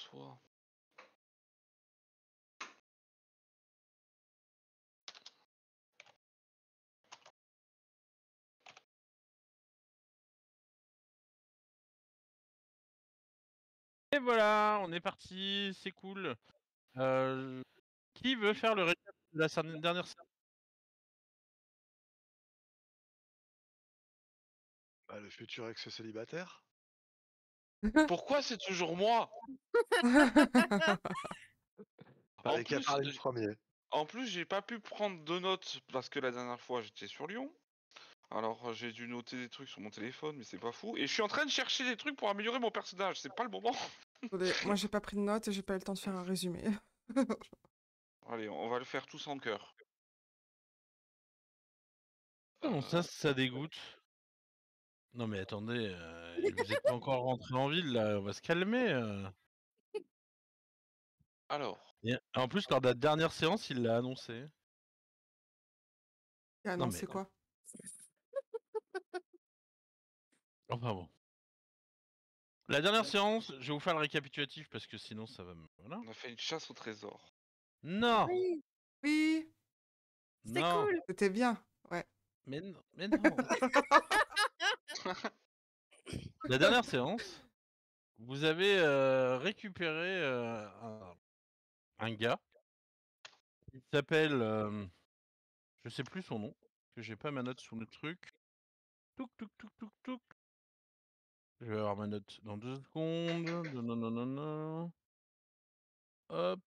soi. Et voilà, on est parti, c'est cool. Qui veut faire le récap de la dernière séance? Bah, le futur ex-célibataire. Pourquoi c'est toujours moi? Fallait qu'à parler le premier. En plus, j'ai pas pu prendre de notes parce que la dernière fois j'étais sur Lyon. Alors j'ai dû noter des trucs sur mon téléphone, mais c'est pas fou. Et je suis en train de chercher des trucs pour améliorer mon personnage. C'est pas le moment. Attendez, moi j'ai pas pris de notes et j'ai pas eu le temps de faire un résumé. Allez, on va le faire tous en cœur. Comment ça dégoûte? Non mais attendez, vous êtes pas encore rentré en ville là, on va se calmer. Alors, Et en plus, lors de la dernière séance, il l'a annoncé. Ah Non non, mais c'est quoi? enfin bon. La dernière séance, je vais vous faire le récapitulatif parce que sinon ça va me... Voilà. on a fait une chasse au trésor. Non! Oui, Oui, c'était Non! cool. c'était bien. Ouais. Mais non, mais non! La dernière séance, vous avez récupéré un gars. Il s'appelle... je sais plus son nom, parce que j'ai pas ma note sous le truc. Touk touk touk touk touk. Je vais avoir ma note dans 2 secondes. Nananana. Hop.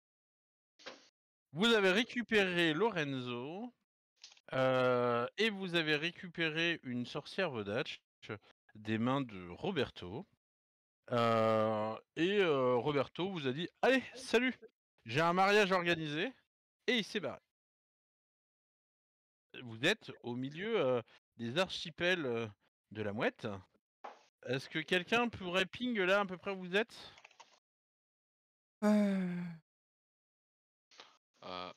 Vous avez récupéré Lorenzo. Et vous avez récupéré une sorcière Vodach des mains de Roberto. Roberto vous a dit « Allez, salut! J'ai un mariage organisé !» Et il s'est barré. Vous êtes au milieu des archipels de la Mouette. Est-ce que quelqu'un pourrait ping là à peu près où vous êtes? Euh,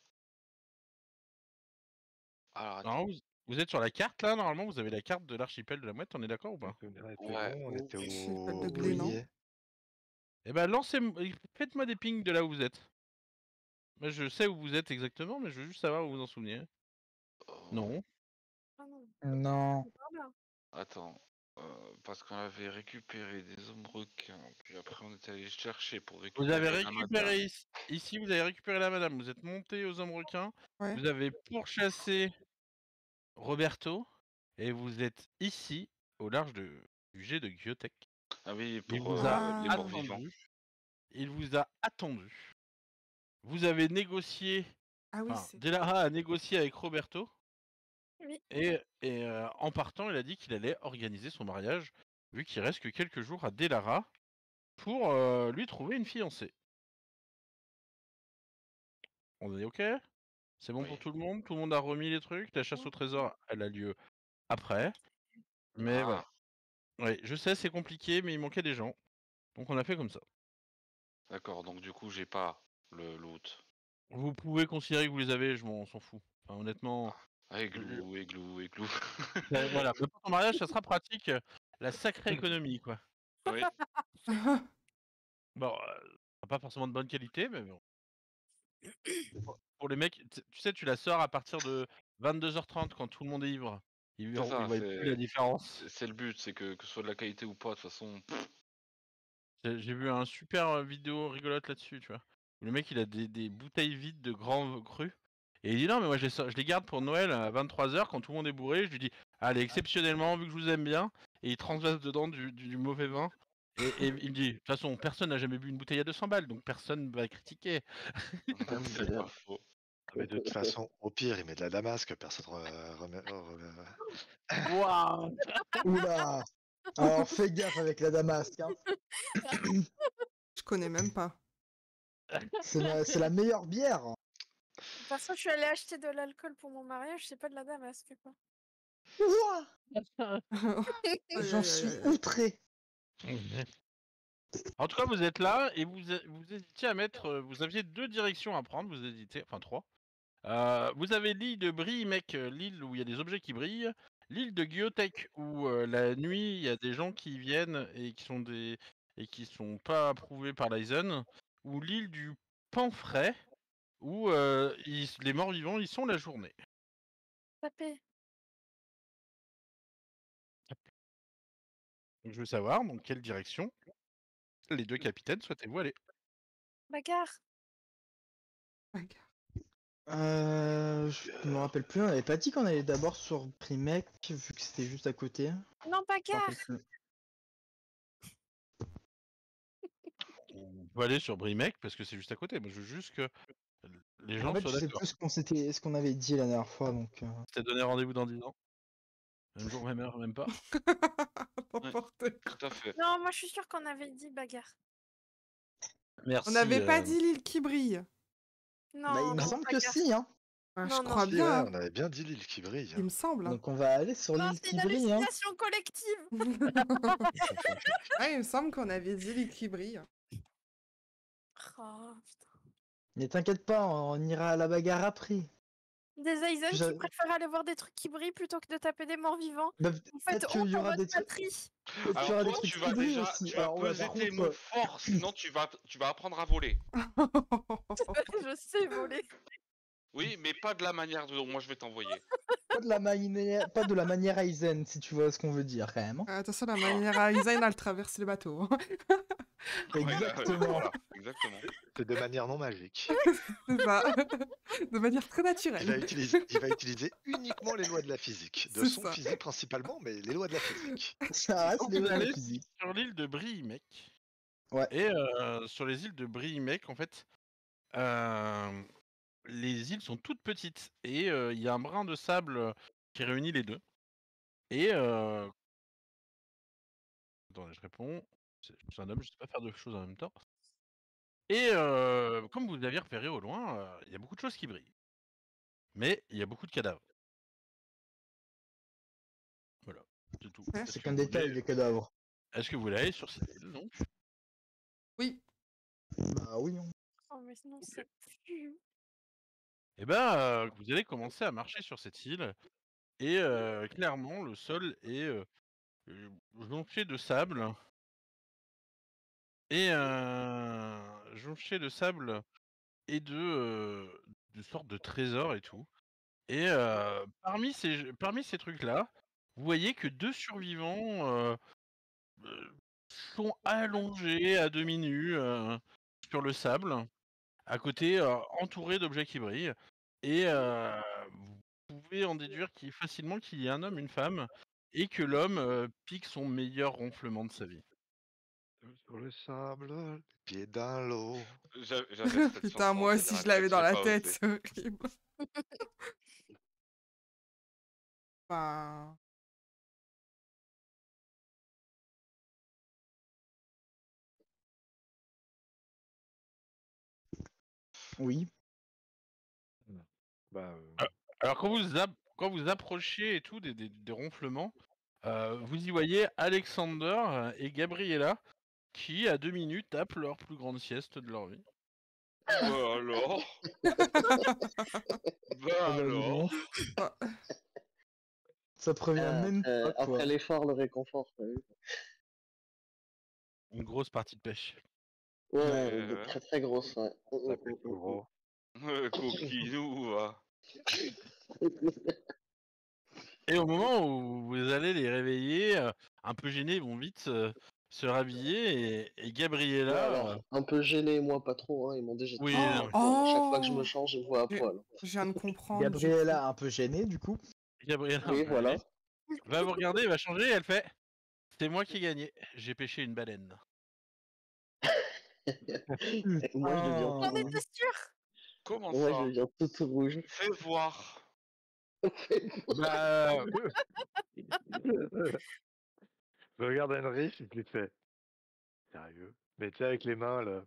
Alors attends. Alors, vous êtes sur la carte là, normalement vous avez la carte de l'archipel de la Mouette, on est d'accord ou pas? On était Ouais. bon, on était Archipel de au Glénan. grenier. Eh ben faites-moi des pings de là où vous êtes. Moi je sais où vous êtes exactement, mais je veux juste savoir où vous en souvenez. Non. Ah non, Non. c'est pas là. Attends. Parce qu'on avait récupéré des hommes requins, puis après on est allé chercher pour récupérer Vous avez la madame. récupéré ici, vous avez récupéré la madame, vous êtes monté aux hommes requins, Ouais. vous avez pourchassé Roberto, et vous êtes ici, au large du jet de Giotech. Ah oui, Il pour vous a Ah. les morts vivants. attendu. Il vous a attendu. Vous avez négocié. Ah oui, Enfin, c'est. Delara a négocié avec Roberto. Oui. Et en partant, il a dit qu'il allait organiser son mariage, vu qu'il reste que quelques jours à Delara, pour lui trouver une fiancée. On est ok? C'est bon Oui. pour tout le monde? Tout le monde a remis les trucs? La chasse au trésor, elle a lieu après. Mais voilà. Ouais, je sais, c'est compliqué, mais il manquait des gens. Donc on a fait comme ça. D'accord, donc du coup j'ai pas le loot. Vous pouvez considérer que vous les avez, on s'en fout. Enfin, honnêtement, Églou, églou, églou. voilà. Mais pour ton mariage, ça sera pratique. La sacrée économie, quoi. Oui. Bon, pas forcément de bonne qualité, mais bon. Pour les mecs, tu sais, tu la sors à partir de 22h30 quand tout le monde est ivre. Ils C'est ça, voient plus la différence. c'est le but, c'est que ce soit de la qualité ou pas, de toute façon. J'ai vu un super vidéo rigolote là-dessus, tu vois. Où le mec, il a des bouteilles vides de grands crus. Et il dit non, mais moi je les garde pour Noël à 23h quand tout le monde est bourré. Je lui dis, allez, exceptionnellement, vu que je vous aime bien. Et il transvase dedans du mauvais vin. Et il me dit, de toute façon, personne n'a jamais bu une bouteille à 200 balles, donc personne ne va critiquer. C'est pas faux. Mais de toute façon, au pire, il met de la damasque, personne Waouh. Oula. Alors fais gaffe avec la damasque. Hein. Je connais même pas. C'est la meilleure bière. Perso, je suis allée acheter de l'alcool pour mon mariage, c'est pas de la damasque, quoi. Ouah. Aïe, J'en aïe, suis aïe, aïe. outré. En tout cas, vous êtes là et vous hésitiez à mettre. Vous aviez 2 directions à prendre, vous hésitez, enfin 3. Vous avez l'île de Briimec, l'île où il y a des objets qui brillent. L'île de Giotech où la nuit il y a des gens qui viennent et et qui sont pas approuvées par l'Eisen, ou l'île du Panfray, où les morts-vivants ils sont la journée. Tapez. Donc, je veux savoir dans quelle direction les deux capitaines souhaitez-vous aller. Bagarre. Je me rappelle plus, on avait pas dit qu'on allait d'abord sur Primec, vu que c'était juste à côté. Non, Je me bagarre. rappelle plus. On peut aller sur Brimec parce que c'est juste à côté. Moi, je veux juste que les gens En fait, soient je sais d'accord. plus ce qu'on avait dit la dernière fois, donc... Je t'ai donné rendez-vous dans 10 ans. Même jour, même heure, même pas. N'importe quoi. Tout à fait. Non, moi je suis sûre qu'on avait dit bagarre. Merci. On n'avait pas dit l'île qui brille. Non, Bah, il me non, semble que bagarre. si, hein. Ah, Non, je non, crois Si, bien. ouais, Hein. on avait bien dit l'île qui brille. Il me semble. Hein. Donc on va aller sur Non, l'île c'est qui une brille, hein. hallucination collective. Ah, il me semble qu'on avait dit l'île qui brille. Oh, putain. Mais t'inquiète pas, on ira à la bagarre après. Des Eisen Puis qui j'a- préfèrent aller voir des trucs qui brillent plutôt que de taper des morts vivants. Bah, Vous faites peut-être qu'il honte y à aura votre des trucs. patrie. Peut-être qu'il y Alors aura des toi, trucs tu qui vas brillent déjà, aussi. tu vas Alors, ouais, peser par tes contre, mots forts, sinon tu vas apprendre à voler. Je sais voler. Oui, mais pas de la manière dont moi je vais t'envoyer. pas de la manière Aizen, si tu vois ce qu'on veut dire, quand même. hein. Attention, la manière à Isaïn à traverser le bateau. Ouais, là, Exactement. voilà, exactement. C'est de manière non magique. C'est ça. De manière très Il va, naturelle. utiliser uniquement les lois de la physique. De C'est son ça. physique principalement, mais les lois de la physique. Ça reste Donc, les vous lois de la allez physique. sur l'île de Briimec. Ouais. Et sur les îles de Briimec, en fait, les îles sont toutes petites. Et il y a un brin de sable qui réunit les deux. Et... Attendez, je réponds. Je suis un homme, je sais pas faire deux choses en même temps. Et comme vous l'aviez repéré au loin, il y a beaucoup de choses qui brillent. Mais il y a beaucoup de cadavres. Voilà, c'est tout. Ouais. Est-ce C'est que qu'un vous détail, voulez- les cadavres. Est-ce que vous voulez aller sur cette île, donc? Oui. Bah oui. Oh, mais sinon, c'est plus. Eh ben, vous allez commencer à marcher sur cette île. Et clairement, le sol est jonché de sable. Et jonché de sable et de sortes de trésors et tout. Et parmi ces trucs-là, vous voyez que deux survivants sont allongés à demi nus sur le sable, à côté, entourés d'objets qui brillent. Et vous pouvez en déduire facilement qu'il y a un homme, une femme, et que l'homme pique son meilleur ronflement de sa vie. Sur le sable, les pieds dans l'eau. J'avais cette Putain, chanson moi en aussi, tête je l'avais dans j'ai la pas tête. osé. C'est horrible. Enfin... Oui. Bah, Alors quand vous approchez et tout des ronflements, vous y voyez Alexander et Gabriella qui, à 2 minutes, tapent leur plus grande sieste de leur vie. Bah alors Bah Ah bah, dis alors donc. Ça prévient même pas, quoi. Après l'effort, le réconfort. t'as vu. Une grosse partie de pêche. Ouais, Ouais. très très grosse, ouais. ça pue tout gros. Coquinou, va. Et au moment où vous allez les réveiller, un peu gênés, ils vont vite se rhabiller et Gabriella... Ouais, alors, un peu gêné, moi pas trop, hein, ils m'ont déjà Oui, tué non, à mais- poil. À chaque fois que je Oh me change, je me vois à Mais- poil. Je viens de comprendre. Gabriella, un peu gênée, du coup. Gabriella, Oui, un peu voilà. gênée, va vous regarder, va changer, elle fait... C'est moi qui ai gagné, j'ai pêché une baleine. Et moi, je deviens, J'en étais sûre. Comment moi, ça je deviens tout rouge. Fais voir. Bah... Je regarde Henry, je lui fais. Sérieux? Mais tu sais, avec les mains, là.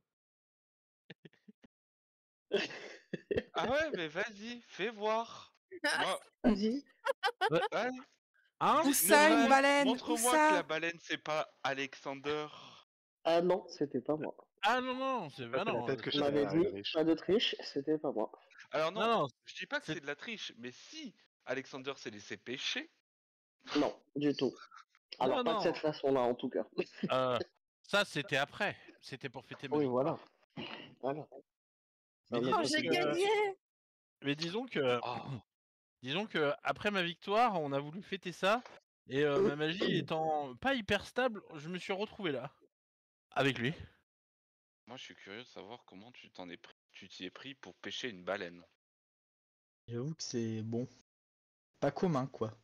Ah ouais, mais vas-y, fais voir. Moi, Vas-y. ouais. Hein Où ça, une Montre-moi baleine? Où montre-moi ça? que la baleine c'est pas Alexander. Ah non, c'était pas moi. Ah non, non, c'est... Ça, Bah c'est la non, tête que Tu je fais m'avais à dit, Heinrich. pas de triche, c'était pas moi. Alors non, non, je dis pas que c'est- c'est de la triche, mais si Alexander s'est laissé pêcher, Non, du tout. Alors, Non, pas non. de cette façon-là, en tout cas. Ça, c'était après. C'était pour fêter ma Oui, victoire. voilà. Mais Ça, disons Oh, on a j'ai fait- gagné! disons que, Ah. disons que après ma victoire, on a voulu fêter ça. Et ma magie étant pas hyper stable, je me suis retrouvé là. Avec lui. Moi, je suis curieux de savoir comment tu t'y es pris pour pêcher une baleine. J'avoue que c'est bon. Pas commun, quoi.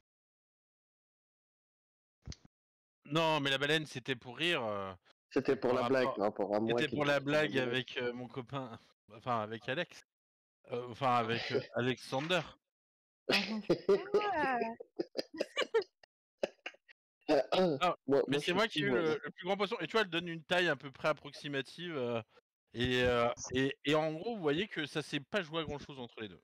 Non, mais la baleine, c'était pour rire. C'était pour par la blague, rapport- par rapport à moi. C'était qui pour était la très blague malheureux. avec mon copain. Enfin, avec Alex. Enfin, avec Alexander. Mhm. Ouais. Ah, Moi, mais je c'est suis moi qui ai eu Steve, le plus grand poisson. Et tu vois, elle donne une taille à peu près approximative. Et en gros, vous voyez que ça s'est pas joué à grand chose entre les deux.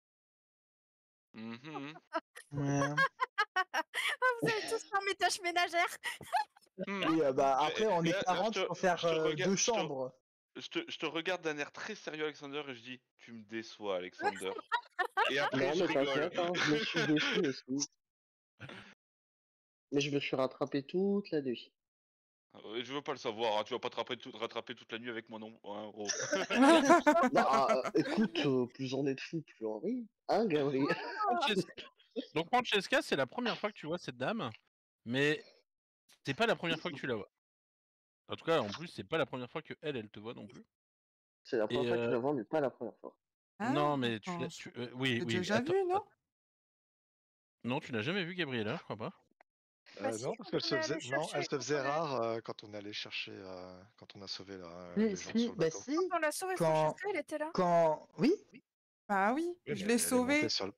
Mhm. Ouais. Vous avez tous fait mes tâches ménagères. Mhm. Oui, bah Et- après, on et est là, 40 pour faire je te regarde- 2 je te- chambres. Je te regarde d'un air très sérieux, Alexander, et je dis, tu me déçois, Alexander. Et Non, après, je mais rigole. t'inquiète, hein, je me suis déçu aussi. Mais je me suis rattrapé toute la nuit. Je veux pas le savoir, hein, tu vas pas te rattraper toute la nuit avec moi non, hein, gros. Bah, écoute, plus on est de fous, plus on rit. Hein, Gabriel? Donc Francesca, c'est la première fois que tu vois cette dame, mais c'est pas la première fois que tu la vois. En tout cas, en plus, c'est pas la première fois que elle te voit non plus. C'est la première Et fois que je la vois, mais pas la première fois. non, Ah, mais tu attends, l'as. Oui, j'ai oui. déjà Attends, vu, non? non, tu n'as jamais vu Gabriella, je crois pas. Bah si, Non, parce quand qu'elle on se est faisait, allé non, elle chercher, se faisait quand rare quand on allait chercher, quand on a sauvé Mais les gens sur le bah bateau. si, on l'a sauvé, quand, Francesca, elle était là. oui, Bah oui, Oui, je mais l'ai elle est montée sauvée. sur le...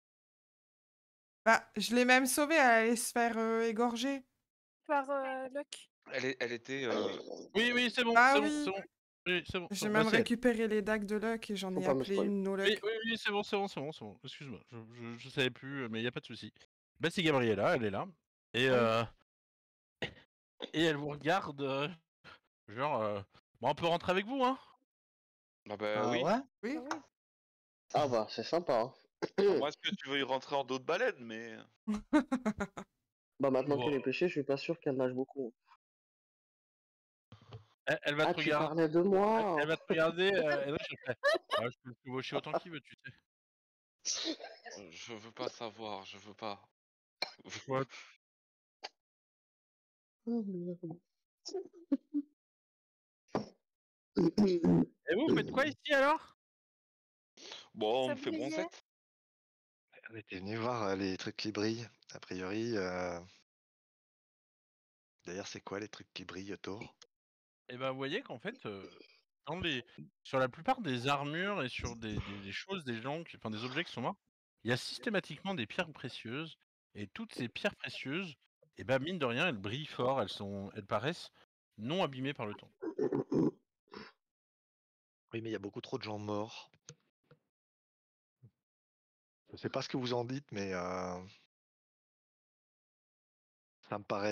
Bah, je l'ai même sauvée, elle allait se faire égorger. Par Luck. Elle était. Oui, c'est bon, Ah c'est bon, oui. c'est bon. Oui, c'est bon. c'est J'ai bon. même Bah, c'est elle. récupéré les dagues de Luck et j'en Faut ai pas me appelé spoil. une no Oui, Luck. oui, c'est bon, c'est bon. Excuse-moi, je savais plus, mais y a pas de souci. Bah, c'est Gabriella, elle est là. Et, et elle vous regarde, genre, bon, on peut rentrer avec vous, hein. Ah bah ah oui. ouais. Oui. Ah oui. Ah bah, c'est sympa. Hein. À moins que tu veux y rentrer en dos de baleine, mais. Bah, maintenant Bon. qu'elle est pêchée, je suis pas sûr qu'elle nage beaucoup. Elle va Ah, te tu regarder. parlais de moi? Elle va te regarder. Et là, je fais, ah, je peux le chevaucher autant qu'il veut, tu sais. Je veux pas savoir, je veux pas. Ouais. Oh, merde. Et vous faites quoi ici alors? Bon, on Ça me fait brillait. bronzette. On était venu voir les trucs qui brillent. A priori, d'ailleurs, c'est quoi les trucs qui brillent autour? Et ben, vous voyez qu'en fait, sur la plupart des armures et sur des choses, des gens, enfin des objets qui sont morts, il y a systématiquement des pierres précieuses. Et toutes ces pierres précieuses, et ben mine de rien, elles brillent fort. Elles paraissent non abîmées par le temps. Oui, mais il y a beaucoup trop de gens morts. Je sais pas ce que vous en dites, mais ça me paraît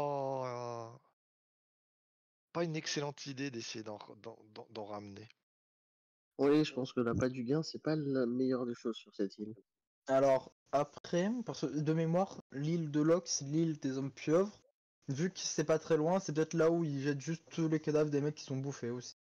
pas une excellente idée d'essayer d'en ramener. Oui, je pense que l'appât du gain, c'est pas la meilleure des choses sur cette île. Alors après, parce que de mémoire, l'île de Locke, c'est l'île des hommes pieuvres. Vu que c'est pas très loin, c'est peut-être là où ils jettent juste tous les cadavres des mecs qui sont bouffés aussi.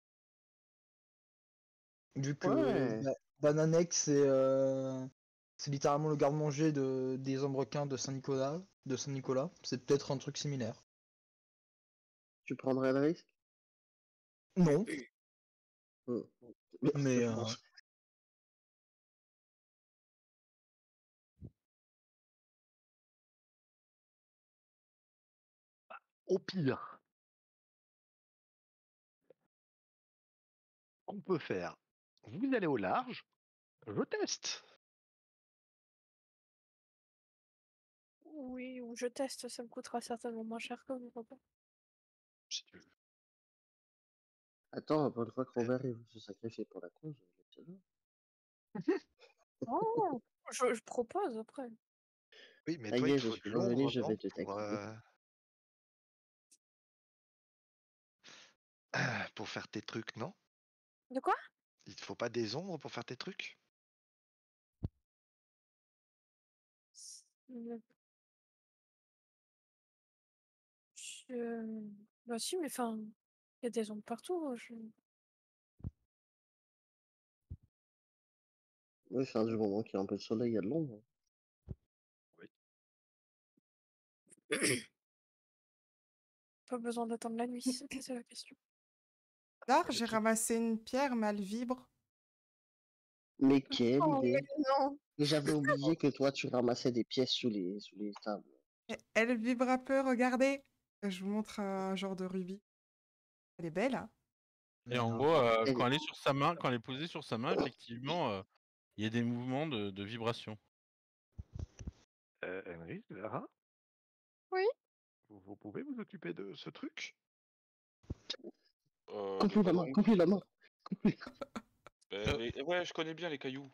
Vu que Ouais. Bananex, c'est littéralement le garde-manger des hommes requins de Saint-Nicolas. C'est peut-être un truc similaire. Tu prendrais le risque? Non, Hmm. mais Je pense. Au pire, qu'on peut faire, vous allez au large, je teste. Oui, ou je teste, ça me coûtera certainement moins cher que mon repas. Si tu veux. Attends, pour une fois que Robert il veut se sacrifier pour la cause, laissez-le. Oh, je propose après. Oui, mais Ça toi, y il est, te je faut suis de revenu, l'ombre, je non, vais te pour, taquiner. pour faire tes trucs, non? De quoi? Il te faut pas des ombres pour faire tes trucs? Je... Bah si, mais enfin, il y a des ondes partout. Oui, enfin, du moment qu'il y a un peu de soleil, il y a de l'ombre. Pas besoin d'attendre la nuit, c'est la question. Tard, j'ai ramassé une pierre, mais elle vibre. Mais quelle Oh, mais idée! non! Et j'avais oublié que toi, tu ramassais des pièces sous les tables. Elle vibre un peu, regardez. Je vous montre un genre de rubis. Elle est belle, hein? Et en Non. gros, Elle- quand elle est sur sa main, quand elle est posée sur sa main, effectivement, il y a des mouvements de vibration. Henry, Lara, Oui? vous pouvez vous occuper de ce truc? De Coupe-lui quoi la main, donc? coupe-lui la main. Coupe-lui. Ouais, je connais bien les cailloux.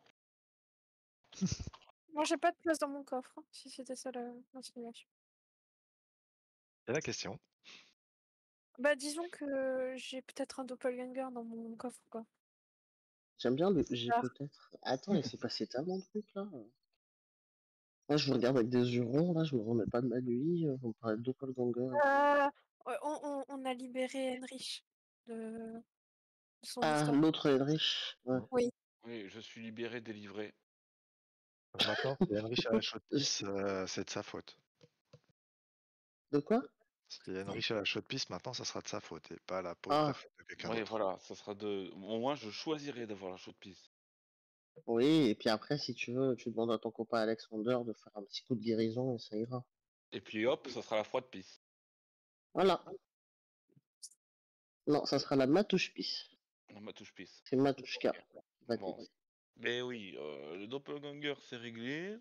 Moi, j'ai pas de place dans mon coffre, hein, si c'était ça l'insinuation. C'est la question. Bah, disons que j'ai peut-être un doppelganger dans mon coffre, quoi. J'aime bien le j'ai Ah. peut-être. Attends, il s'est passé tellement de trucs là. Là, je vous regarde avec des yeux ronds, là, je me remets pas de ma nuit. On parlait de doppelganger. Ouais, on a libéré Henrich de son Ah, histoire. l'autre Heinrich. Ouais. Oui. Oui, je suis libéré, délivré. Maintenant, si Henry a la chaude pisse, c'est de sa faute. De quoi? Si Henry a la chaude pisse, maintenant, ça sera de sa faute et pas la Ah, faute de quelqu'un Oui, d'autre. voilà, ça sera de. Au moins, je choisirai d'avoir la chaude pisse. oui, et puis après, si tu veux, tu demandes à ton copain Alexander de faire un petit coup de guérison et ça ira. Et puis hop, ça sera la froide pisse. Voilà. Non, ça sera la matouche pisse. On m'a touche pisse. C'est Matouchka. Va Bon. t'aider. Mais oui, le doppelganger, c'est réglé.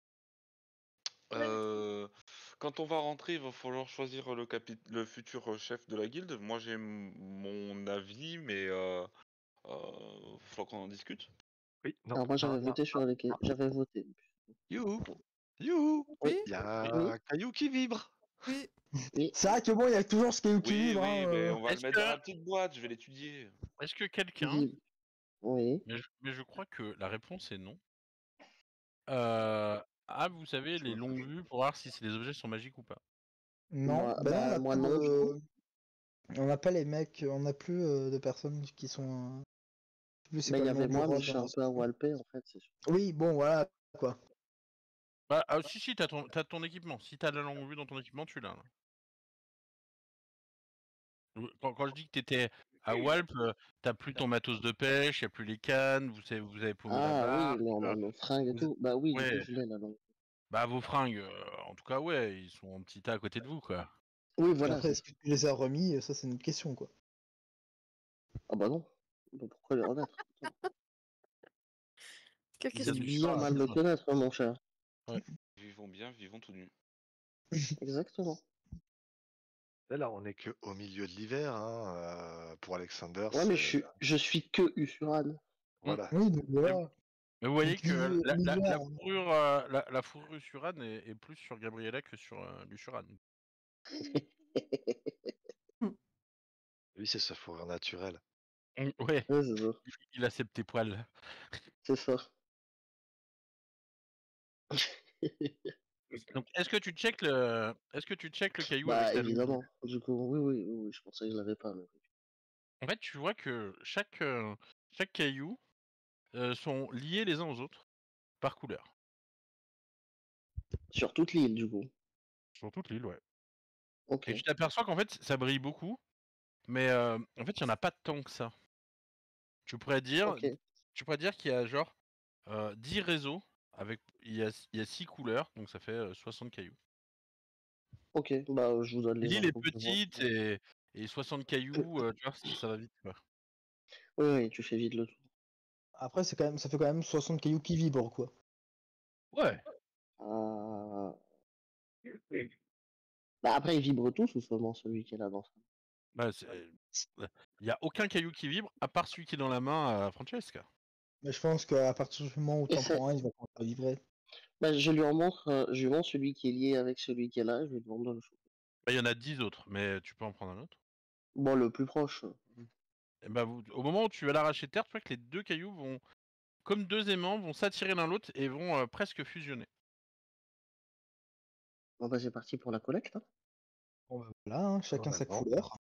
Quand on va rentrer, il va falloir choisir le futur chef de la guilde. Moi, j'ai mon avis, mais il va falloir qu'on en discute. Oui, non. Alors moi, j'avais voté sur lesquels. J'avais voté. You! You! Oui, Il y a Oui. un caillou qui vibre! oui. Oui. C'est vrai que bon, il y a toujours ce caillou qui Oui, vibre. oui, hein, mais on va le Est-ce mettre dans que- la petite boîte, je vais l'étudier. Est-ce que Qui quelqu'un, vibre. Oui. mais je crois que la réponse est non, vous savez, les longues vues pour voir si les objets sont magiques ou pas. Non, Moi, bah non, on a moi plus non, du coup. On n'a pas les mecs, on n'a plus de personnes qui sont. Je sais plus c'est Bah, quoi il y le nom avait du moi, mais rôle je suis dans un peu à Walpé, en fait, c'est sûr. Oui, bon, voilà, quoi. Bah, si, t'as ton équipement. Si t'as la longue vue dans ton équipement, tu l'as. Là. Quand je dis que t'étais à Walp, t'as plus ton matos de pêche, y a plus les cannes, vous avez paumé la Ah oui, barque. mais on a nos fringues et vous- tout. Bah oui, du coup, Ouais, je l'ai là. Donc. bah vos fringues, en tout cas, ouais, ils sont en petit tas à côté de vous, quoi. Oui, Et voilà, après, c'est est-ce que tu les as remis? Ça, c'est une autre question, quoi. Ah bah non. Bah, pourquoi les remettre? Attends. Quelle Ils C'est assument question? bien pas, mal le connaître, mon cher. Vivons bien, vivons tout nus. Exactement. Là, on est que au milieu de l'hiver, hein. Pour Alexander, Ouais, mais c'est. je suis que Usuran. Voilà. Oui, donc voilà. Mais vous voyez Donc, que l'hiver, la fourrure, la fourrure Suran est plus sur Gabriella que sur Lusuran. Lui, c'est sa fourrure naturelle. Ouais, Ouais, c'est ça. il a ses petits poils. C'est ça. Donc, est-ce que tu checkes le caillou Bah avec la longue vue? évidemment. Du coup, oui, je pensais que je l'avais pas. Mais... En fait, tu vois que chaque caillou sont liés les uns aux autres par couleur. Sur toute l'île, du coup. Sur toute l'île, ouais. Ok. Et tu t'aperçois qu'en fait, ça brille beaucoup, mais en fait, il n'y en a pas tant que ça. Tu pourrais dire Ok. qu'il y a genre 10 réseaux, il y a 6 couleurs, donc ça fait 60 cailloux. Ok. Bah je vous donne les L'île est infos que je vois. petite et 60 cailloux, tu vois, ça va vite, quoi. Oui, tu fais vite le tour. Après, ça fait quand même 60 cailloux qui vibrent, quoi. Ouais. Ah. Bah après, ils vibrent tous ou seulement celui qui est là dans ça? Bah, il n'y a aucun caillou qui vibre, à part celui qui est dans la main à Francesca. Mais je pense qu'à partir du moment où Et t'en c'est- prends un, il va commencer à vibrer. Bah je lui montre celui qui est lié avec celui qui est là, je lui demande de le choper. Bah, il y en a 10 autres, mais tu peux en prendre un autre. Bon, le plus proche. Et bah, au moment où tu vas l'arracher de terre, tu vois que les deux cailloux vont, comme deux aimants, vont s'attirer l'un l'autre et vont presque fusionner. Bon bah c'est parti pour la collecte. Hein. Bon, bah, voilà, hein, chacun sa Normalement. couleur.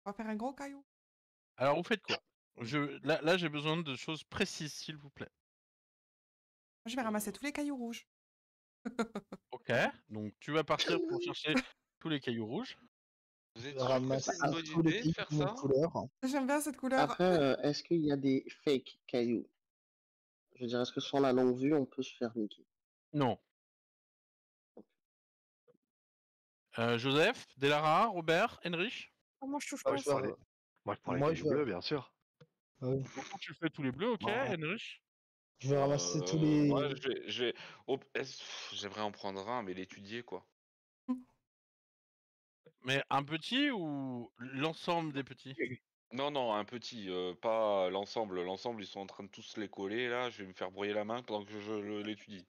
On va faire un gros caillou. Alors, vous faites quoi? Là, j'ai besoin de choses précises, s'il vous plaît. Moi, je vais ramasser tous les cailloux rouges. Ok, donc tu vas partir pour chercher tous les cailloux rouges. Vous êtes Je sûr que ramasse c'est une bonne tous les idée de cailloux faire de notre ça? couleur. J'aime bien cette couleur. Après, est-ce qu'il y a des fake cailloux? Je veux dire, est-ce que sans la longue vue, on peut se faire niquer? Non. Joseph, Delara, Robert, Henrich. Oh, moi, je touche Ah, pas à je ça. prends les- Moi, je prends les Moi, cailloux bleus, bien sûr. Ah oui. Quand tu fais tous les bleus, ok, Bah, Henrich. je vais ramasser tous les. Moi, j'aimerais en prendre un, mais l'étudier, quoi. Mais un petit ou l'ensemble des petits? Non, non, un petit, pas l'ensemble. L'ensemble, ils sont en train de tous les coller, là. Je vais me faire brouiller la main pendant que l'étudie.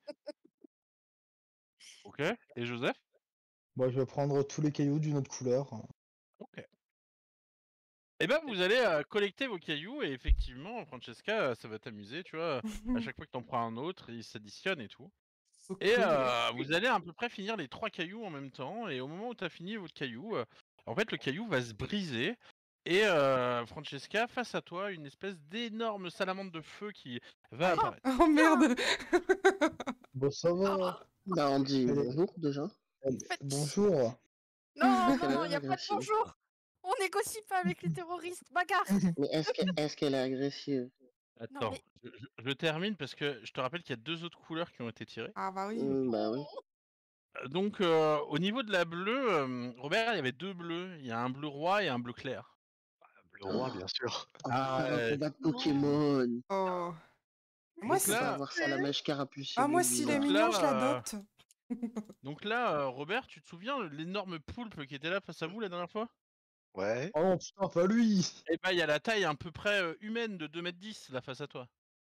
Ok. Et Joseph? Moi, je vais prendre tous les cailloux d'une autre couleur. Ok. Eh ben, vous allez collecter vos cailloux et effectivement, Francesca, ça va t'amuser, tu vois. À chaque fois que t'en prends un autre, ils s'additionnent et tout. Trop Et cool. vous allez à peu près finir les 3 cailloux en même temps. Et au moment où t'as fini votre caillou, en fait, le caillou va se briser. Et Francesca, face à toi, une espèce d'énorme salamandre de feu qui va apparaître. Oh merde. Bon, ça va. Bah, on dit Elle est- bonjour déjà. Bonjour. Non, Est-ce qu'elle non, a il n'y a l'air pas de agressive? bonjour. On négocie pas avec les terroristes. Bagarre. Mais est-ce qu'elle est agressive? Attends, mais- je termine parce que je te rappelle qu'il y a 2 autres couleurs qui ont été tirées. Ah bah oui. Bah oui. Donc, au niveau de la bleue, Robert, il y avait 2 bleus. Il y a un bleu roi et un bleu clair. Le roi, bien sûr. Ah, Enfin, un ouais. combat de Pokémon. Oh. On Moi, Donc peut là- pas avoir ça, la mèche carapucée. Ah, moi, s'il est Donc mignon, là, je l'adopte. Donc là, Robert, tu te souviens de l'énorme poulpe qui était là face à vous la dernière fois? Ouais. Oh non, putain, pas lui. Eh ben, il y a la taille à peu près humaine de 2,10 m là face à toi.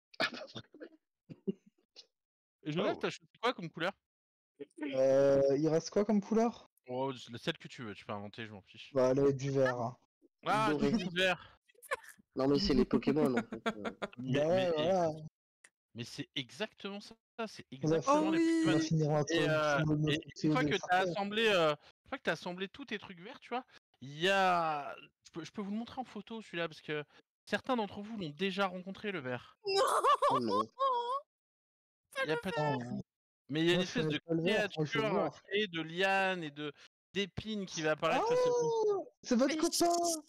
Et Joseph, Oh. t'as choisi quoi comme couleur? Il reste quoi comme couleur? Oh, celle que tu veux, tu peux inventer, je m'en fiche. Bah, elle est du vert. Hein. Ah, Doré. du vert. Non, mais c'est les Pokémon en fait. Mais, Bah ouais, voilà. mais c'est exactement ça, c'est On va, exactement Oh les oui. on va Pokémon. finir notre. Et, notre- et une fois que t'as assemblé tous tes trucs verts, tu vois, il y a. Je peux vous le montrer en photo celui-là parce que certains d'entre vous l'ont déjà rencontré le vert. Oh non. Il y a pas de Oh, souci. Mais il y a une moi, je espèce de connais pas le vert, moi, je veux le créature voir. créée de lianes et d'épines qui va Ah, apparaître face à vous. c'est votre Mais copain.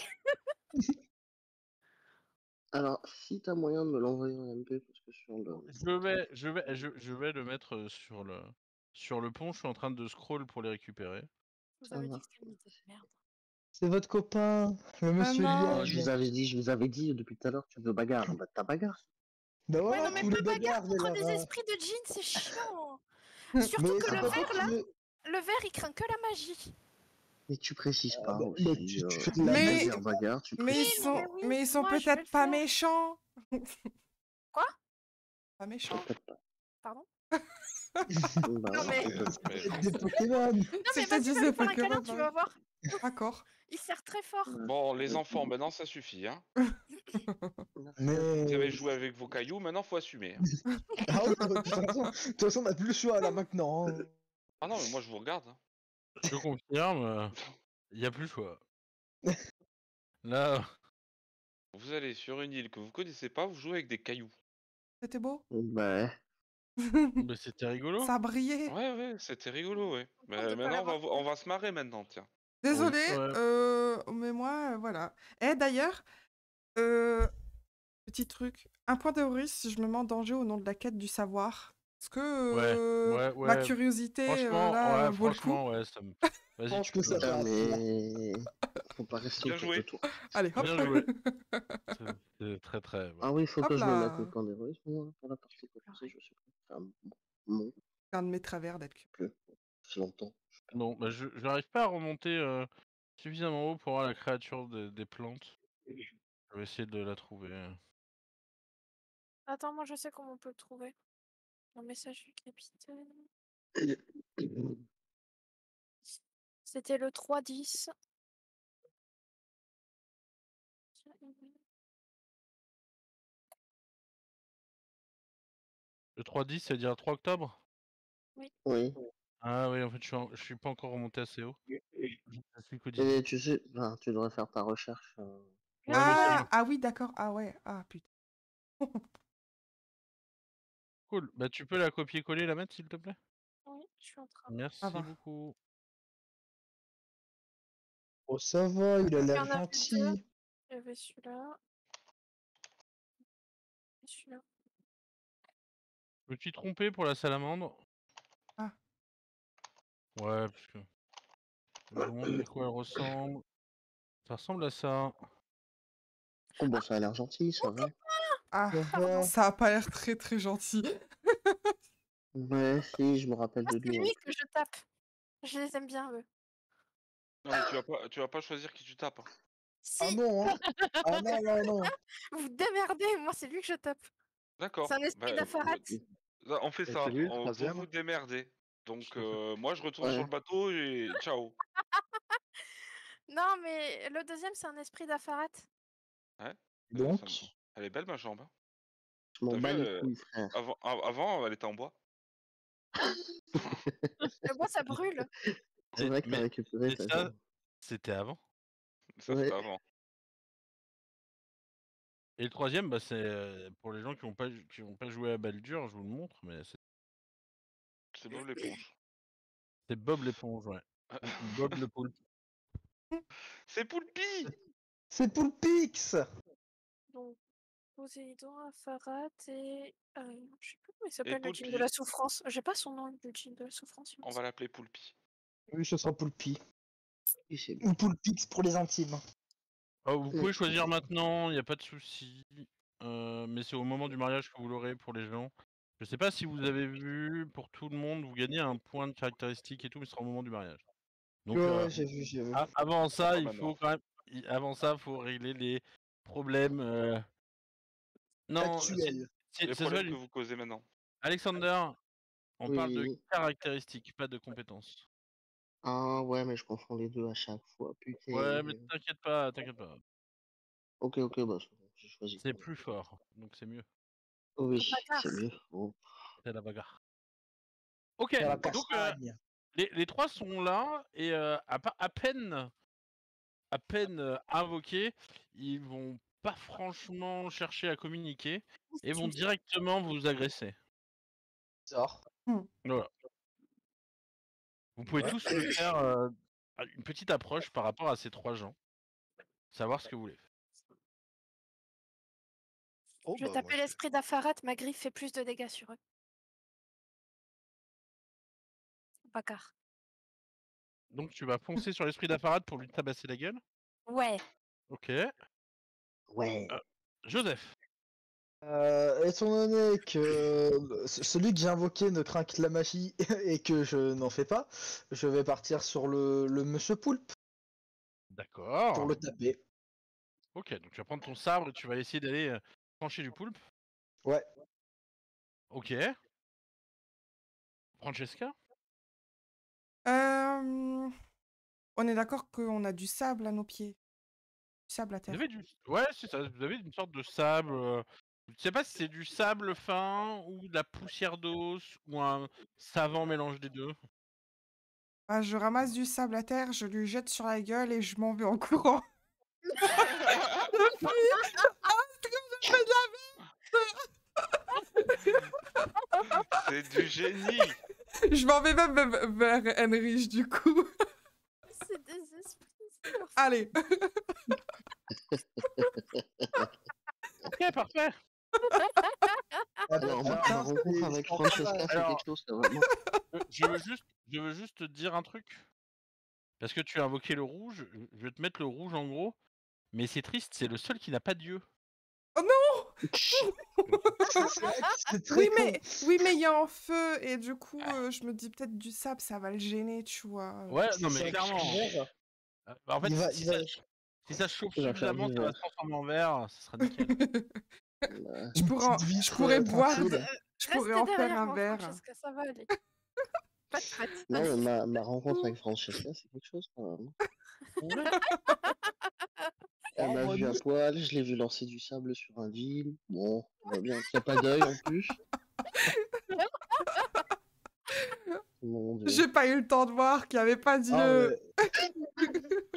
Alors, si t'as moyen de me l'envoyer en MP, parce que sur le. Je vais le mettre sur le pont. Je suis en train de scroll pour les récupérer. Vous Ça avez dit marche. que c'était une idée de merde. C'est votre copain, le monsieur non. Liane. Je vous avais dit depuis tout à l'heure, tu veux bagarre. Bah, t'as bagarre. Bah Ouais, voilà, non, mais tous pas les bagarre bagarres, contre des Delara. esprits de djinn, c'est chiant. Mais Surtout que c'est le pas toi vert, qui là, veux. le vert, il craint que la magie. Mais tu précises pas bah, aussi. bah, tu fais de la Mais- magie. bagarre, tu Mais ils précises sont, pas. oui, mais ils sont moi, je vais peut-être le pas faire. méchants. Quoi? Pas méchants. Peut-être pas. Pardon? Bah, Non, mais- Mais- C'est des Pokémon. Non, mais C'est vas-y, dit va des lui faire un Pokémon, câlin, tu ouais. vas voir. D'accord. Il sert très fort. Bon, les enfants, maintenant ça suffit, hein. Mais. Vous avez joué avec vos cailloux, maintenant faut assumer. Hein. Ah oui, de toute façon, on n'a plus le choix là maintenant. Hein. Ah non, mais moi je vous regarde. Hein. Je confirme, il n'y a plus le choix. Là, Vous allez sur une île que vous connaissez pas, vous jouez avec des cailloux. C'était beau. Bah, bah, c'était rigolo. Ça a brillé. Ouais, ouais, c'était rigolo, ouais. Mais peut pas maintenant l'avoir on va se marrer maintenant, tiens. Désolée, ouais. mais moi, voilà. Et d'ailleurs, petit truc. Un point théorie si je me mets en danger au nom de la quête du savoir. Est-ce que Ouais, ma curiosité franchement, là, vaut le coup? franchement, ouais, ça me. Je Vas-y, pense tu que peux. ça putain, va. mais. Faut pas rester Bien autour joué. de toi. Allez, hop. Bien joué. C'est très très. Ouais. Ah oui, il faut Hop que je me là. mette au point d'héroïsme moi, pour la partie commencée, je sais pas. Enfin, bon, Un de mes travers d'être curieux. c'est longtemps. Non, bah, je n'arrive pas à remonter suffisamment haut pour voir la créature des plantes. Je vais essayer de la trouver. Attends, moi, je sais comment on peut le trouver. Un message du capitaine. C'était le 3-10. Le 3-10, c'est-à-dire 3 octobre? Oui. Ah oui, en fait, je suis pas encore remonté assez haut. Clicodidie. Et tu sais, ben, tu devrais faire ta recherche. Ouais, mais c'est Ah oui, d'accord. Ah ouais. Ah putain. cool. Bah, tu peux la copier-coller, la mettre, s'il te plaît? Oui, je suis en train de... Merci va. beaucoup. Oh, ça va, il a Il y l'air en avait deux. gentil. Il y avait celui-là. Et celui-là. Je me suis trompé pour la salamandre. Ah. Ouais, parce que... Je vais vous montrer à quoi elle ressemble. Ça ressemble à ça. Oh, bah, ça a l'air gentil, ça va. Ah, Ça va. ça a pas l'air très très gentil. Ouais, si, je me rappelle Ah, de c'est lui. lui que je tape. Je les aime bien, eux. Non, mais tu vas pas choisir qui tu tapes. Hein. Si, Ah non, hein. Ah non, non, non. vous démerdez, moi c'est lui que je tape. D'accord. C'est un esprit d'Afarat. On fait Et ça. c'est lui, le Vous troisième vous démerdez. Donc moi je retourne Ouais. sur le bateau et ciao. Non, mais le deuxième, c'est un esprit d'Afarat. Ouais. Donc, Elle est belle ma jambe. Hein. Je m'en T'as bats vu, les couilles, frère. avant elle était en bois. Le bois, ça brûle. C'est vrai que t'as récupéré mais ta ça, jambe. c'était avant. Ça Ouais. c'était avant. Et le troisième, bah, c'est pour les gens qui n'ont pas joué à Baldur, je vous le montre, mais C'est Bob l'éponge. c'est Bob l'éponge, ouais. Ou Bob le poulpe. C'est Poulpi. c'est Poulpix. Donc, Poséidon, Afarat et... je sais pas comment il Et s'appelle, le djinn de Poulpi. la souffrance. J'ai pas son nom, le djinn de la souffrance. il me On va semble. l'appeler Poulpi. Oui, ce sera Poulpi. Oui, c'est bien. Ou Poulpix pour les intimes. Oh, vous pouvez choisir maintenant, il n'y a pas de souci. Mais c'est au moment du mariage que vous l'aurez pour les gens. Je sais pas si vous avez vu, pour tout le monde, vous gagnez un point de caractéristique et tout, mais ce sera au moment du mariage. Donc, Ouais, j'ai vu, j'ai vu. avant ça, Ah, il bah faut non. quand même. Avant ça, faut régler les problèmes. Non, Actuel. ça Les s'appelle problèmes que vous causez maintenant. Alexander, on parle de Oui. caractéristiques, pas de compétences. Ah ouais, mais je confonds les deux à chaque fois. Putain. Ouais, mais t'inquiète pas, t'inquiète pas. Ok, bah c'est bon, j'ai choisi. C'est plus fort, donc c'est mieux. Oui, Bagarre. c'est mieux. Bon. C'est la bagarre. Ok, Dans la donc castagne. les trois sont là et à peine invoqués, ils vont pas franchement chercher à communiquer et vont directement vous agresser. Bizarre. Voilà. Vous pouvez tous me faire une petite approche par rapport à ces trois gens, savoir ce que vous voulez. Oh, Je vais bah, taper moi, l'esprit d'Afarat, ma griffe fait plus de dégâts sur eux. Bagarre. Donc tu vas foncer sur l'esprit d'Apparat pour lui tabasser la gueule. Ouais. Ok. Ouais. Joseph. Étant donné que celui que j'ai invoqué ne craint que la magie et que je n'en fais pas, je vais partir sur le Monsieur Poulpe D'accord. pour le taper. Ok, donc tu vas prendre ton sabre et tu vas essayer d'aller trancher du poulpe. Ouais. Ok. Francesca. On est d'accord qu'on a du sable à nos pieds. Du sable à Vous terre. avez du... Ouais, c'est ça. Vous avez une sorte de sable. Je sais pas si c'est du sable fin ou de la poussière d'os ou un savant mélange des deux. Ah, je ramasse du sable à terre, je lui jette sur la gueule et je m'en vais en courant. C'est du génie. Je m'en vais même vers Henrich du coup. C'est des esprits. Allez. Ok, parfait. Alors, ma rencontre avec Francesca, c'est Alors- quelque chose, là, vraiment. Je veux juste te dire un truc. Parce que tu as invoqué le rouge, je vais te mettre le rouge en gros. Mais c'est triste, c'est le seul qui n'a pas d'yeux. Oh non. C'est très Oui con. mais il y a un feu et du coup je me dis peut-être du sable ça va le gêner, tu vois. Ouais, non C'est mais vrai clairement. que- Bah, en fait, Il va- si, il va- si ça chauffe Il va faire suffisamment, du ça va verre. se transformer en verre, ça sera nickel. Une pourrais en- petite je vitre, pourrais boire tranquille. Je pourrais Restez en faire derrière un moi, verre. Francesca, ça va aller. Pas de fret. Non, mais ma rencontre avec Francesca, c'est quelque chose, quand même. Elle m'a Oh, vu à mon poil, je l'ai vu lancer du sable sur un vide. Bon, on va bien qu'il n'y a pas d'œil en plus. Mon Dieu. J'ai pas eu le temps de voir qu'il n'y avait pas Ah, d'yeux.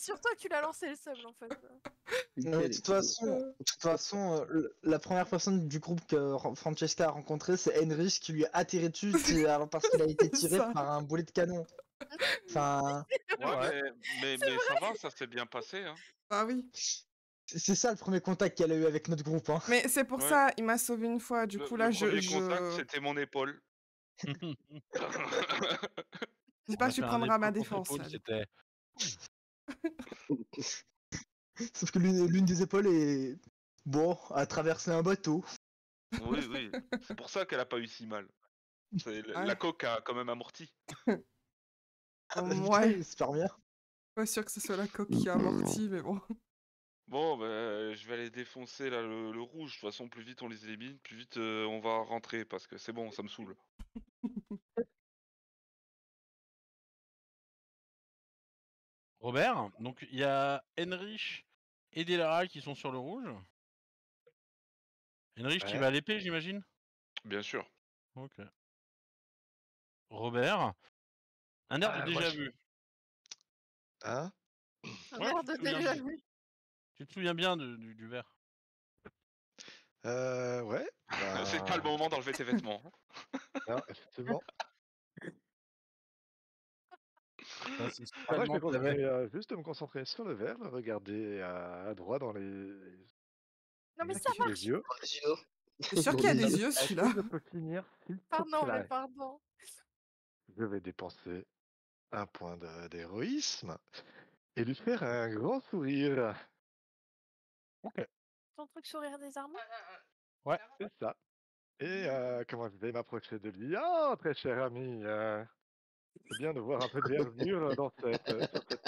sur toi que tu l'as lancé le seum en fait. De toute façon, la première personne du groupe que Francesca a rencontré, c'est Heinrich qui lui a tiré dessus alors parce qu'il a été tiré Ça. par un boulet de canon. Enfin, Ouais, mais ça va, ça s'est bien passé. Hein. Ah oui. c'est ça le premier contact qu'elle a eu avec notre groupe. Hein. Mais c'est pour Ouais. ça, il m'a sauvé une fois. Du coup, là, le premier contact, c'était mon épaule. J'ai pas su prendre à ma défense. Épaule, là, du coup. c'était. Sauf que l'une des épaules est. Bon, a traversé un bateau. Oui. C'est pour ça qu'elle a pas eu si mal. La Ouais. coque a quand même amorti. Ouais, J'espère bien. pas sûr que ce soit la coque qui a amorti, mais bon. Bon, bah, je vais aller défoncer là le rouge. De toute façon, plus vite on les élimine, plus vite on va rentrer parce que c'est bon, ça me saoule. Robert, donc il y a Heinrich et Delara qui sont sur le rouge. Heinrich, tu Ouais. vas à l'épée, j'imagine. Bien sûr. Ok. Robert, un air de Moi, déjà vu. Hein? Un Ouais, air tu de te souviens déjà bien. vu. Tu te souviens bien du verre. Ouais. C'est pas le moment d'enlever tes vêtements. Non, effectivement. Ça, c'est Moi, je seulement vais que t'avais. continuer juste de me concentrer sur le verre, le regarder à droit dans les, Non mais Ok. ça les marche. yeux. Dans les yeux. C'est sûr Dans qu'il y a les des yeux. yeux, Est-ce celui-là. que je peux finir, s'il te Pardon, mais plaît? pardon. Je vais dépenser un point d'héroïsme et lui faire un grand sourire. Ton truc sourire des armes. Ouais. C'est ça. Et comment je vais m'approcher de lui? Oh, très cher ami, c'est bien de voir un peu de verdure sur cette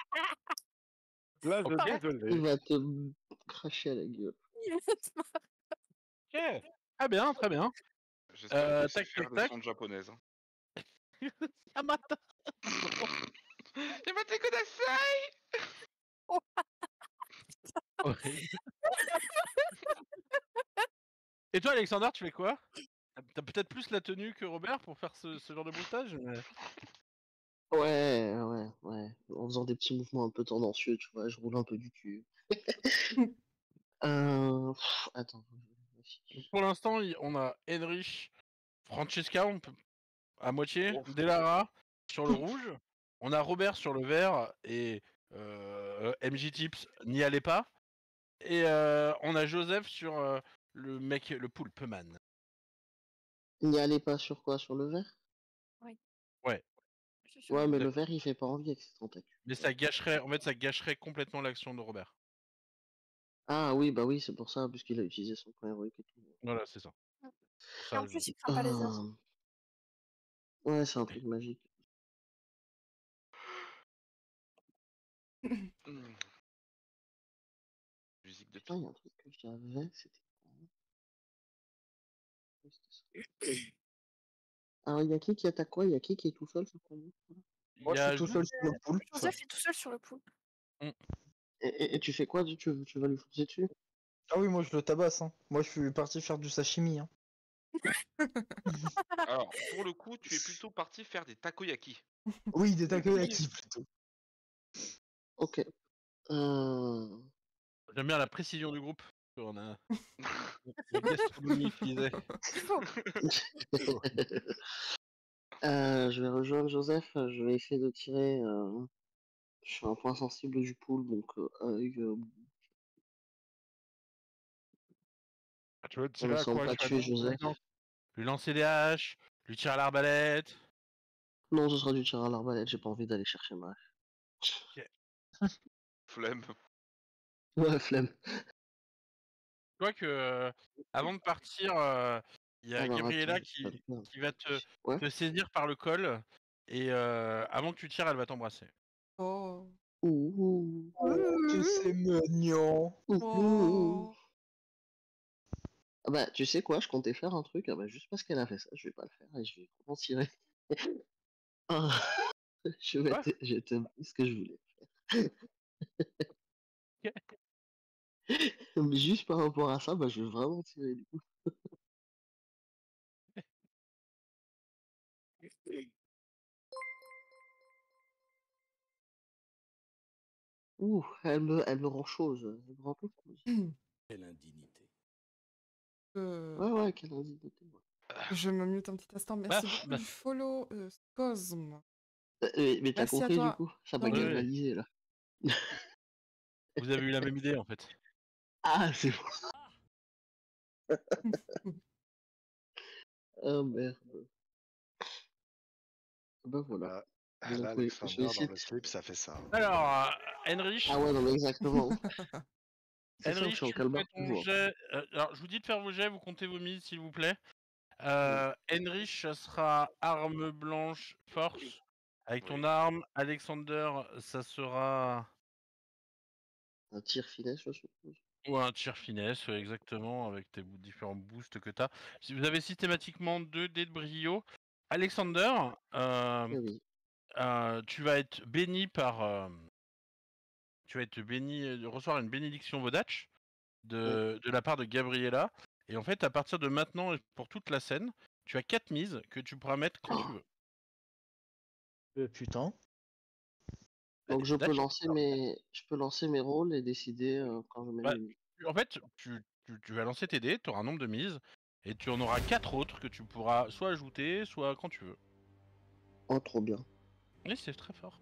plage Ok. Pardon. Il désolée. va te cracher à la gueule. Ok. Très bien, très bien. J'espère que c'est Tac, faire tac, des tac. sons japonaises. Hein. Ah, matin. Yamate kudasai! Horrible. Et toi, Alexander, tu fais quoi? T'as peut-être plus la tenue que Robert pour faire ce genre de bruitage, mais... Ouais. En faisant des petits mouvements un peu tendancieux, tu vois, je roule un peu du cul. Attends. Donc, pour l'instant, on a Heinrich, Francesca à moitié, Ouf. Delara sur le rouge, on a Robert sur le vert et MJ Tips n'y allez pas, et on a Joseph sur le mec, le Poulpeman. N'y allez pas sur quoi? Sur le verre? Ouais, Je suis sur Ouais, mais le D'accord. verre, il fait pas envie avec ses tentacules. mais ça gâcherait, en fait, ça gâcherait complètement l'action de Robert. Ah oui, bah oui, c'est pour ça, puisqu'il a utilisé son point héroïque et tout. Voilà, c'est ça. Et Ça, en plus, il craint pas les os. Ouais, c'est un truc magique. Musique de Putain, il y a un truc que j'avais, c'était quoi? Ouais, c'était ça. Alors, il y a qui attaque quoi? Il y a qui est tout seul sur quoi? Moi, Il y je a suis tout seul sur le poulpe. Joseph est tout seul sur le pool. Et tu fais quoi? Tu vas lui foncer dessus? Ah oui, moi je le tabasse. Hein. Moi, je suis parti faire du sashimi. Hein. Alors, pour le coup, tu es plutôt parti faire des takoyaki. Oui, des takoyaki plutôt. Ok. J'aime bien la précision du groupe. On a la gastronomie qu'ils aient. Je vais rejoindre Joseph, je vais essayer de tirer. Je suis un point sensible du pool, donc œil. Tu veux Ça tirer me à semble quoi pas tuer Joseph. Lui lancer des haches, lui tirer à l'arbalète. Non, ce sera du tir à l'arbalète, j'ai pas envie d'aller chercher ma hache. Flemme. Ouais, flemme. Tu vois que avant de partir, il y a Alors Gabriella attends, je vais pas le faire. qui va Ouais. te saisir par le col et avant que tu tires, elle va t'embrasser. Oh. Ouh. Que c'est mignon. Oh. Ah bah, tu sais quoi, je comptais faire un truc, ah bah, juste parce qu'elle a fait ça, je vais pas le faire et je vais vraiment tirer. Ah, Quoi? je vais te dire ce que je voulais faire. Mais juste par rapport à ça, bah, je vais vraiment tirer du coup. Ouh, elle me rend chose. Elle me rend toute chose. Quelle indignité. Ouais, quelle indignité. Ouais. Je me mute un petit instant. Merci Baf, beaucoup baf. du follow, Cosme. Mais t'as Merci à compris du toi. coup? Ça m'a Oui, oui. galvanisé là. Vous avez eu la même idée en fait. Ah, c'est bon. Oh merde. Ben voilà. Là, Donc là, oui, je vais Alexander, essayer dans de... le slip, ça fait ça. Alors, Henrich, Ah ouais, non mais exactement. C'est ça, je Henrich, suis en tu fais calbar ton toujours. jet. Alors, je vous dis de faire vos jets, vous comptez vos mises s'il vous plaît. Oui. Henrich, ça sera arme blanche, force. Avec ton Oui. arme, Alexander, ça sera. Un tir finesse, je suppose. Ou un tir finesse, exactement, avec tes différents boosts que tu as. Si vous avez systématiquement 2 dés de brio, Alexander, Eh oui. tu vas être béni par. Tu vas être béni, recevoir une bénédiction Vodach de la part de Gabriella. Et en fait, à partir de maintenant et pour toute la scène, tu as 4 mises que tu pourras mettre quand tu veux. Putain. Bah, Donc des Vodach, je peux lancer mes rôles et décider quand je mets bah, mes mises. en fait, tu vas lancer tes dés, tu auras un nombre de mises, et tu en auras 4 autres que tu pourras soit ajouter, soit quand tu veux. Oh, trop bien. Oui, c'est très fort.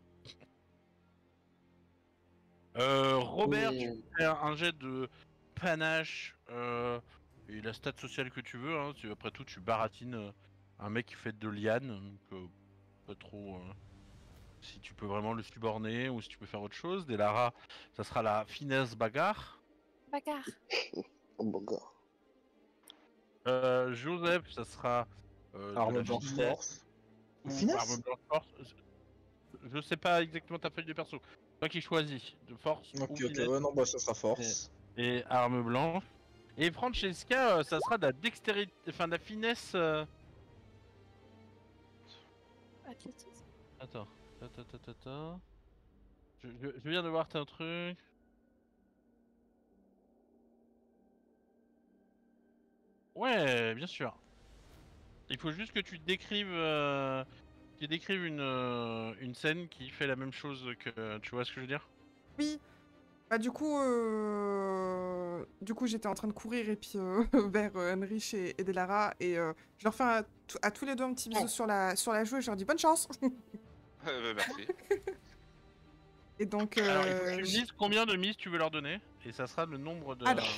Robert, Mais, tu peux faire un jet de panache et la stat sociale que tu veux. Hein. Après tout, tu baratines un mec qui fait de liane, donc pas trop si tu peux vraiment le suborner ou si tu peux faire autre chose. Des Lara, ça sera la finesse bagarre. Bagarre. oh mon gars. Joseph, ça sera de Arme la blanche finesse force. ou Finesse arme blanche force. Je sais pas exactement ta feuille de perso. Toi qui choisis de force ou Ok, finesse ouais, non, bah ça sera force. et arme blanche. Et Francesca, ça sera de la dextérité, enfin de la finesse. Athlétisme. Attends. Je viens de voir un truc. Ouais, bien sûr. Il faut juste que tu décrives une scène qui fait la même chose que. Tu vois ce que je veux dire? Oui. Bah du coup j'étais en train de courir et puis vers Henrich et Delara et je leur fais à tous les deux un petit bisou sur la joue et je leur dis bonne chance. Merci. Et donc Alors, il faut que tu me dises combien de mises tu veux leur donner, et ça sera le nombre de. Alors.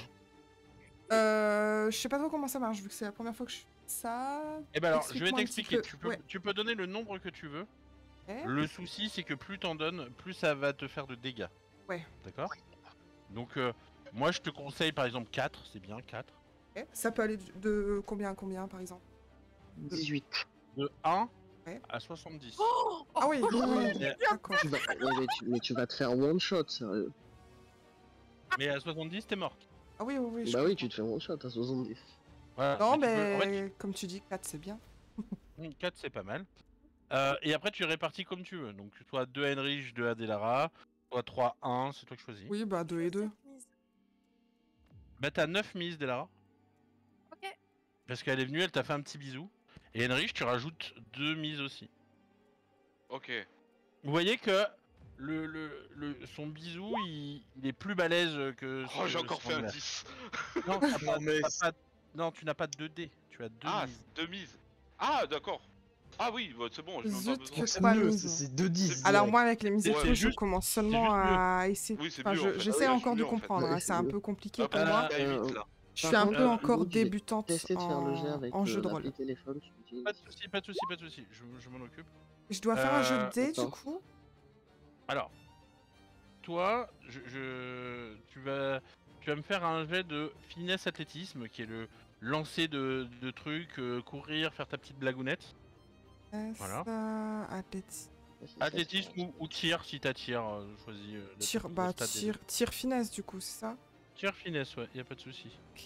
Je sais pas trop comment ça marche vu que c'est la première fois que je fais ça. Eh ben alors, je vais Explique-moi un petit t'expliquer. peu. Ouais. Tu peux donner le nombre que tu veux. Ouais. Le souci, c'est que plus t'en donnes, plus ça va te faire de dégâts. Ouais. D'accord? Donc, moi, je te conseille par exemple 4, c'est bien 4. Ok. Ça peut aller de combien à combien par exemple? 18. De 1 Ouais. à 70. Ah oui, oui, Mais- d'accord. Mais tu vas te faire one shot, sérieux. Mais à 70, t'es morte. Ah oui, oui, oui. je Bah oui, comprends. tu te fais one shot à 70. Voilà, Non, mais tu peux- mais en fait, comme tu dis, 4 c'est bien. 4 c'est pas mal. Et après, tu répartis comme tu veux. Donc, soit 2 Henrich, 2 Adelara, soit 3, 1, c'est toi qui choisis. Oui, bah 2 et 2. Bah, t'as 9 mises, Delara. Ok. Parce qu'elle est venue, elle t'a fait un petit bisou. Et Henrich, tu rajoutes 2 mises aussi. Ok. Vous voyez que son bisou, il est plus balèze que. Oh, j'ai encore son fait un adversaire. 10. Non, t'as pas- Non, mais t'as pas- non, tu n'as pas 2 dés. Tu as 2 Ah, mises. 2 mises. Ah, d'accord. Ah oui, bah, c'est bon, je n'ai même pas Zut, besoin. que c'est pas mieux, mise. c'est 2-10. Alors direct. moi avec les mises et Ouais, tout, c'est je juste- commence seulement juste mieux. à essayer. Oui, c'est Enfin, mieux, en fait. j'essaie Ouais, encore c'est de mieux, en fait. comprendre. Ouais, Hein, c'est c'est un mieux. peu compliqué Après, pour moi. j'étais à 8 là. Je suis un contre, peu encore Limite, je vais débutante Tester de faire le jet avec en jeu de rôle. l'appli téléphone. je me dis. Pas de soucis, pas de soucis, pas de soucis. Je m'en occupe. Je dois faire un jeu de dés du Attends. coup. Alors, toi, tu vas me faire un jet de finesse athlétisme, qui est le lancer de trucs, courir, faire ta petite blagounette. Voilà. Athlétisme. Athlétisme ou tir, si t'as tir, choisis. Tir, bah tir finesse du coup, c'est ça? Tir finesse, ouais, y a pas de soucis. Ok.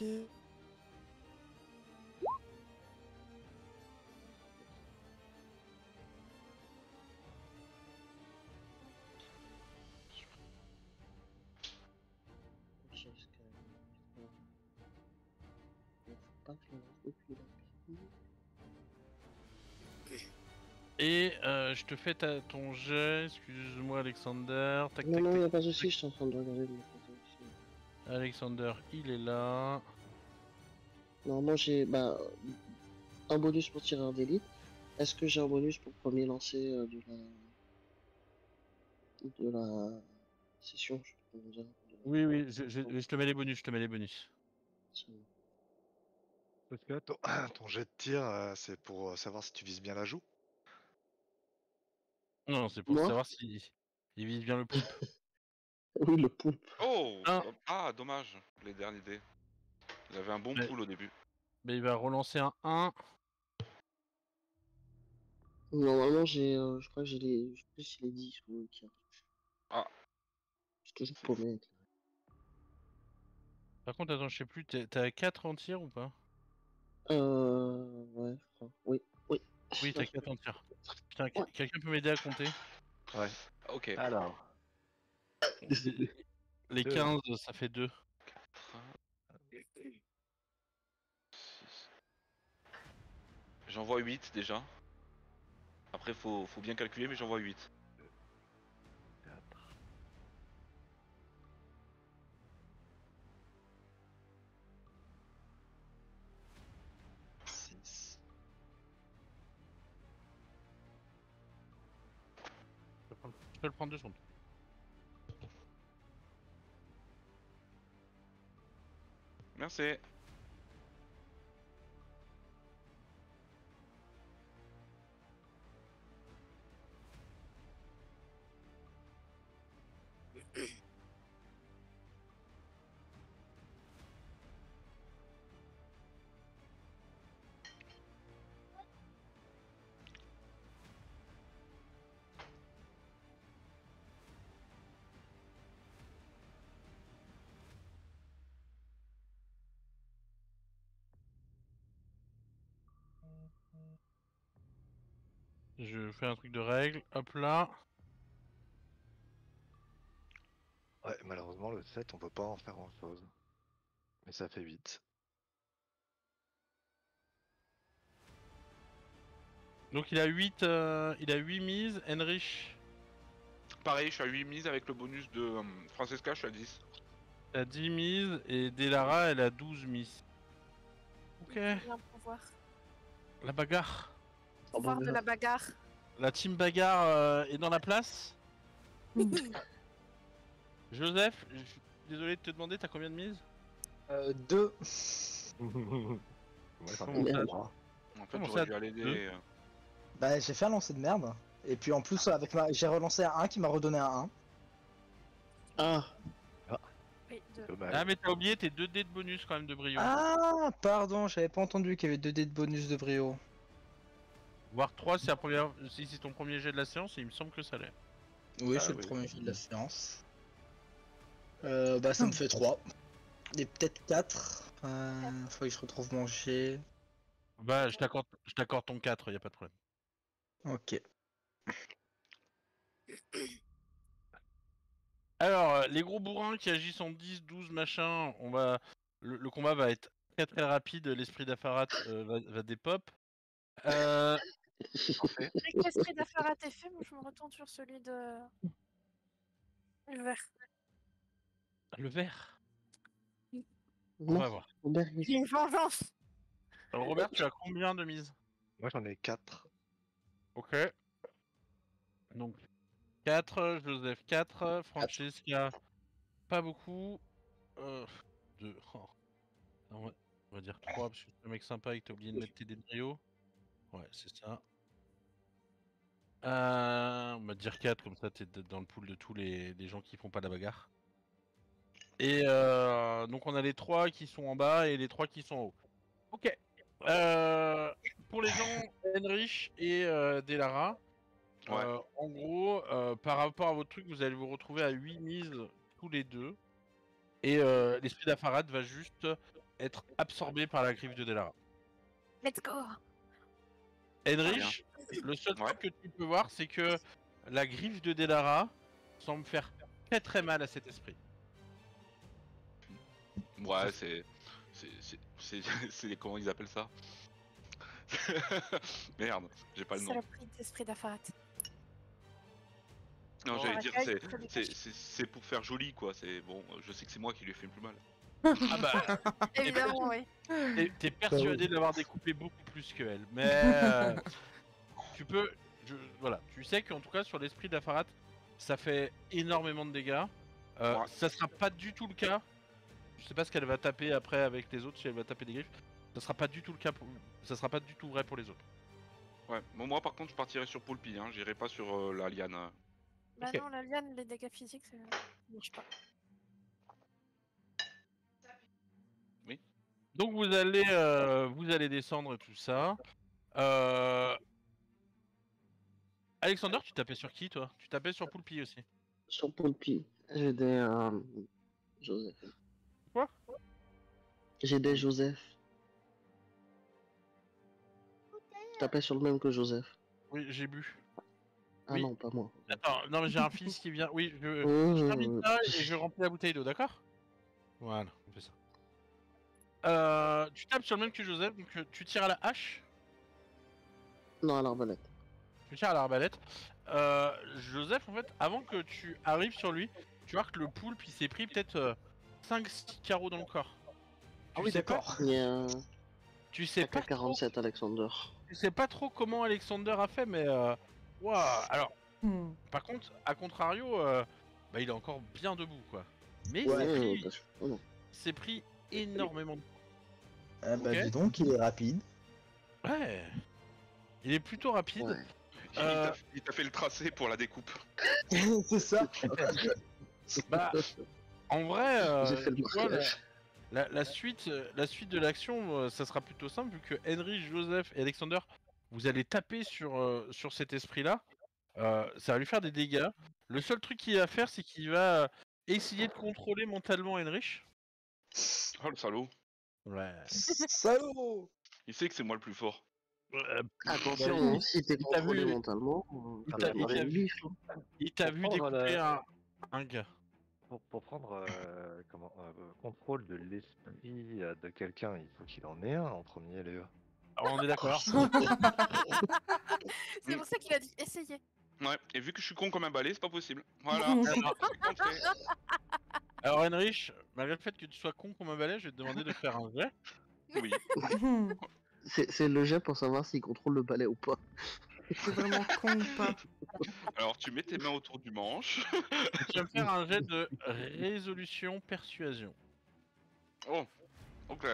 Et je te fais ton jet, excuse-moi Alexander. Tac, Non, tac, non, tac. y'a pas de soucis, je suis en train de regarder de mon côté aussi. Alexander, il est là. Normalement, j'ai un bonus pour tireur d'élite. Est-ce que j'ai un bonus pour premier lancer de la session? Je sais pas comment dire. Oui, oui, je te mets les bonus, C'est bon. Parce que là, ton jet de tir, c'est pour savoir si tu vises bien la joue. Non, c'est pour Moi? savoir si il vise bien le poulpe. Oui, le poulpe. Oh Un. Ah, dommage, les derniers dés. J'avais un bon Ouais. pool au début. Mais il va relancer un 1. Normalement, je crois que je sais plus si les 10 ou le tir. Ah. Je suis toujours C'est paumé avec Par contre, attends, je sais plus, t'as 4 en tir ou pas? Ouais, je crois. Oui, oui. Oui, t'as 4 en tir. Putain, Ouais. quelqu'un peut m'aider à compter? Ouais. Ok. Alors. Les Deux. 15, ça fait 2. 6. J'en vois 8 déjà. Après, faut bien calculer, mais j'en vois 8. 4. 6. Je peux le prendre 2 secondes. Merci. Je fais un truc de règle. Hop là. Ouais, malheureusement, le 7, on peut pas en faire grand chose. Mais ça fait 8. Donc il a 8 mises. Henrich, Pareil, je suis à 8 mises avec le bonus de Francesca, je suis à 10. a 10 mises. Et Delara, elle a 12 mises. Ok. Bien pour voir. La bagarre. Oh, Voir de la bagarre. La team bagarre est dans la place. Joseph, je suis désolé de te demander, t'as combien de mises? 2. Moi, j'en Comment ai ça 3. En fait, Comment j'aurais ça, dû aller deux des... Bah, j'ai fait un lancer de merde. Et puis en plus, j'ai relancé un 1 qui m'a redonné un 1. Ah, Oui, deux. Dommage. Ah mais t'as oublié tes 2 dés de bonus quand même de brio. Ah, pardon, j'avais pas entendu qu'il y avait 2 dés de bonus de brio. Voire 3 si c'est ton premier jet de la séance, et il me semble que ça l'est. Oui, Ah c'est le oui. premier jet de la séance. Bah, ça me fait 3. Et peut-être 4. Faut que je retrouve mon jet. Bah je t'accorde ton 4, y a pas de problème. Ok. Alors, les gros bourrins qui agissent en 10, 12 machin, le combat va être très très rapide, l'esprit d'Afarat va dépop. Dès que l'esprit d'Afarat est fait, moi je me retourne sur celui de. Le vert. Le vert. On non, va voir. Robert, Il y a une vengeance. Alors, Robert, tu as combien de mises? Moi, j'en ai 4. Ok. Donc 4, Joseph 4, Francesca pas beaucoup. 2. On va dire 3 parce que c'est un mec sympa et que t'as oublié de mettre tes dés de brio. Ouais, c'est ça. On va dire 4, comme ça t'es dans le pool de tous les gens qui font pas la bagarre. Et donc on a les 3 qui sont en bas et les 3 qui sont en haut. Ok. Pour les gens Henrich et Delara, Ouais. en gros, par rapport à votre truc, vous allez vous retrouver à 8 mises tous les deux. Et l'esprit d'Afarat va juste être absorbé par la griffe de Delara. Let's go. Henrich, le seul truc que tu peux voir, c'est que la griffe de Delara semble faire très très mal à cet esprit. Ouais, c'est comment ils appellent ça? Merde, j'ai pas le nom. Saloperie d'esprit d'Afarat. Non, Bon, j'allais dire, Racaille, ça dépêche. c'est pour faire joli, quoi. C'est bon, je sais que c'est moi qui lui ai fait le plus mal. Ah bah, Évidemment, oui. t'es persuadé de l'avoir découpé beaucoup plus que elle. Mais tu peux, voilà, tu sais qu'en tout cas sur l'esprit d'Afarat, ça fait énormément de dégâts. Ouais. Ça sera pas du tout le cas. Je sais pas ce qu'elle va taper après avec les autres, si elle va taper des griffes. Ça sera pas du tout le cas. Ça sera pas du tout vrai pour les autres. Ouais, bon, moi par contre, je partirai sur Poulpi, hein. J'irai pas sur la liane. Bah Ok. non, la liane, les dégâts physiques, ça marche pas. Donc vous allez descendre et tout ça. Alexander, tu tapais sur qui toi? Tu tapais sur Poulpi aussi. Sur Poulpi, j'ai des Joseph. Quoi? J'ai des Joseph. Tapais sur le même que Joseph. Oui, j'ai bu. Ah Oui. non, pas moi. Attends, non mais j'ai un fils qui vient. Oui, je termine ça et je remplis la bouteille d'eau, d'accord? Voilà, on fait ça. Tu tapes sur le même que Joseph, donc tu tires à la hache. Non, à l'arbalète. Tu tires à l'arbalète. Joseph, en fait, avant que tu arrives sur lui, tu vois que le poulpe il s'est pris peut-être 5-6 carreaux dans le corps. Ah oui, sais pas- d'accord. Il y a Tu sais pas trop, AK-47 Alexander. tu sais pas trop comment Alexander a fait, mais waouh. Alors, Hmm. par contre, à contrario, bah, il est encore bien debout, quoi. Mais il Ouais, s'est pris énormément de... Ah bah Ok. dis donc, il est rapide. Ouais. Il est plutôt rapide. Ouais. Il t'a fait le tracé pour la découpe. C'est ça. Bah, en vrai, J'ai fait le tu vois, mariage. la suite de l'action, ça sera plutôt simple vu que Henry, Joseph et Alexander, vous allez taper sur cet esprit-là. Ça va lui faire des dégâts. Le seul truc qu'il va faire, c'est qu'il va essayer de contrôler mentalement Henrich. Oh le salaud. Ouais. Salaud. Il sait que c'est moi le plus fort. Attention, bah, si t'es il t'a contrôlé vu- mentalement, il t'as t'a- la il marée t'a de vu- bif. Il t'a Pour vu prendre découper la- un gars. Pour prendre contrôle de l'esprit de quelqu'un, il faut qu'il en ait un en premier lieu. Alors, on est d'accord. C'est pour ça qu'il a dit essayez. Ouais, et vu que je suis con comme un balai, c'est pas possible. Voilà. Alors Henrich, malgré le fait que tu sois con comme un balai, je vais te demander de faire un jet. Oui. C'est le jet pour savoir s'il contrôle le balai ou pas. C'est vraiment con ou pas? Alors tu mets tes mains autour du manche. Tu vas me faire un jet de résolution persuasion. Oh, ok.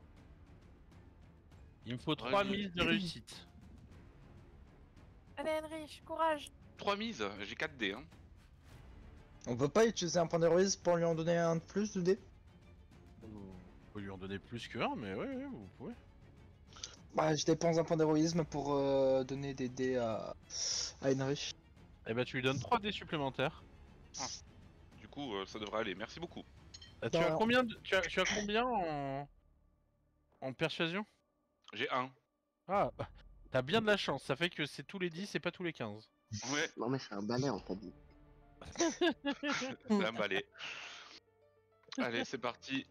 Il me faut 3 mises de réussite. Allez, Henry, courage. 3 mises, j'ai 4 dés. Hein. On peut pas utiliser un point d'héroïsme pour lui en donner un de plus de dés? Vous pouvez lui en donner plus que 1, mais ouais, vous pouvez. Bah, je dépense un point d'héroïsme pour donner des dés à Heinrich. Et bah tu lui donnes 3 dés supplémentaires. Du coup, ça devrait aller. Merci beaucoup. Tu as Non. combien tu as combien en persuasion? J'ai 1. Ah, t'as bien de la chance, ça fait que c'est tous les 10 et pas tous les 15. Ouais, Non mais c'est un balai en fait. c'est un balai. Allez, c'est parti.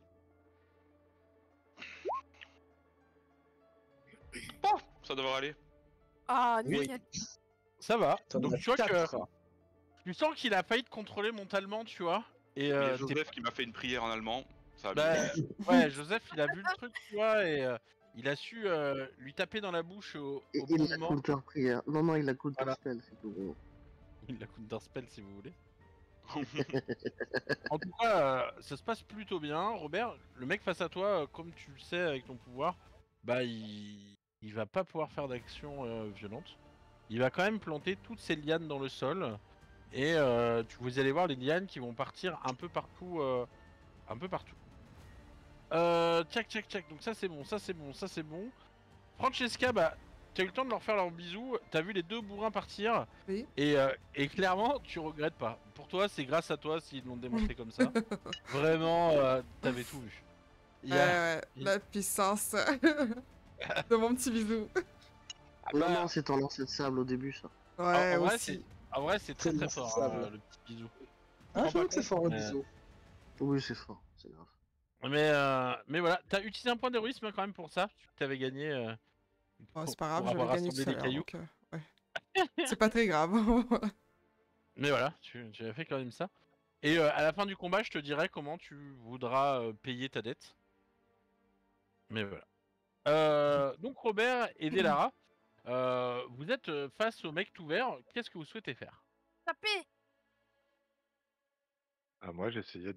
Oh, ça devrait aller. Ah, Oui. nickel. Ça va. T'en Donc as tu vois que 4. tu sens qu'il a failli te contrôler mentalement, tu vois. Et Il y a t'es- Joseph qui m'a fait une prière en allemand. Ça a bah, bien. ouais, Joseph, il a vu le truc, tu vois, et il a su lui taper dans la bouche au bon Il a moment. counter prière. Non, il a counter Voilà. spell, c'est tout. Il a counterspell si vous voulez. En tout cas, ça se passe plutôt bien. Robert, le mec face à toi, comme tu le sais avec ton pouvoir, bah il va pas pouvoir faire d'action violente. Il va quand même planter toutes ses lianes dans le sol. Et vous allez voir les lianes qui vont partir un peu partout. Tchac. Donc ça c'est bon, ça c'est bon, ça c'est bon. Francesca, bah t'as eu le temps de leur faire leurs bisous. T'as vu les deux bourrins partir. Oui. Et clairement, tu regrettes pas. Pour toi, c'est grâce à toi s'ils l'ont démonté comme ça. Vraiment, t'avais tout vu. Il y a- Ouais, la puissance de mon petit bisou. Non, c'est ton lancer de sable au début, ça. Ouais, en vrai, aussi. En vrai, c'est très C'est très le fort, sable. le petit bisou. Ah, je trouve que c'est fort le mais- bisou. Oui, c'est fort, c'est grave. Mais voilà, t'as utilisé un point d'héroïsme quand même pour ça. Tu t'avais gagné Oh, c'est pas grave, pour j'avais avoir gagné tout rassemblé à des l'heure, cailloux. donc ouais. C'est pas très grave. Mais voilà, tu as fait quand même ça. Et à la fin du combat, je te dirai comment tu voudras payer ta dette. Mais voilà. Donc Robert et Delara, vous êtes face au mec tout vert. Qu'est-ce que vous souhaitez faire? Tapez. Ah, moi, j'essayais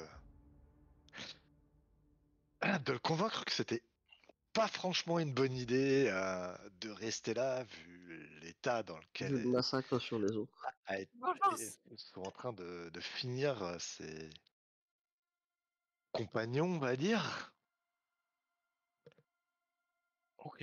de le convaincre que c'était pas franchement une bonne idée de rester là, vu l'état dans lequel Vu le massacre sur les autres. Vengeance. ils sont en train de finir ses compagnons, on va dire. Ok.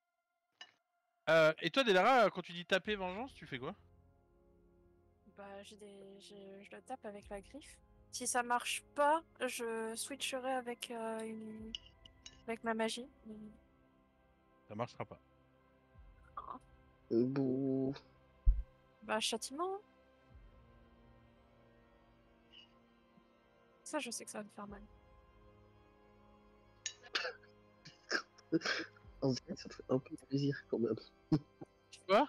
Et toi, Delara, quand tu dis taper vengeance, tu fais quoi? Bah, je le tape avec la griffe. Si ça marche pas, je switcherai avec avec ma magie. Ça marchera pas. Bouh. Bah, châtiment. Ça, je sais que ça va me faire mal. En vrai, ça te fait un peu plaisir quand même. Quoi?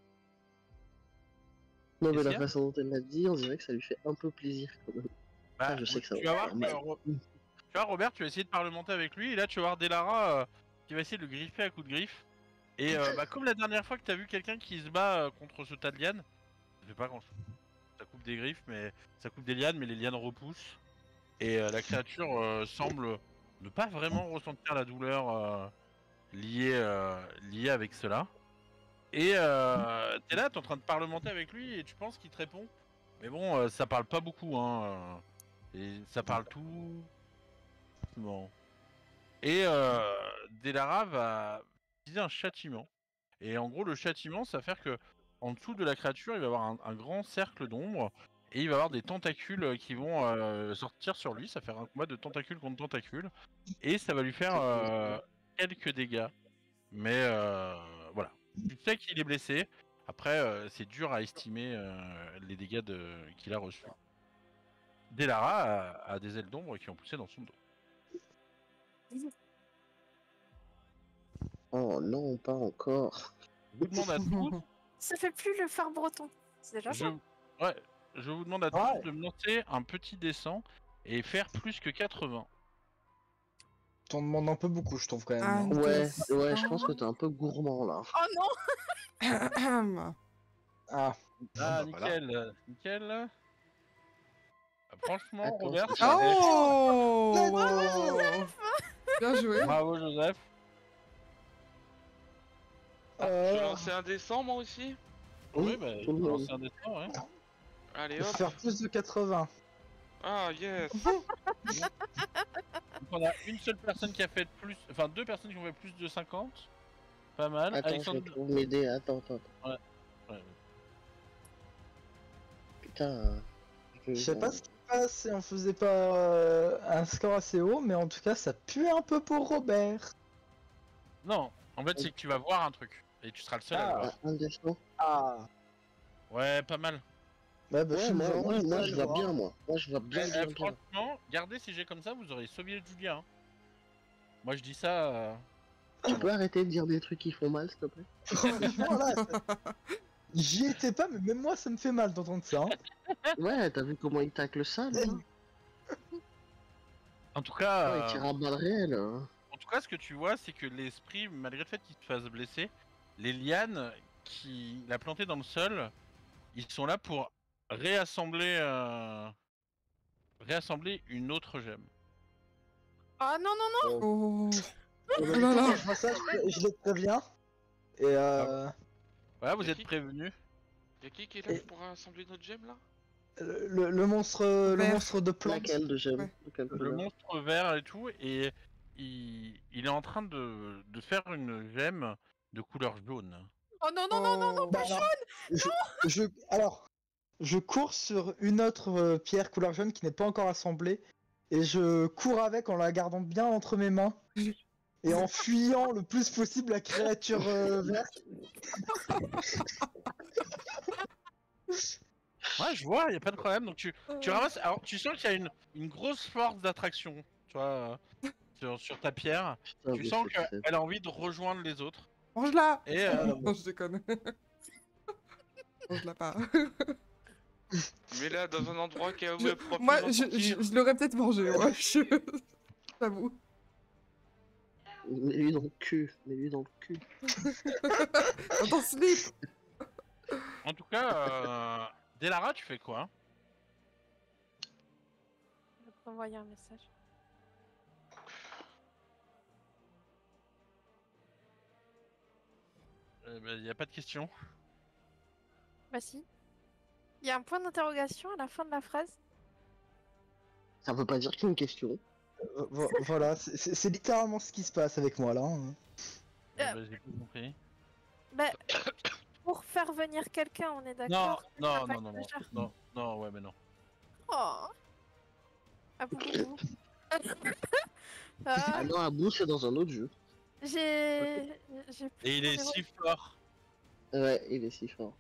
Non, mais Qu'est-ce la qu'il y a façon dont elle l'a dit, on dirait que ça lui fait un peu plaisir quand même. Bah, je sais que ça tu va vas faire voir, mal. tu vois, Robert, tu vas essayer de parlementer avec lui, et là tu vas voir Delara qui va essayer de le griffer à coups de griffe. Et bah, comme la dernière fois que t'as vu quelqu'un qui se bat contre ce tas de lianes, ça fait pas grand chose. Ça coupe des griffes, mais ça coupe des lianes, mais les lianes repoussent. Et la créature semble ne pas vraiment ressentir la douleur liée avec cela. Et t'es là, t'es en train de parlementer avec lui, et tu penses qu'il te répond. Mais bon, ça parle pas beaucoup, hein. Et ça parle tout. Bon. Et Delara va utiliser un châtiment. Et en gros, le châtiment, ça va faire que en dessous de la créature, il va y avoir un grand cercle d'ombre. Et il va y avoir des tentacules qui vont sortir sur lui. Ça va faire un combat de tentacule contre tentacule. Et ça va lui faire quelques dégâts. Mais voilà. Tu sais qu'il est blessé. Après, c'est dur à estimer les dégâts qu'il a reçus. Delara a des ailes d'ombre qui ont poussé dans son dos. Oh non, pas encore. Je vous demande à tous, Ça fait plus le phare breton. C'est déjà ça. je vous demande à tous de me lancer un petit dessin et faire plus que 80. T'en demandes un peu beaucoup, je trouve quand même. Ah, hein. Ouais, je pense que t'es un peu gourmand là. Oh non. Ah, Ah, bah, voilà. nickel, nickel. Franchement, Attends, Robert, c'est c'est ça. Oh Bien joué. bravo Joseph. Je vais lancer un dessin moi aussi. Oui, bah, tout le je monde. lance un dessin, ouais. Allez faut hop. faire plus de 80. Ah yes. Donc on a une seule personne qui a fait plus, enfin 2 personnes qui ont fait plus de 50. Pas mal. Attends, je Alexandre. trouve mes dés. Attends. Ouais. Putain. Je sais pas ce qui se passe si on faisait pas un score assez haut, mais en tout cas, ça pue un peu pour Robert. Non, en fait, c'est que tu vas voir un truc et tu seras le seul à le voir. Un dessin. Ah. Ouais, pas mal. Bah, je Ouais, suis moi vraiment je pas vois bien, moi. Moi, je vois bien. Franchement, gardez ces jets comme ça, vous aurez sauvé Julia. Hein. Moi, je dis ça. Tu peux arrêter de dire des trucs qui font mal, s'il te plaît? Franchement, là, j'y étais pas, mais même moi, ça me fait mal d'entendre ça. Hein. Ouais, t'as vu comment il tacle ça, là? En tout cas, Ouais, il tire à balles réelles. Hein. en tout cas, ce que tu vois, c'est que l'esprit, malgré le fait qu'il te fasse blesser, les lianes qu'il a plantées dans le sol, ils sont là pour réassembler une autre gemme. Ah non, non, non. Oh. Et Oh là là. moi, ça, je les préviens. Et Voilà, vous Y'a êtes qui prévenus. Y'a qui est là Et- pour assembler notre gemme là? le monstre, Vert. de plante. Laquelle de gemme? Ouais. Laquelle Le couleur? monstre vert et tout, et il est en train de faire une gemme de couleur jaune. Oh non, non, non, non, non, Bah, pas alors, jaune. alors, je cours sur une autre pierre couleur jaune qui n'est pas encore assemblée et je cours avec en la gardant bien entre mes mains et en fuyant le plus possible la créature verte. Ouais, je vois, y a pas de problème. Donc tu ramasses. Alors, tu sens qu'il y a une grosse force d'attraction, tu vois, sur ta pierre. Putain, Tu mais sens c'est faible. qu'elle a envie de rejoindre les autres. Mange-la. Et Non, je déconne. Mange-la pas. Mets-la dans un endroit qui est où Je- elle pourra plus Moi, en sortir. je l'aurais peut-être mangé, ouais. J'avoue. Mets-lui dans le cul. Mets-lui dans le cul. Dans ton slip. en tout cas, Delara, tu fais quoi? Je vais t'envoyer un message. Il y a pas de question. Bah si. Il y a un point d'interrogation à la fin de la phrase. Ça veut pas dire qu'il y a une question. Voilà, c'est littéralement ce qui se passe avec moi là. Hein. J'ai pas compris. Bah, pour faire venir quelqu'un, on est Non, d'accord. non, non, non, non, non, ouais, mais non. Oh. Ah, boubou. Ah non, Abou, c'est dans un autre jeu. J'ai plus Et il mon est numéro. si fort. Ouais, il est si fort.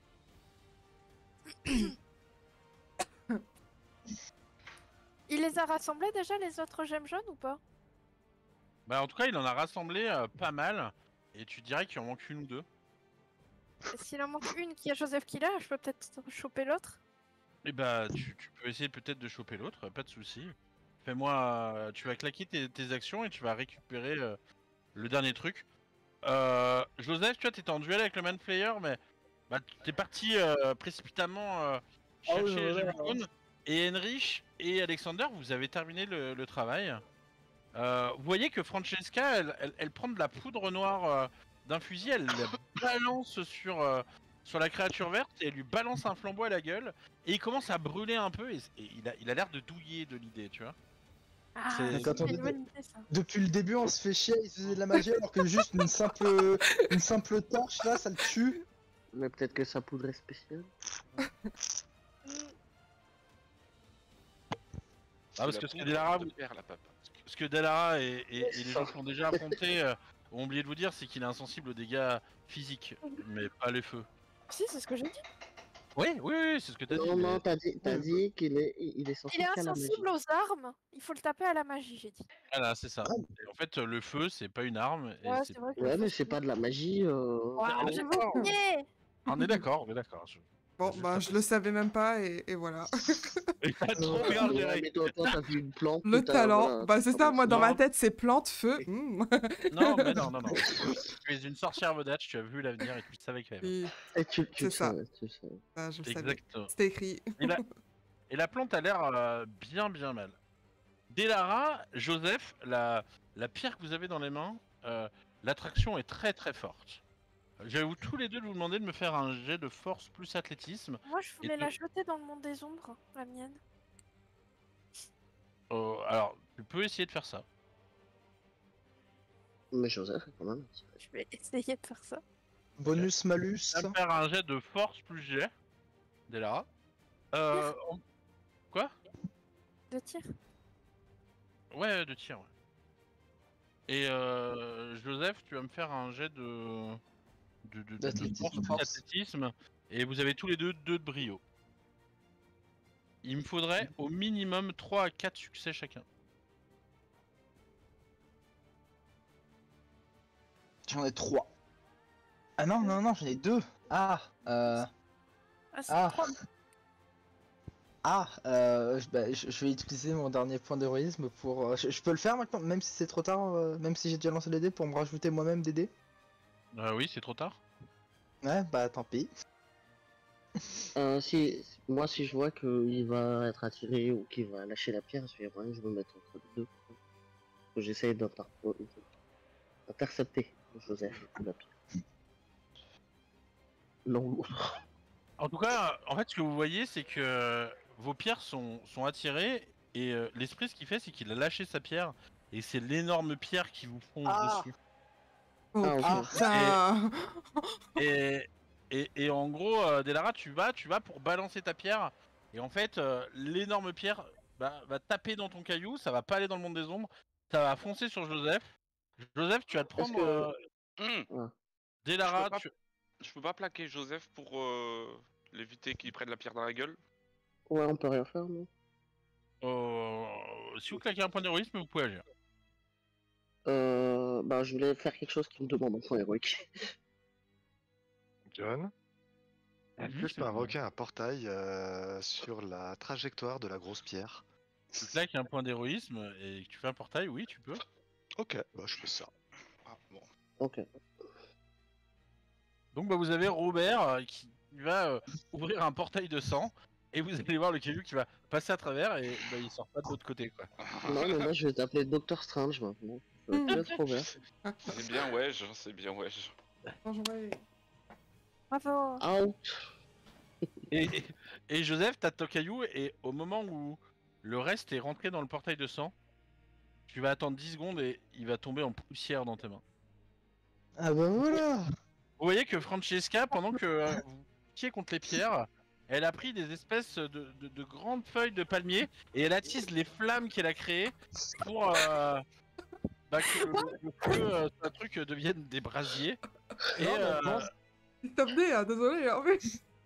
Il les a rassemblés déjà, les autres gemmes jaunes ou pas? Bah en tout cas, il en a rassemblé pas mal. Et tu dirais qu'il en manque une ou deux. S'il en manque une qui a Joseph qui l'a, je peux peut-être choper l'autre. Et bah tu peux essayer peut-être de choper l'autre, pas de souci. Fais-moi, tu vas claquer tes actions et tu vas récupérer le dernier truc. Joseph, tu vois, t'étais en duel avec le Manflayer, mais bah, t'es parti précipitamment chercher oui, les voilà. gemmes jaunes. Et Henrich et Alexander, vous avez terminé le travail. Vous voyez que Francesca, elle prend de la poudre noire d'un fusil, elle la balance sur la créature verte et elle lui balance un flambeau à la gueule. Et il commence à brûler un peu et il a l'air de douiller de l'idée, tu vois. Ah, C'est- c'est Attendez, une bonne idée ça. Depuis le début, on se fait chier à utiliser de la magie alors que juste une simple torche là, ça le tue. Mais peut-être que sa poudre est spéciale. Ah, parce que ce que Delara, ce que Delara et les gens qui ont déjà affronté ont oublié de vous dire, c'est qu'il est insensible aux dégâts physiques, mais pas les feux. Si, c'est ce que j'ai dit. Oui, oui, oui, c'est ce que t'as dit. Non, mais- non, t'as dit qu'il est, il est Il sensible est qu'à la magie. insensible aux armes, il faut le taper à la magie, j'ai dit. Voilà, c'est ça. Et en fait, le feu, c'est pas une arme. Et Ouais, c'est- c'est vrai que Ouais, le mais feu, c'est pas de la magie. on est je d'accord. vous niais. On est d'accord, on est d'accord. Bon, bah, je le savais même pas et voilà. Il a trop bien Ouais, géré. mais toi, t'as vu une plante. Le t'as- talent. voilà, Bah, c'est t'as ça, pas moi, dans Non. ma tête, c'est plante, feu. Non, mais non, non, non. Tu es une sorcière vedette, tu as vu l'avenir et tu le savais quand même. Oui, Et tu C'est le ça. savais, tu le savais. bah, je le savais. Exactement. C'était écrit. Et la plante a l'air bien mal. Delara, Joseph, la pierre que vous avez dans les mains, l'attraction est très forte. Je vais vous tous les deux de vous demander de me faire un jet de force plus athlétisme. Moi, je voulais Et la te- jeter dans le monde des ombres, la mienne. Alors, tu peux essayer de faire ça. Mais Joseph, quand même. Je vais essayer de faire ça. Bonus malus. Tu vas me faire un jet de force plus jet, Delara. Quoi? De tir. Ouais, de tir, ouais. Et Joseph, tu vas me faire un jet de D'athlétisme, force plus force. athlétisme. Et vous avez tous les deux 2 de brio. Il me faudrait au minimum 3 à 4 succès chacun. J'en ai 3. Ah non, non, j'en ai 2. Ah, c'est Ah. 3. Je vais utiliser mon dernier point d'héroïsme pour... je peux le faire maintenant, même si c'est trop tard, même si j'ai déjà lancé les dés, pour me rajouter moi-même des dés. Oui, c'est trop tard. Ouais, bah tant pis. Moi, si je vois qu'il va être attiré ou qu'il va lâcher la pierre, je vais me mettre entre les deux. Que j'essaye d'intercepter Joseph ou la pierre. Non. En tout cas, en fait, ce que vous voyez, c'est que vos pierres sont attirées et l'esprit, ce qu'il fait, c'est qu'il a lâché sa pierre et c'est l'énorme pierre qui vous fonce dessus. Oh Ah, ok. putain. Et en gros, Delara, tu vas pour balancer ta pierre et en fait, l'énorme pierre va taper dans ton caillou, ça va pas aller dans le monde des ombres, ça va foncer sur Joseph. Joseph, tu vas te Est-ce prendre Ouais. Delara. Je peux pas plaquer Joseph pour l'éviter qu'il prenne la pierre dans la gueule. Ouais, on peut rien faire, non? Si vous claquez un point d'héroïsme, vous pouvez agir. Bah, je voulais faire quelque chose qui me demande un point héroïque. John, est-ce Mhm, que je c'est peux bon. invoquer un portail sur la trajectoire de la grosse pierre? Tu claques un point d'héroïsme et que tu fais un portail, oui, tu peux. Ok, bah je fais ça. Ah, bon. Ok. Donc bah, vous avez Robert qui va ouvrir un portail de sang et vous allez voir le caillou qui va passer à travers et bah, il sort pas de l'autre côté quoi. Non, mais moi je vais t'appeler Doctor Strange maintenant. Je vais plus être Robert. C'est bien wesh, c'est bien wesh. Bonjour, ouais. Bravo. Out. Et, et Joseph, t'as ton caillou et au moment où le reste est rentré dans le portail de sang, tu vas attendre 10 secondes et il va tomber en poussière dans tes mains. Ah bah voilà. Vous voyez que Francesca, pendant que vous piez contre les pierres, elle a pris des espèces de grandes feuilles de palmier et elle attise les flammes qu'elle a créées pour que le feu, ce truc devienne des brasiers. Et Non, mais bon, Il t'a amené, hein, désolé. Hein, mais...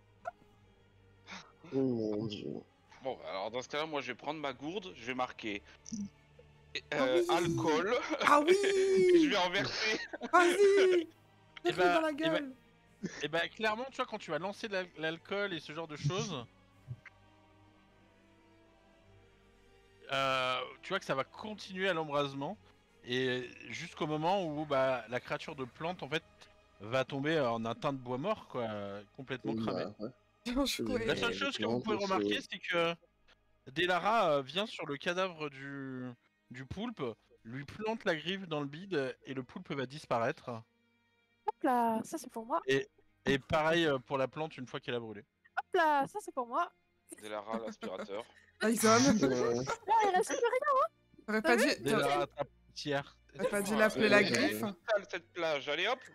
Oh mon dieu. Bon, alors dans ce cas-là, moi je vais prendre ma gourde, je vais marquer Ah oui. alcool, Ah et je oui. vais en verser. Vas-y. Et Mets-le dans la gueule. et bah clairement, tu vois, quand tu vas lancer de l'alcool et ce genre de choses, tu vois que ça va continuer à l'embrasement et jusqu'au moment où bah, la créature de plante en fait va tomber en un teint de bois mort quoi, complètement cramé. Bah, ouais. Bien joué. La seule chose que vous pouvez remarquer, c'est que Delara vient sur le cadavre du poulpe, lui plante la griffe dans le bide et le poulpe va disparaître. Hop là, ça c'est pour moi. Et pareil pour la plante une fois qu'elle a brûlé. Hop là, ça c'est pour moi. Delara, l'aspirateur. Tyson. Là, il reste plus rien. T'aurais pas dû, Delara, ta poussière. t'aurais pas dû l'appeler la griffe. Sale cette plage, allez hop.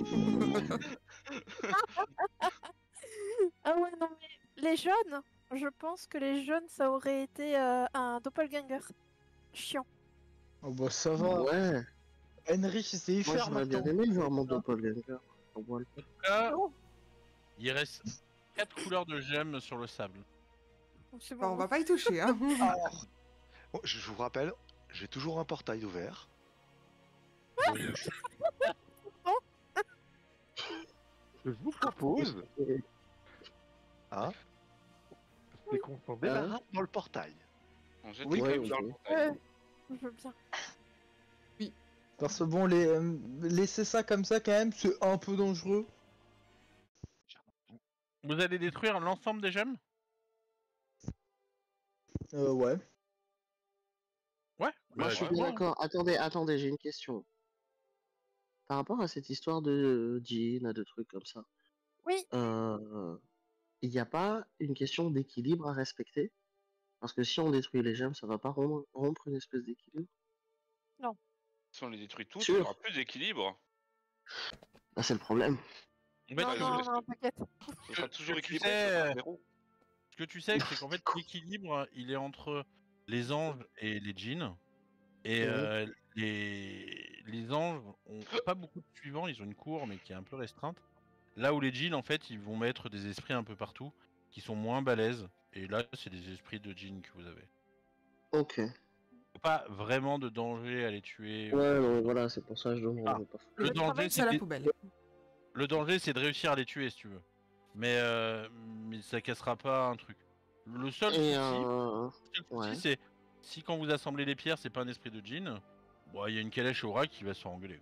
Ah ouais, non mais les jaunes, je pense que les jaunes ça aurait été un doppelganger. Chiant. Oh bah ça va. Ouais. Henrich il sait y Moi faire j'aurais bien maintenant. aimé voir mon doppelganger. On voit le- Là, Oh, il reste 4 couleurs de gemmes sur le sable. c'est Bah, bon. on va pas y toucher, hein. Alors, bon, je vous rappelle, j'ai toujours un portail ouvert. Je vous propose, hein, c'est qu'on s'en débarrasse dans le portail. On jette Oui, les ouais, clés dans le oui. portail. Ouais, je veux bien. Parce que bon, laisser ça comme ça quand même, c'est un peu dangereux. Vous allez détruire l'ensemble des gemmes? Ouais. Ouais. Moi je suis bien d'accord. Attendez, j'ai une question. Par rapport à cette histoire de djinn, de trucs comme ça, Oui, il n'y a pas une question d'équilibre à respecter? Parce que si on détruit les gemmes, ça va pas rompre une espèce d'équilibre? Si on les détruit toutes, Sûr. il n'y aura plus d'équilibre. Bah, c'est le problème. En fait, non, je non, laisse- non, t'inquiète. Ce sera toujours que tu équilibré, sais, ça sera zéro. ce que tu sais, c'est qu'en fait, l'équilibre, il est entre les anges et les djinns. Et Mhm. les anges ont pas beaucoup de suivants, ils ont une cour, mais qui est un peu restreinte. Là où les djinns, en fait, ils vont mettre des esprits un peu partout, qui sont moins balèzes. Et là, c'est des esprits de djinns que vous avez. Ok. Pas vraiment de danger à les tuer. Ouais, non, voilà, c'est pour ça que je demande. Ah. je veux pas- Le danger, travail, c'est à la poubelle. c'est de réussir à les tuer, si tu veux. Mais ça cassera pas un truc. Le seul Et souci, ouais. c'est si quand vous assemblez les pierres, c'est pas un esprit de djinn, bon, il y a une calèche aura qui va se faire engueuler.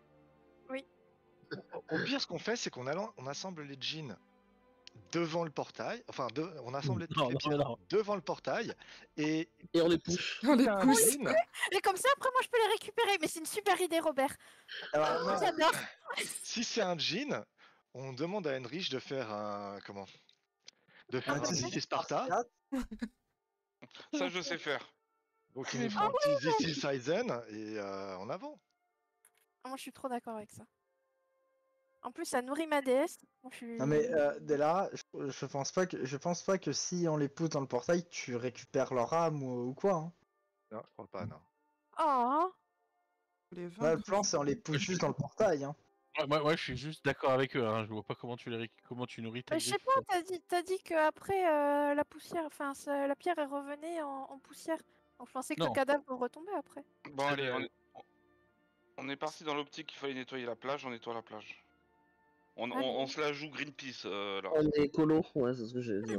Au pire, ce qu'on fait, c'est on assemble les jeans devant le portail. Enfin, on assemble toutes les pierres devant le portail. Et Et on les pousse. On les un pousse. djinn, Et comme ça, après, moi, je peux les récupérer. Mais c'est une super idée, Robert. Alors, non, J'adore. si c'est un jean, on demande à Henrich de faire un. Comment? De faire un un petit This is Sparta. Ça, je sais faire. Donc, il nous fera un petit This is Sizen et en avant. Ah, moi, je suis trop d'accord avec ça. En plus, ça nourrit ma déesse. Moi, je suis... Non mais Delara, je pense pas que si on les pousse dans le portail, tu récupères leur âme ou quoi. Hein. Non, je crois pas, non. Oh, Les Ouais, vaincre, le plan c'est on les pousse juste dans le portail. Hein. Moi, je suis juste d'accord avec eux. Hein. Je vois pas comment tu nourris ta mais je sais griffe. pas, t'as dit qu'après, la poussière, enfin, la pierre, elle revenait en poussière. Donc, je pensais que Non. le cadavre retombait après. Bon, C'est allez, le- on est parti dans l'optique qu'il fallait nettoyer la plage, on nettoie la plage. On se la joue Greenpeace là. On est écolo, ouais, c'est ce que j'ai dit.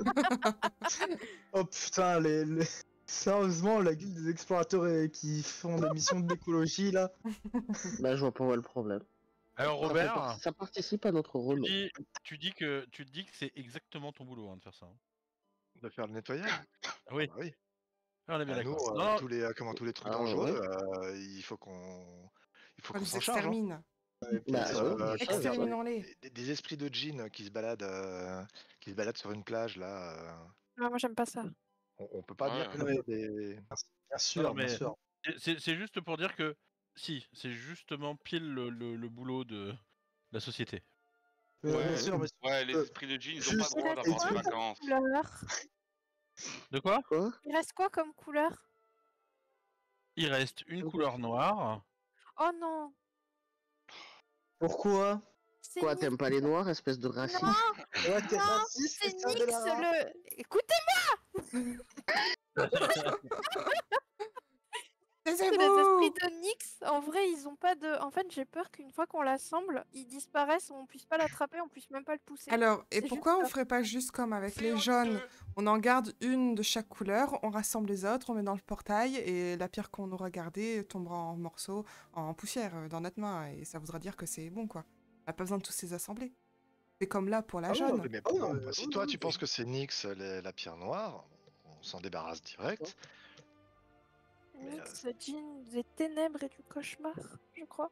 Oh putain, sérieusement, la guilde des explorateurs qui font des missions d'écologie là. Bah, je vois pas où est le problème. Alors Ça, Robert, ça participe à notre rôle. tu dis que c'est exactement ton boulot de faire ça. De faire le nettoyage. Oui. Bah oui. Ah, on est bien Bah, nous, d'accord. Non, tous les trucs Ah, dangereux, ouais. il faut qu'on On qu'on les s'en charge. Hein. extermine. Et puis, Bah, Des, ouais, comment ça, dire, Exterminons-les. des esprits de djinn qui se baladent sur une plage là. Ah, moi, j'aime pas ça. On peut pas dire Ouais. que Ouais. ça soit des. bien sûr, non, bien mais sûr. c'est juste pour dire que si, c'est justement pile le boulot de la société. Bien sûr, mais Ouais, les euh, esprits de djinn, ils ont pas juste le droit d'avoir des explique- vacances. Couleur. De quoi? Quoi? Il reste quoi comme couleur? Il reste une couleur noire. Oh non. pourquoi? C'est Quoi, Nyx. t'aimes pas les noirs, espèce de raciste? Non, Ouais, t'es non, raciste, c'est ça, Nyx Delara le. Écoutez, c'est les esprits de Nyx. En vrai, ils ont pas de. En fait, j'ai peur qu'une fois qu'on l'assemble, ils disparaissent, on puisse pas l'attraper, on puisse même pas le pousser. Alors, et C'est pourquoi juste on ça. ferait pas juste comme avec les jaunes? On en garde une de chaque couleur, on rassemble les autres, on met dans le portail et la pierre qu'on aura gardée tombera en morceaux, en poussière dans notre main et ça voudra dire que c'est bon quoi. On n'a pas besoin de tous les assembler. C'est comme là pour la Ah jaune. mais Ah, bon, mais bah, si oui, toi oui, tu penses que c'est Nyx la pierre noire, on s'en débarrasse direct. Mais, Nyx, le djinn des ténèbres et du cauchemar, je crois.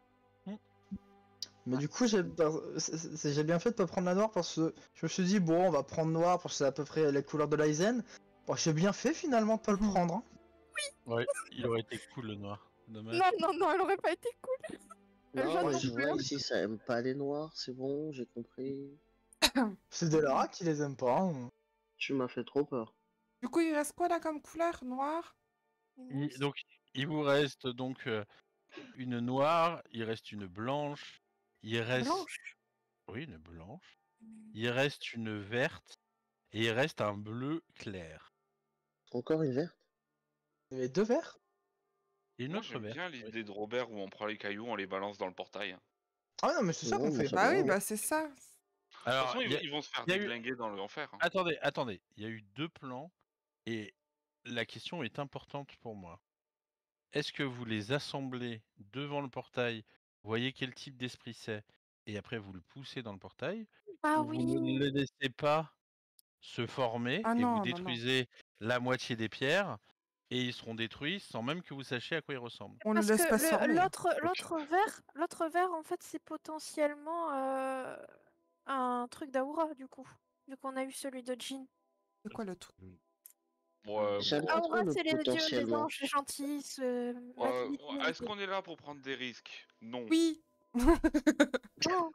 Mais du coup, j'ai bien fait de pas prendre la noire parce que je me suis dit, bon, on va prendre noir parce que c'est à peu près les couleurs de l'Aizen. Bon, j'ai bien fait finalement de pas le prendre. Hein. Ouais, il aurait été cool le noir. Dommage. Non, elle aurait pas été cool. Le Non, jaune mais non je plus. vois ici, ça aime pas les noirs, c'est bon, j'ai compris. C'est Delara qui les aime pas. Hein. Tu m'as fait trop peur. Du coup, il reste quoi là comme couleur? Noir? Donc, il vous reste donc une noire, il reste une blanche, il reste. Blanche. Oui, une blanche. Il reste une verte et il reste un bleu clair. Encore une verte? Il y avait deux verres. Et une Moi, autre j'aime verte. bien l'idée de Robert où on prend les cailloux, on les balance dans le portail. De Ah non, mais c'est ça Non, qu'on mais fait. ça Bah va, oui, hein. bah c'est ça. toute Alors, façon, il y a- ils vont se faire il y a eu- déglinguer dans l'enfer. Hein. attendez, il y a eu deux plans et la question est importante pour moi. Est-ce que vous les assemblez devant le portail, voyez quel type d'esprit c'est, et après vous le poussez dans le portail, Ah ou vous oui. ne les laissez pas se former Ah et non, vous non, non. détruisez la moitié des pierres et ils seront détruits sans même que vous sachiez à quoi ils ressemblent. On le Parce laisse que pas se former. l'autre verre, en fait, c'est potentiellement un truc d'Aura, du coup. Vu qu'on a eu celui de Jean. C'est quoi le truc? Ouais, J'aime bon. pas trop Aura, le c'est les dieux, les potentiellement. anges gentils, la Ouais, vie. Est-ce qu'on est là pour prendre des risques? Non. Oui. Non.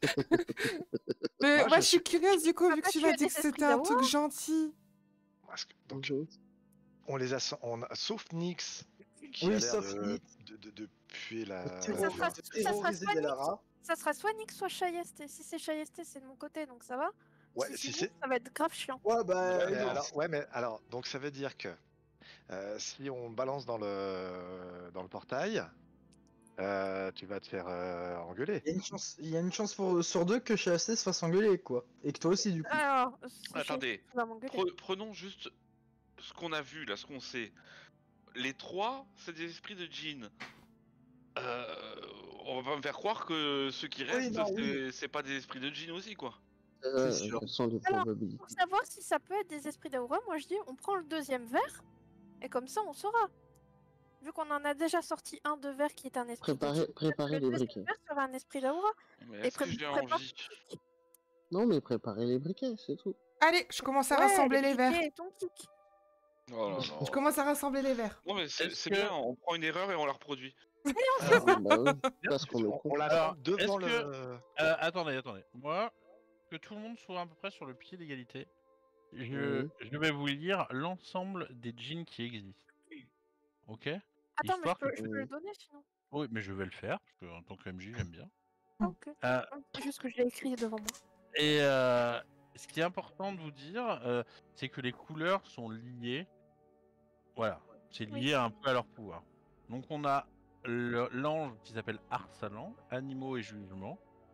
Mais Moi, moi, je je suis curieuse du coup, peux vu pas que tu tuer m'as dit des que c'était esprits un truc d'Aura. gentil. Donc, Mhm. on les a, sauf Nyx qui a Oui, l'air sauf Nyx. de puer la. De Ça sera- de terroriser soit Delara. Ça sera soit Nyx, soit Chayesté. Si c'est Chayesté, c'est de mon côté, donc ça va. Ouais, si si c'est c'est. Nyx, ça va être grave chiant. Ouais, bah. Ouais, mais alors, donc ça veut dire que si on balance dans le portail, tu vas te faire engueuler. Il y a une chance sur deux que Chasté se fasse engueuler, quoi. Et que toi aussi, du coup. Alors, si Attendez, Chayesté, tu vas m'engueuler. prenons juste ce qu'on a vu là, ce qu'on sait. Les trois, c'est des esprits de djinn. On va pas me faire croire que ceux qui restent, non, oui. c'est pas des esprits de djinn aussi, quoi. C'est sûr. Sans de Alors, probabilité. pour savoir si ça peut être des esprits d'Aura, moi je dis on prend le deuxième verre, et comme ça on saura. Vu qu'on en a déjà sorti un de verre qui est un esprit Préparez d'Aura, les le deuxième briquets. verre sera un esprit d'Aura. Mais Et est-ce que j'ai prépare- envie? Non, mais préparez les briquets, c'est tout. Allez, je commence à Ouais, rassembler les briquets verres. et ton kick. Oh là Je là. commence à rassembler les verres. Non mais c'est Est-ce bien, que- on prend une erreur et on la reproduit. Bah oui, parce qu'on est con. On Alors, l'attend devant est-ce le. attendez. Moi, que tout le monde soit à peu près sur le pied d'égalité, je vais vous lire l'ensemble des djinns qui existent. Ok? Attends, mais Histoire je peux que- le donner sinon. Oui, mais je vais le faire, parce que en tant que MJ, j'aime bien. Ah, ok. Euh, Juste que je l'ai écrit devant moi. Et ce qui est important de vous dire, c'est que les couleurs sont liées. Voilà, c'est lié un peu à leur pouvoir. Donc on a l'ange qui s'appelle Arsalan, animaux et jugement.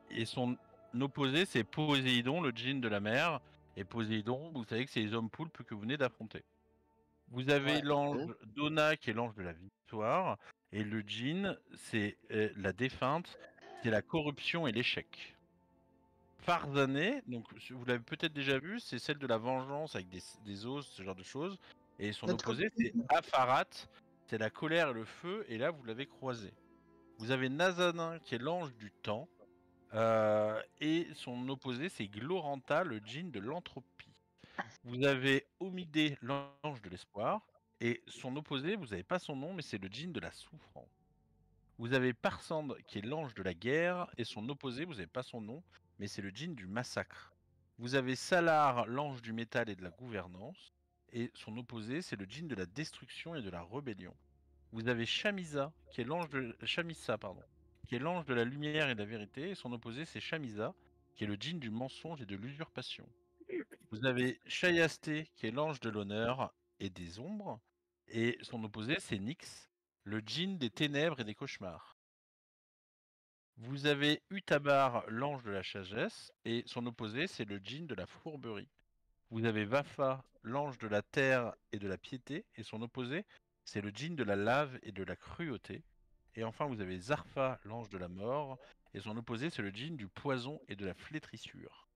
et son opposé, c'est Poséidon, le djinn de la mer. Et Poséidon, vous savez que c'est les hommes poulpes que vous venez d'affronter. Vous avez Ouais. l'ange Donna, qui est l'ange de la victoire. Et le djinn, c'est la défunte, c'est la corruption et l'échec. Farzaneh, donc vous l'avez peut-être déjà vu, c'est celle de la vengeance avec des os, ce genre de choses. Et son Notre opposé, c'est Afarat, c'est la colère et le feu. Et là, vous l'avez croisé. Vous avez Nazanin, qui est l'ange du temps. Et son opposé, c'est Gloranta, le djinn de l'entropie. Vous avez Omidé, l'ange de l'espoir. Et son opposé, vous n'avez pas son nom, mais c'est le djinn de la souffrance. Vous avez Parsande, qui est l'ange de la guerre. Et son opposé, vous n'avez pas son nom, mais c'est le djinn du massacre. Vous avez Salar, l'ange du métal et de la gouvernance. Et son opposé, c'est le djinn de la destruction et de la rébellion. Vous avez Shamisa, qui est l'ange de Shamisa, pardon, qui est l'ange de la lumière et de la vérité, et son opposé c'est Shamisa, qui est le djinn du mensonge et de l'usurpation. Vous avez Shayasté, qui est l'ange de l'honneur et des ombres, et son opposé c'est Nyx, le djinn des ténèbres et des cauchemars. Vous avez Utabar, l'ange de la sagesse, et son opposé c'est le djinn de la fourberie. Vous avez Vafa, l'ange de la terre et de la piété, et son opposé c'est le djinn de la lave et de la cruauté. Et enfin, vous avez Zarfa, l'ange de la mort, et son opposé, c'est le djinn du poison et de la flétrissure.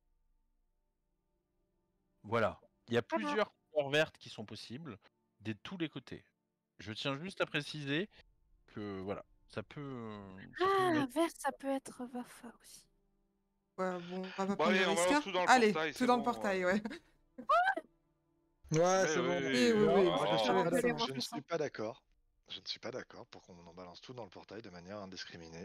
Voilà. Il y a plusieurs couleurs vertes qui sont possibles, de tous les côtés. Je tiens juste à préciser que, voilà, ça peut... Ah, vert, ça peut être Vafa aussi. Ouais, bon, on va pas Bon, prendre allez, le on risque. balance hein. tout dans le Allez, portail, tout c'est dans le bon, portail, ouais. Ouais, Mais c'est bon. Oui, oui, oui. Moi, je oh. suis Ah, pas que les d'accord. mots Je ne sont suis pas d'accord. Je ne suis pas d'accord pour qu'on en balance tout dans le portail de manière indiscriminée.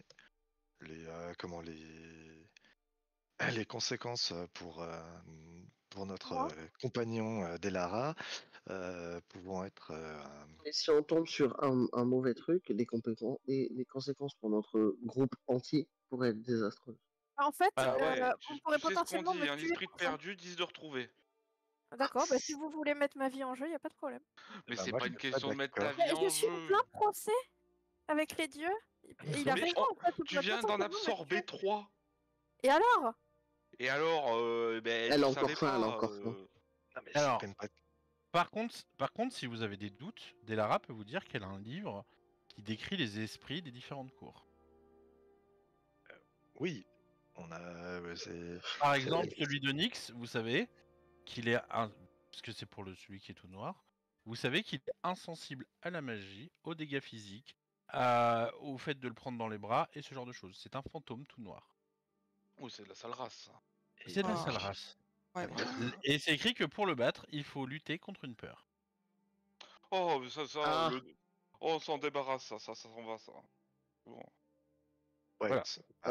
Les conséquences pour notre compagnon Delara pouvant être Et si on tombe sur un mauvais truc, les conséquences pour notre groupe entier pourraient être désastreuses. En fait, Ah ouais, on pourrait tu sais ce qu'on potentiellement dit, me un tuer esprit pour ça. perdu, 10 de retrouver. D'accord, bah si vous voulez mettre ma vie en jeu, y a pas de problème. Mais bah, c'est moi, pas je une suis pas question de mettre ta d'accord. vie Mais en je suis en jeu. plein procès avec les dieux. Et il a Mais raison, en fait. tu viens d'en absorber 3. Et alors? Et alors, ben, Elle tu a encore savais faim, elle a pas. encore faim. Non, mais Alors, c'est quand même pas... par contre, si vous avez des doutes, Delara peut vous dire qu'elle a un livre qui décrit les esprits des différentes cours. Oui, on a... Par exemple, celui de Nyx, vous savez qu'il est parce que c'est pour celui qui est tout noir. Vous savez qu'il est insensible à la magie, aux dégâts physiques, au fait de le prendre dans les bras et ce genre de choses. C'est un fantôme tout noir. Oh, c'est de la sale race. Ça. C'est de la Ah. sale race. Ouais. Et c'est écrit que pour le battre, il faut lutter contre une peur. Oh, mais ça, Ah. oh, on s'en débarrasse, ça s'en va, ça. Bon. Ouais, Voilà.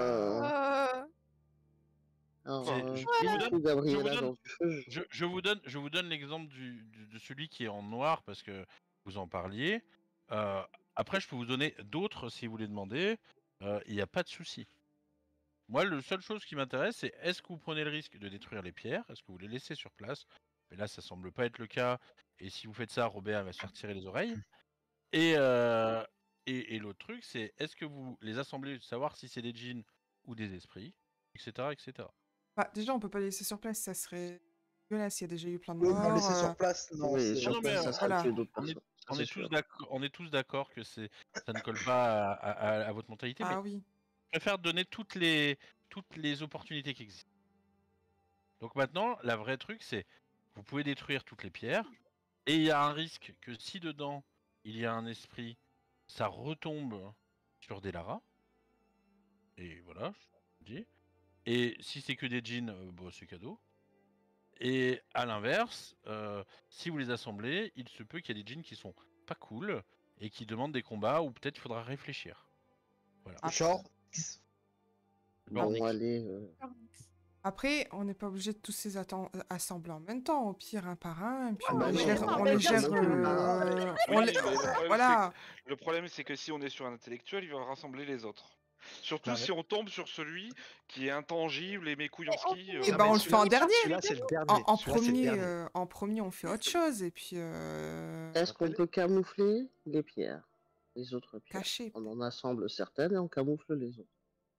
Alors, Je vous donne- Gabriela je vous donne- dans du feu, je vous donne l'exemple de celui qui est en noir parce que vous en parliez. Après, je peux vous donner d'autres si vous voulez demander. Il n'y a pas de souci. Moi, la seule chose qui m'intéresse, c'est est-ce que vous prenez le risque de détruire les pierres? Est-ce que vous les laissez sur place? Mais là, ça semble pas être le cas. Et si vous faites ça, Robert va se faire tirer les oreilles. Et l'autre truc, c'est est-ce que vous les assemblez, savoir si c'est des djinns ou des esprits, etc., etc. Bah, déjà, on peut pas les laisser sur place, ça serait dégueulasse. Il y a déjà eu plein de Oui, morts. non, laisser sur place, non. Oui, c'est- sur non, place, mais, ça serait voilà. tuer d'autres On est, personnes. Ça, on c'est est sûr. tous d'accord que ça ne colle pas à votre mentalité, mais Ah oui. je préfère donner toutes les opportunités qui existent. Donc maintenant, la vraie truc, c'est vous pouvez détruire toutes les pierres, et il y a un risque que si dedans il y a un esprit, ça retombe sur Delara. Et voilà, je dis. Et si c'est que des djinns, bon, c'est cadeau. Et à l'inverse, si vous les assemblez, il se peut qu'il y ait des djinns qui sont pas cool et qui demandent des combats où peut-être il faudra réfléchir. Voilà. Ah. Genre, Bornix. Bon, allez. Après, on n'est pas obligé de tous ces assembler en même temps, au pire un par un, et puis Ah bah on les non, gère. non, On mais les bien gère. sûr. On Oui, les- mais le problème, Voilà. Le problème, c'est que si on est sur un intellectuel, il va rassembler les autres. Surtout Non, mais- si on tombe sur celui qui est intangible et mes couilles en ski. Eh ben, on le fait en dernier. Celui-là, c'est le dernier. En Celui-là, c'est le premier, dernier. en premier, on fait autre chose, et puis Est-ce qu'on peut camoufler les pierres? Les autres pierres. cacher. On en assemble certaines et on camoufle les autres.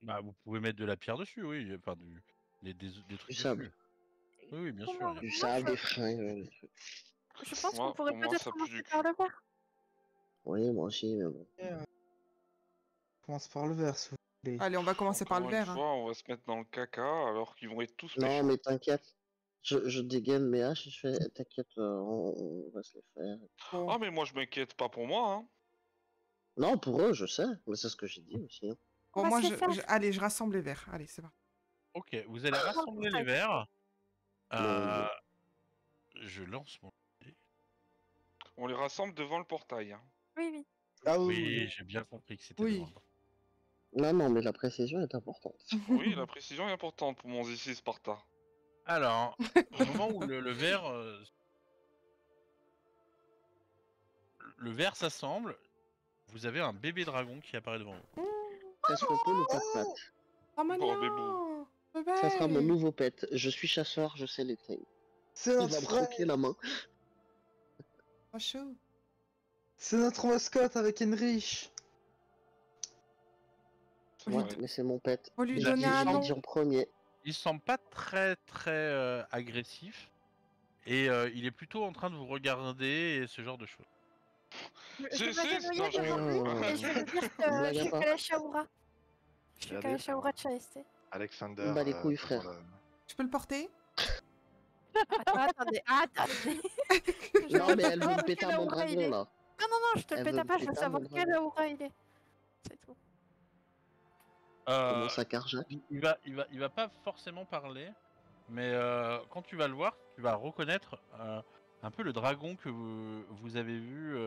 Bah, vous pouvez mettre de la pierre dessus, oui. Enfin, des trucs Du dessus. sable. Oui, oui, bien sûr. Comment- y a- Du Moi, sable, des fringues, des trucs. Je pense Moi, qu'on pourrait pour moi, peut-être ça pue commencer du par cul. le verre. Oui, moi aussi, mais bon. On commence par le verre, si vous voulez. Allez, on va commencer par le Encore une verre. hein. fois, on va se mettre dans le caca alors qu'ils vont être tous Non, méchants. mais t'inquiète. Je dégaine mes haches et je fais t'inquiète, on va se les faire. Bon. Ah, mais moi, je m'inquiète pas pour moi, hein. Non, pour eux, je sais, mais c'est ce que j'ai dit aussi. Hein. On Bon, va moi, se les faire. allez, je rassemble les verres. Allez, c'est parti. Ok, vous allez rassembler les verres. Je lance mon... On les rassemble devant le portail. Hein. Oui, oui. Ah Oui, j'ai bien compris que c'était Oui. devant. Non, mais la précision est importante. Oui, la précision est importante pour mon ici Sparta. Alors, au moment où le verre... le verre s'assemble, vous avez un bébé dragon qui apparaît devant vous. Est-ce qu'on peut le pat-pat? Oh, Bon, mignon. Ça sera mon nouveau pet. Je suis chasseur, je sais les tailles. C'est Il notre va me frère. croquer la main. Oh, chaud. C'est notre mascotte avec Enrich. Ça Oui. va Ouais, être- mais c'est mon pet. Faut lui Il a donner un Je l'ai nom. dit en premier. Il semble pas très agressif. Et il est plutôt en train de vous regarder et ce genre de choses. Je vais C'est- m'agenouiller non, je devant lui et je vais lui dire que Blague je à suis part. Kaleshaoura. Je suis Regardez. Kaleshaoura de Chaesté. Alexander. Bah, les couilles, devant frère. Je peux le porter? Attendez. Non, mais elle veut me savoir péter quelle mon aura il dragon est. là. Non, je te le Elle pète veut à me pas, je veux péter savoir mon quelle dragon. aura il est. C'est tout. Comment ça, Carjack? Il va pas forcément parler, mais quand tu vas le voir, tu vas reconnaître un peu le dragon que vous avez vu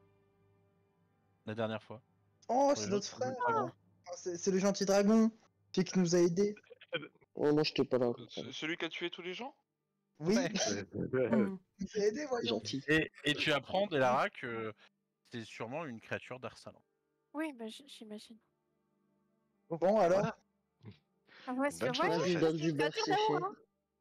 la dernière fois. Oh, Pour les c'est gens notre qui ont vu frère. le dragon. Ah, c'est le gentil dragon. Celui qui nous a aidés. Oh, moi, je t'ai pas là. Celui qui a tué tous les gens? Oui, Hmm. il nous a aidés, voyons. Gentil. Et tu apprends, Delara, que c'est sûrement une créature d'Arsalan. Oui, bah j'imagine. Bon, alors. Ah ouais, c'est Bonne vrai, Là, chance, je lui chef. donne du bœuf créature séché. d'amour, hein.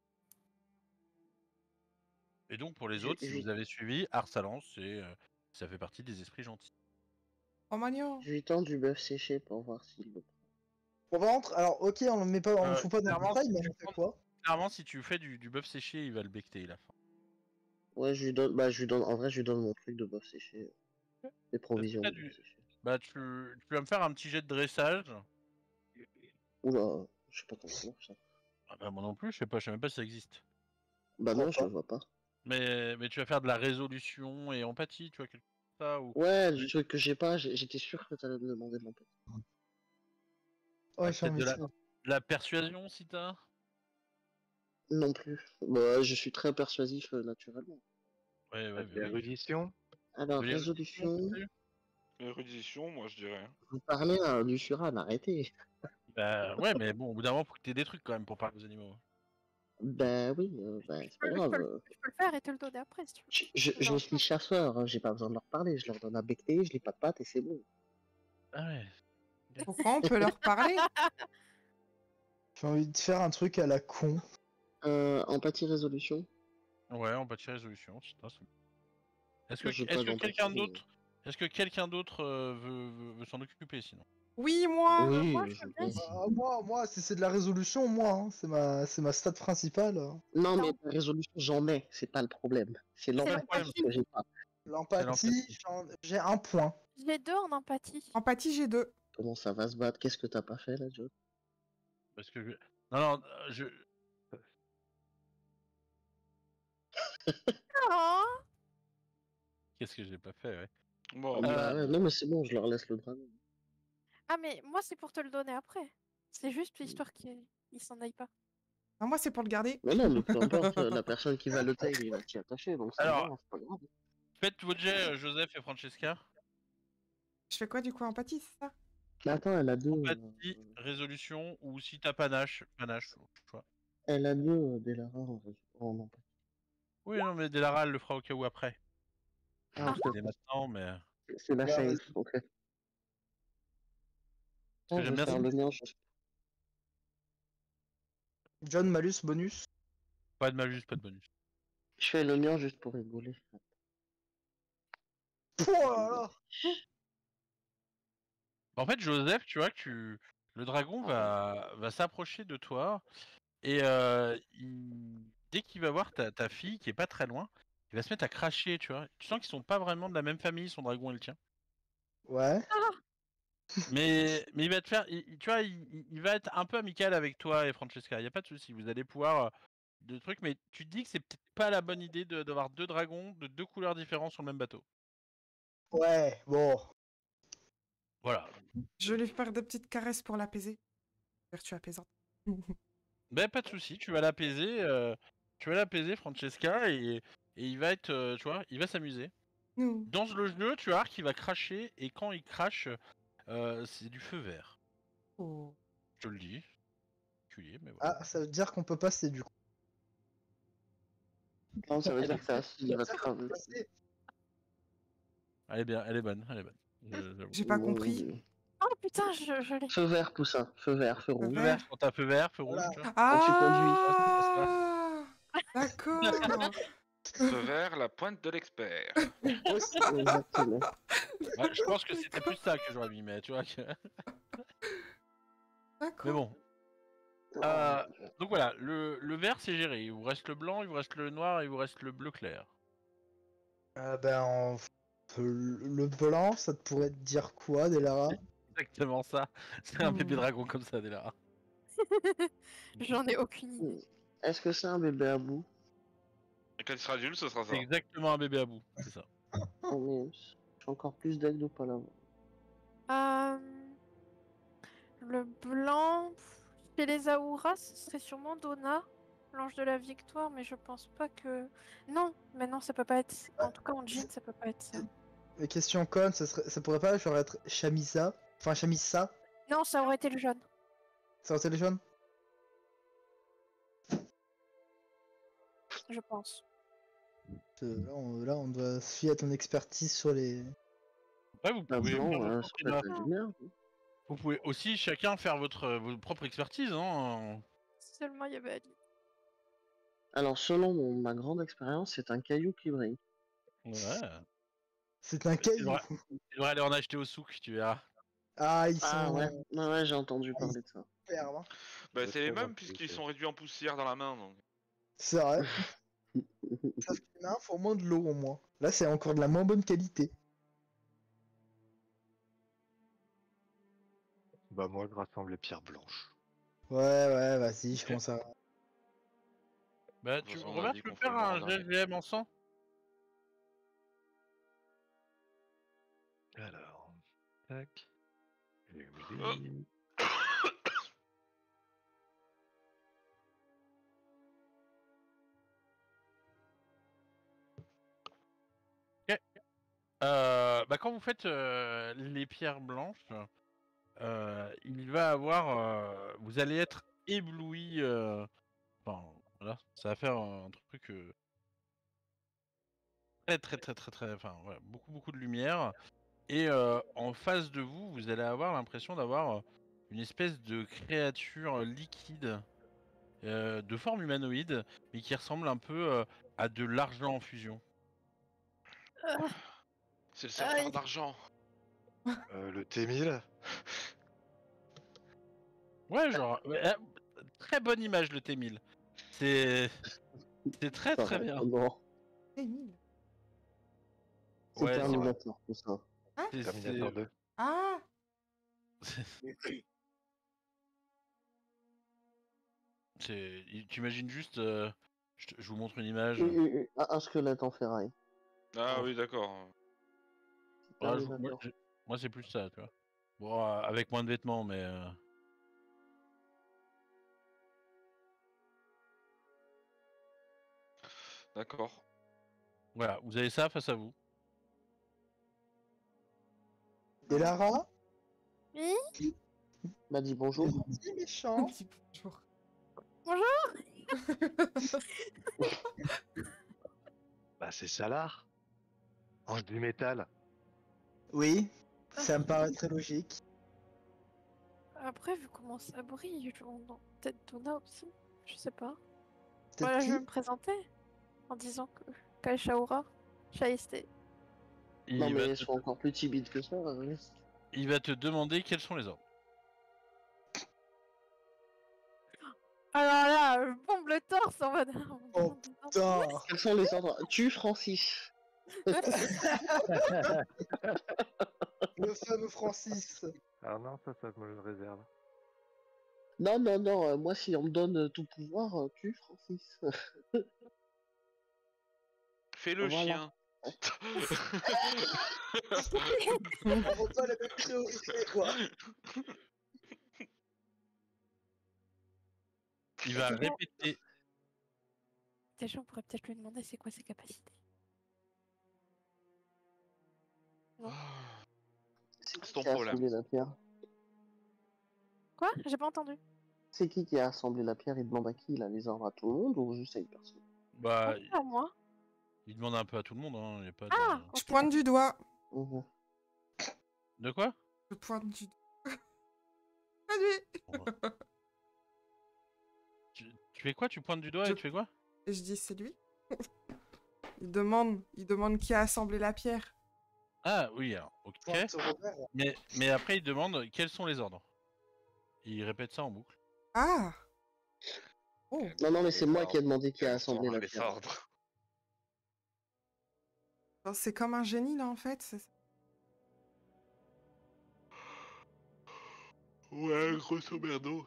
Et donc pour les J'ai- autres, si j'ai- vous avez suivi, Arsalan, ça fait partie des esprits gentils. Oh, mignon. Je lui tends du bœuf séché pour voir s'il le prend. Bon, par contre, alors, ok, on le met pas, on le fout pas dans le clairement, portail, si mais tu on fait prends- quoi? Clairement, si tu fais du bœuf séché, il va le becter la fin. Ouais, je lui donne, en vrai, je lui donne mon truc de bœuf séché. Des provisions t'as de du- bœuf séché. Bah tu vas me faire un petit jet de dressage. Oula, je sais pas comment ça marche ça. Ah bah, moi non plus, je sais même pas si ça existe. Bah non, je Pourquoi le vois pas. Mais tu vas faire de la résolution et empathie, tu vois, quelque chose comme ça, ou... Ouais, le truc que j'ai pas, j'étais sûr que t'allais me demander mon pet. Ouais, j'ai peut-être envie de de la- ça. de la persuasion si t'as. Non plus. Bah, je suis très persuasif naturellement. Ouais, bah oui. L'érudition. Alors, Les résolution. Érudition, moi je dirais. Vous parlez à Lusuran, arrêtez. Bah ouais, mais bon, au bout d'un moment, faut que t'aies des trucs quand même pour parler aux animaux. Bah oui, c'est pas grave. Je peux le faire et te le donner après si tu veux. Je suis chasseur, hein, j'ai pas besoin de leur parler, je leur donne un becté, je les patte et c'est bon. Ah ouais. Pourquoi on peut leur parler? J'ai envie de faire un truc à la con. Empathie résolution. Ouais, empathie résolution, putain, c'est- Est-ce Moi, j'ai que pas d'empathie, quelqu'un mais- d'autre quelqu'un d'autre veut s'en occuper sinon? Oui, moi. Oui, moi, je je veux veux bien. bien. Moi, si c'est de la résolution, moi, hein, c'est ma stat principale. Non, mais Non. la résolution, j'en ai, c'est pas le problème. C'est l'empathie l'empathie. que j'ai pas. L'empathie, j'ai un point. J'ai 2 en empathie. Empathie, j'ai 2. Comment ça va se battre? Qu'est-ce que t'as pas fait là, Joe? Parce que non, je... Oh Qu'est-ce que j'ai pas fait, ouais. Bon, Bah ouais, non, mais c'est bon, je leur laisse le dragon. Ah, mais moi, c'est pour te le donner après. C'est juste l'histoire qu'il s'en aille pas. Ah, moi, c'est pour le garder. Mais non, mais peu importe, la personne qui va le taille, il va s'y attacher, donc c'est Alors- bon, c'est pas grave. Faites votre jet, Joseph et Francesca. Je fais quoi du coup? Empathie, c'est ça? Mais attends, elle a deux. Empathie, résolution, ou si t'as panache, au choix. Elle a deux Delara en empathie. Oui, non, mais Delara, elle le fera au cas où après. Ah, Je l'ai maintenant, mais... c'est la Ouais, safe, ok. que Ah, je j'aime vais bien, faire c'est- le mien juste. John, malus, bonus. Pas de malus, pas de bonus. Je fais le mien juste pour rigoler. Oh là là. En fait, Joseph, tu vois que Le dragon va s'approcher de toi et dès qu'il va voir ta fille qui est pas très loin, il va se mettre à cracher, tu vois. Tu sens qu'ils sont pas vraiment de la même famille, son dragon et le tien. Ouais. Mais il va te faire, tu vois, il va être un peu amical avec toi et Francesca. Il y a pas de souci, vous allez pouvoir de trucs, mais tu te dis que c'est peut-être pas la bonne idée d'avoir 2 dragons de 2 couleurs différentes sur le même bateau. Ouais, bon. Voilà. Je vais lui faire des petites caresses pour l'apaiser. Vertu apaisante. Ben pas de souci, tu vas l'apaiser, Francesca, et il va être, tu vois, il va s'amuser. Nous. Dans le jeu, tu vas voir qu'il va cracher, et quand il crache, c'est du feu vert. Oh. Je te le dis. Particulier, mais voilà. Ah, ça veut dire qu'on peut passer du coup. Non, ça veut dire que ta fille va te cramer. Elle est bien, elle est bonne, elle est bonne. J'avoue. J'ai pas Mon compris. Dieu. Oh putain, je l'ai. Feu vert, Poussin. Feu vert, feu rouge. Feu vert, quand t'as feu vert, feu rouge, Voilà. tu vois. Quand tu Ah, d'accord. Feu vert, la pointe de l'expert. Exactement. Ouais, je pense que c'était plus ça que j'aurais mis, mais tu vois. D'accord. Mais bon. Donc voilà, le vert c'est géré. Il vous reste le blanc, il vous reste le noir, il vous reste le bleu clair. Le blanc, ça te pourrait te dire quoi, Delara? Exactement ça. C'est un bébé dragon comme ça, Delara. J'en ai aucune idée. Est-ce que c'est un bébé à bout? Et quand il sera adulte, ce sera ça. C'est exactement un bébé à bout, c'est ça. Oh, mais j'ai encore plus d'ailes de pas l'avoir. Le blanc, chez les Aouras, ce serait sûrement Donna, l'ange de la victoire, mais je pense pas que. Non, mais non, ça peut pas être. En tout cas, en jean, ça peut pas être ça. Question conne, ça pourrait pas genre être Chamisa? Enfin, Chamissa? Non, ça aurait été le jaune. Ça aurait été le jaune? Je pense. Là, on doit se fier à ton expertise sur les. Ouais, vous Ah pouvez, bon, ça peut être la lumière. vous pouvez aussi chacun faire votre propre expertise. Hein. Seulement, il y avait Ali. Alors, selon ma grande expérience, c'est un caillou qui brille. Ouais. C'est un caillou. Tu devrais aller en acheter au souk, tu verras. Ah, ils sont Ah ouais, ouais, j'ai entendu parler de ça. superbes, hein. Bah, Je c'est les trouve un mêmes peu puisqu'ils que- sont réduits en poussière dans la main. Donc. C'est vrai. Sauf qu'il y en a un, faut au moins de l'eau au moins. Là, c'est encore de la moins bonne qualité. Bah moi, je rassemble les pierres blanches. Ouais, vas-y, je Ok. commence à. Bah, De tu toute façon, on a Robert, dit tu peux qu'on ferait faire le un noir en dernier. GGM en sang. Alors, tac. Oh. Bah, quand vous faites les pierres blanches, il va avoir. Vous allez être ébloui. Enfin, voilà, ça va faire un truc très. Enfin, voilà, beaucoup de lumière. Et en face de vous, vous allez avoir l'impression d'avoir une espèce de créature liquide de forme humanoïde, mais qui ressemble un peu à de l'argent en fusion. C'est le serpent Aïe. d'argent. le T1000. Ouais, genre, très bonne image le T1000. C'est très Ça très va, bien. bon. Émile. C'est Ouais, c'est vrai. Terminator, tout ça. Terminator 2. Ah, T'imagines juste, je vous montre une image. Un squelette en ferraille. Ah oui, d'accord. C'est Ouais, Terminator. moi, c'est plus ça, tu vois. Bon, avec moins de vêtements, mais. D'accord. Voilà, vous avez ça face à vous. Delara? Oui, Bah dis bonjour. Petit méchant. petit bonjour. Bah c'est Salar. Ange du métal. Oui, ça me paraît très logique. après, vu comment ça brille, peut-être Donna aussi. Je sais pas. Peut-être Voilà, je qui vais me présenter en disant que Kaishaura, Shaiste. Il, Non va mais ils te, sont encore plus timides que ça. il va te demander quels sont les ordres. Alors là, bombe le torse en mode. Oh, putain. Quels sont les ordres? Tue Francis. Le fameux Francis. Alors non, ça me le réserve. Non, moi si on me donne tout pouvoir, tue Francis. Fais le Voilà. chien. On reçoit la même priorité, quoi. Il va Déjà- répéter. Déjà, on pourrait peut-être lui demander c'est quoi ses capacités. C'est C'est ton qui a problème. assemblé la pierre? Quoi? J'ai pas entendu. C'est qui a assemblé la pierre? Il demande à qui? Il a les ordres à tout le monde ou juste à une personne? Bah, Pas à moi. il demande un peu à tout le monde. Hein. Y a pas de... Ah Je ok. pointe du doigt. Mhm. De quoi? Je pointe du doigt. Vas-y. Bon, bah. Tu fais quoi? Tu pointes du doigt Je- et tu fais quoi? Et je dis, c'est lui. Il demande qui a assemblé la pierre. Ah oui, alors, ok. Pointe Robert. Mais après, il demande quels sont les ordres. Il répète ça en boucle. Ah. Oh. Non, mais c'est moi qui ai demandé qui a assemblé la les pierre. ordres. Alors, c'est comme un génie, là, en fait. Ouais, grosso merdo.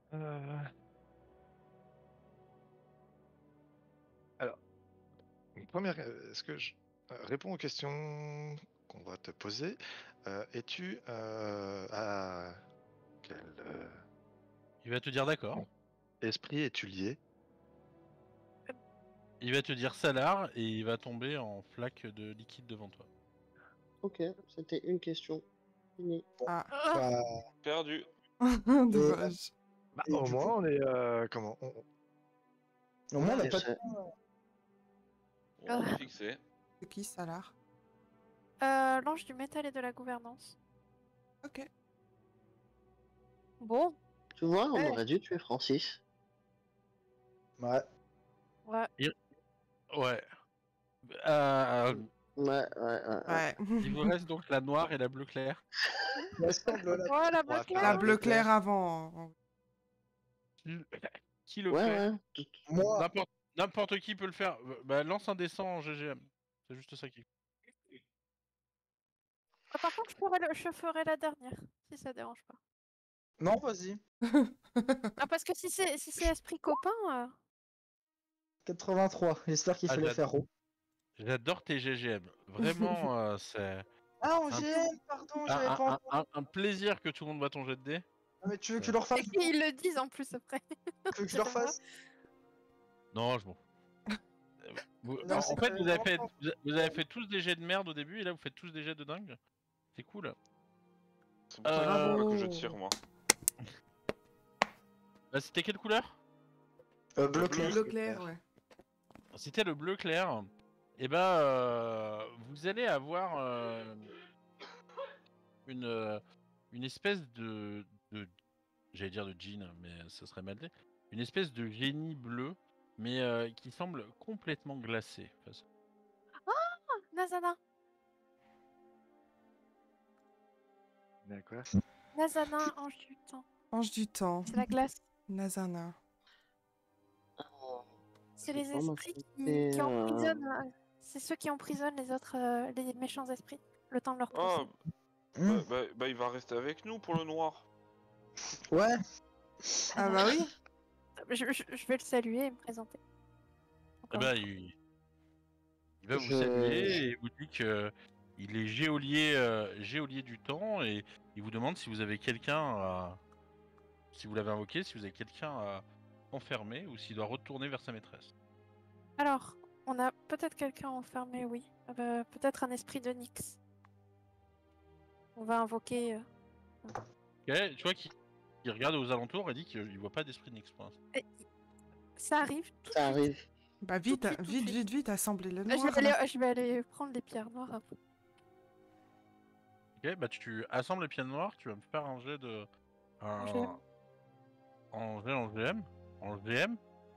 Alors, première, est-ce que je réponds aux questions qu'on va te poser? Es-tu à quel Il va te dire d'accord. esprit es-tu lié? Il va te dire salar et il va tomber en flaque de liquide devant toi. Ok, c'était une question. Fini. Ah. Bah, Perdu. Dommage. Bah, Et au du moins, coup- on est comment au moins, on a Et pas c'est- On est fixé. C'est qui, Salar? L'ange du métal et de la gouvernance. Ok. Bon. Tu vois, on Ouais. aurait dû tuer Francis. Ouais. Ouais. Ouais. Ouais. Il vous reste donc la noire et la bleu clair. Il me semble là. Ouais, la Ouais, bleue La claire. bleu clair avant. Qui le Ouais, fait? ouais. Moi, N'importe qui peut le faire. Bah, lance un dessin en GGM. C'est juste ça qui. Ah, par contre, je ferai la dernière, si ça dérange pas. non, vas-y. Ah, parce que si c'est esprit copain, 83. J'espère qu'il Ah, fallait j'adore. faire haut. J'adore tes GGM. Vraiment, c'est Ah, en Un- GM, pardon, j'avais pas entendu. un plaisir que tout le monde voit ton jet de dés. Ah, mais tu veux que je le refasse? et qu'ils le disent en plus après. Tu veux que je le refasse? Non, je m'en fous. Non, En c'est fait, que- vous avez fait tous des jets de merde au début et là vous faites tous des jets de dingue. C'est cool. C'est pour ça que je vois Bravo. que je tire, moi. Bah, c'était quelle couleur? Bleu Bleu. clair. Bleu clair, ouais. C'était le bleu clair. Et bah, vous allez avoir une espèce de j'allais dire de djinn, mais ce serait mal dit. Une espèce de génie bleu, mais qui semble complètement glacé. Enfin, Nazana. D'accord. Nazana, ange du temps. Ange du temps. C'est la glace. Nazana. C'est les pas, moi, esprits c'était, qui emprisonnent. C'est ceux qui emprisonnent les autres, les méchants esprits. Le temps de leur Oh, procès. bah, il va rester avec nous pour le noir. Ouais. Ah bah oui. Je vais le saluer et me présenter. Et Encore bah, une fois. il va vous Je- saluer et vous dit que il est géolier du temps et il vous demande si vous avez quelqu'un à... Si vous l'avez invoqué, si vous avez quelqu'un à enfermer ou s'il doit retourner vers sa maîtresse. Alors, on a peut-être quelqu'un enfermé, oui. Peut-être un esprit de Nyx. On va invoquer. Ok, tu vois qu'il regarde aux alentours et dit qu'il voit pas d'esprit de Nyx pour l'instant. Ça arrive. Tout de Ça suite. arrive. Bah vite, Tout de suite, tout de vite, suite. vite, assemblez-le Je noir. vais, là. aller, je vais aller prendre les pierres noires après. Ok, bah tu assembles les pieds noirs, tu vas me faire un jet de... En GM. En GM. En GM.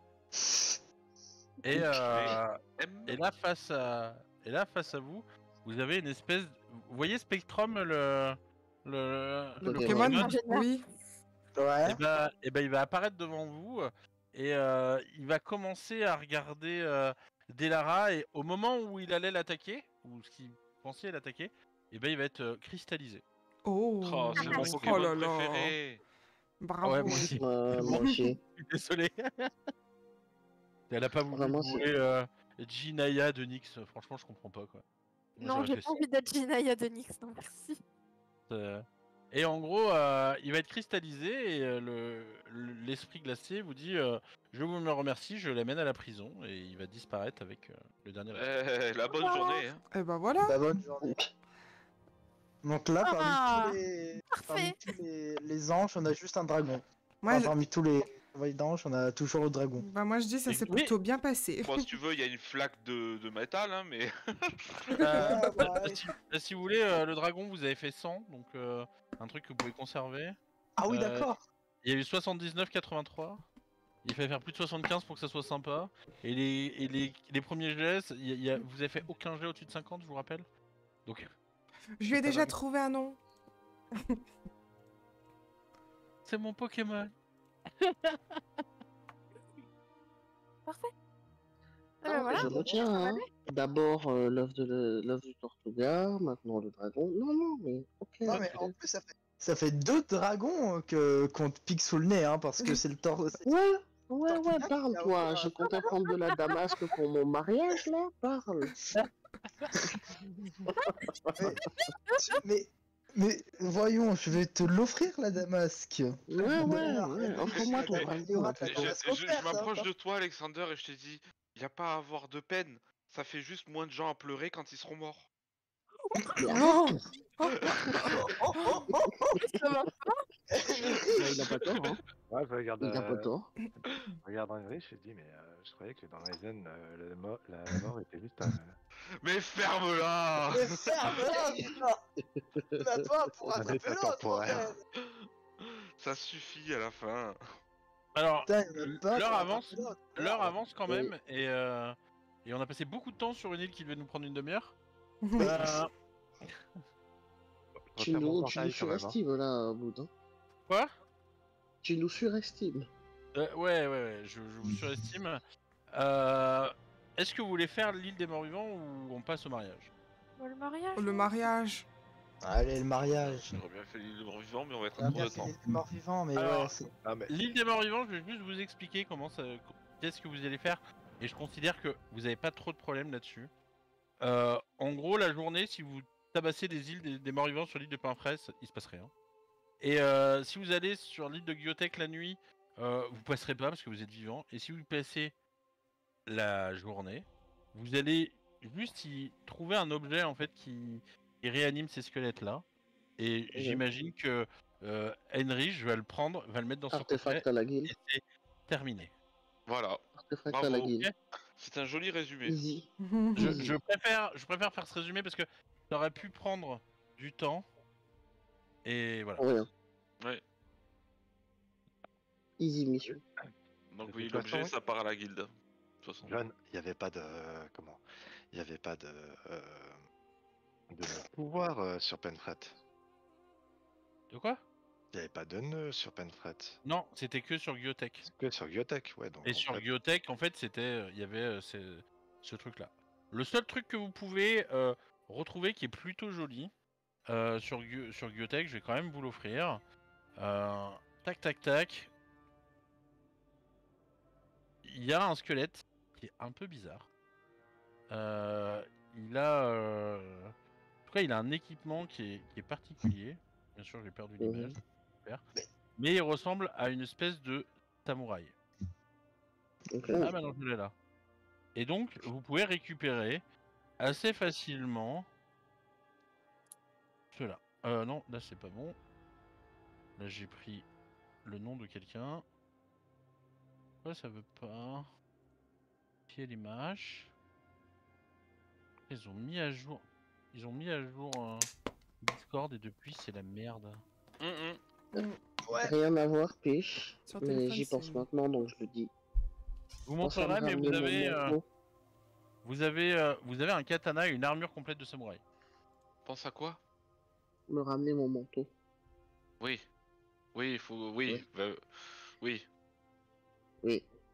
Et, M. et là face à vous, vous avez une espèce... Vous voyez Spectrum, le Le Pokémon. Pokémon. Ingénieur. Oui. Ouais. Et bah il va apparaître devant vous et il va commencer à regarder Delara, et au moment où il allait l'attaquer, ou ce qu'il pensait l'attaquer, et ben il va être cristallisé. Oh, Oh, c'est mon Oh Pokémon là là. préféré. Bravo. Ouais, moi aussi. Moi aussi. Je suis désolé. Elle a pas voulu Vraiment, c'est- jouer Jinaya de Nyx, franchement je comprends pas quoi. Moi, Non, j'aurais j'ai fait pas envie d'être Jinaya de Nyx, non merci. ça. Et en gros, il va être cristallisé, et l'esprit glacé vous dit je vous me remercie, je l'amène à la prison, et il va disparaître avec le dernier reste. La bonne journée, hein. Et ben voilà. Bah, bonne journée. Donc là, Ah, parmi parfait. tous les anges, on a juste un dragon. Moi, Enfin, je... parmi tous les chevaliers d'anges, on a toujours le dragon. Bah, moi je dis ça s'est Oui. plutôt bien passé. Bon, si tu veux, il y a une flaque de métal, hein, mais... Ah, ouais. Si vous voulez, le dragon vous avez fait 100, donc un truc que vous pouvez conserver. Ah oui, Euh, d'accord. Il y a eu 79,83. Il fallait faire plus de 75 pour que ça soit sympa. Et les premiers jets, vous avez fait aucun jet au-dessus de 50, je vous rappelle. Donc, Je lui ai déjà trouvé un nom. c'est mon Pokémon. Parfait. Ah, Ah, bah voilà. je retiens, Ça va hein. D'abord l'œuf du Tortuga, maintenant le dragon. Non, non, mais ok. Non, mais ok. en plus, ça fait deux dragons qu'on te pique sous le nez, hein, parce que c'est le tort. Ouais, Tortuga, parle-toi. Je comptais prendre de la damasque pour mon mariage, là. Parle. Mais voyons, je vais te l'offrir, la damasque. Ouais. Offre-moi ton dragon. Je m'approche de toi, Alexander, et je te dis, il n'y a pas à avoir de peine. Ça fait juste moins de gens à pleurer quand ils seront morts. Oh Ça va. Il a pas tort, hein. Ouais, je regarde, Il a pas tort. regarde Henry, je me dis, mais je croyais que dans les zones, la mort était juste un. Mais ferme-la. Mais ferme-la, putain. On a pas pour Un attraper état l'autre, temporaire. bordel. Ça suffit à la fin. Alors, Putain, il y en a pas l'heure pour avance, attraper l'autre. l'heure avance quand Oui. même, et on a passé beaucoup de temps sur une île qui devait nous prendre une demi-heure. Tu Refaire mon nous portail, quand même, hein. surestimes, là, Boud. Hein. Quoi Tu nous surestimes. Ouais, je vous surestime. Est-ce que vous voulez faire l'île des morts-vivants ou on passe au mariage? Bon, le mariage. Le mariage. Allez, le mariage. J'aurais bien fait l'île de mort vivant, mais on va être On à a trop bien de fait temps. les morts vivants, mais Alors, ouais, c'est. Ah, mais L'île des morts-vivants, je vais juste vous expliquer qu'est-ce que vous allez faire, et je considère que vous n'avez pas trop de problèmes là-dessus. En gros, la journée, si vous tabassez des îles des morts-vivants sur l'île de Pinfresse, il se passe rien. Et si vous allez sur l'île de Gyotech la nuit, vous passerez pas parce que vous êtes vivant. Et si vous passez la journée, vous allez juste y trouver un objet en fait qui réanime ces squelettes là. Et j'imagine que Heinrich va le prendre, va le mettre dans son coffret, Artefact à la guilde. et c'est terminé. Voilà. Artefact Bravo. à la guilde. C'est un joli résumé. Easy. Je préfère faire ce résumé parce que ça aurait pu prendre du temps. Et voilà. Rien. Ouais. Easy mission. Donc De oui, toute l'objet, façon, ça part à la guilde. De toute façon. John, il n'y avait pas de. Comment? Il n'y avait pas de pouvoir sur Penfret. De quoi? Il n'y avait pas de nœud sur Penfret. Non, c'était que sur Gyotech. C'est que sur Gyotech, ouais. Donc, Et en sur fait, Gyotech, en fait, c'était, il y avait ce truc-là. Le seul truc que vous pouvez retrouver qui est plutôt joli sur Gyotech, je vais quand même vous l'offrir. Tac. Il y a un squelette qui est un peu bizarre. Il a, en tout cas, il a un équipement qui est particulier. Bien sûr, j'ai perdu l'image. Super. Mais il ressemble à une espèce de samouraï. Ok. Ah maintenant je l'ai là. Et donc vous pouvez récupérer assez facilement cela. Non, là c'est pas bon. Là j'ai pris le nom de quelqu'un. Pourquoi ça veut pas copier l'image? Ils ont mis à jour. Discord et depuis c'est la merde. Ouais. Rien à voir, Piche. Sur Mais téléphone, j'y pense c'est- maintenant, donc je le dis. Vous Pense à me montrerai, mais ramener mon manteau. vous avez un katana et une armure complète de samouraï. Pense à quoi? Me ramener mon manteau. Oui. Oui, il faut. Oui. Oui. Oui. Oui.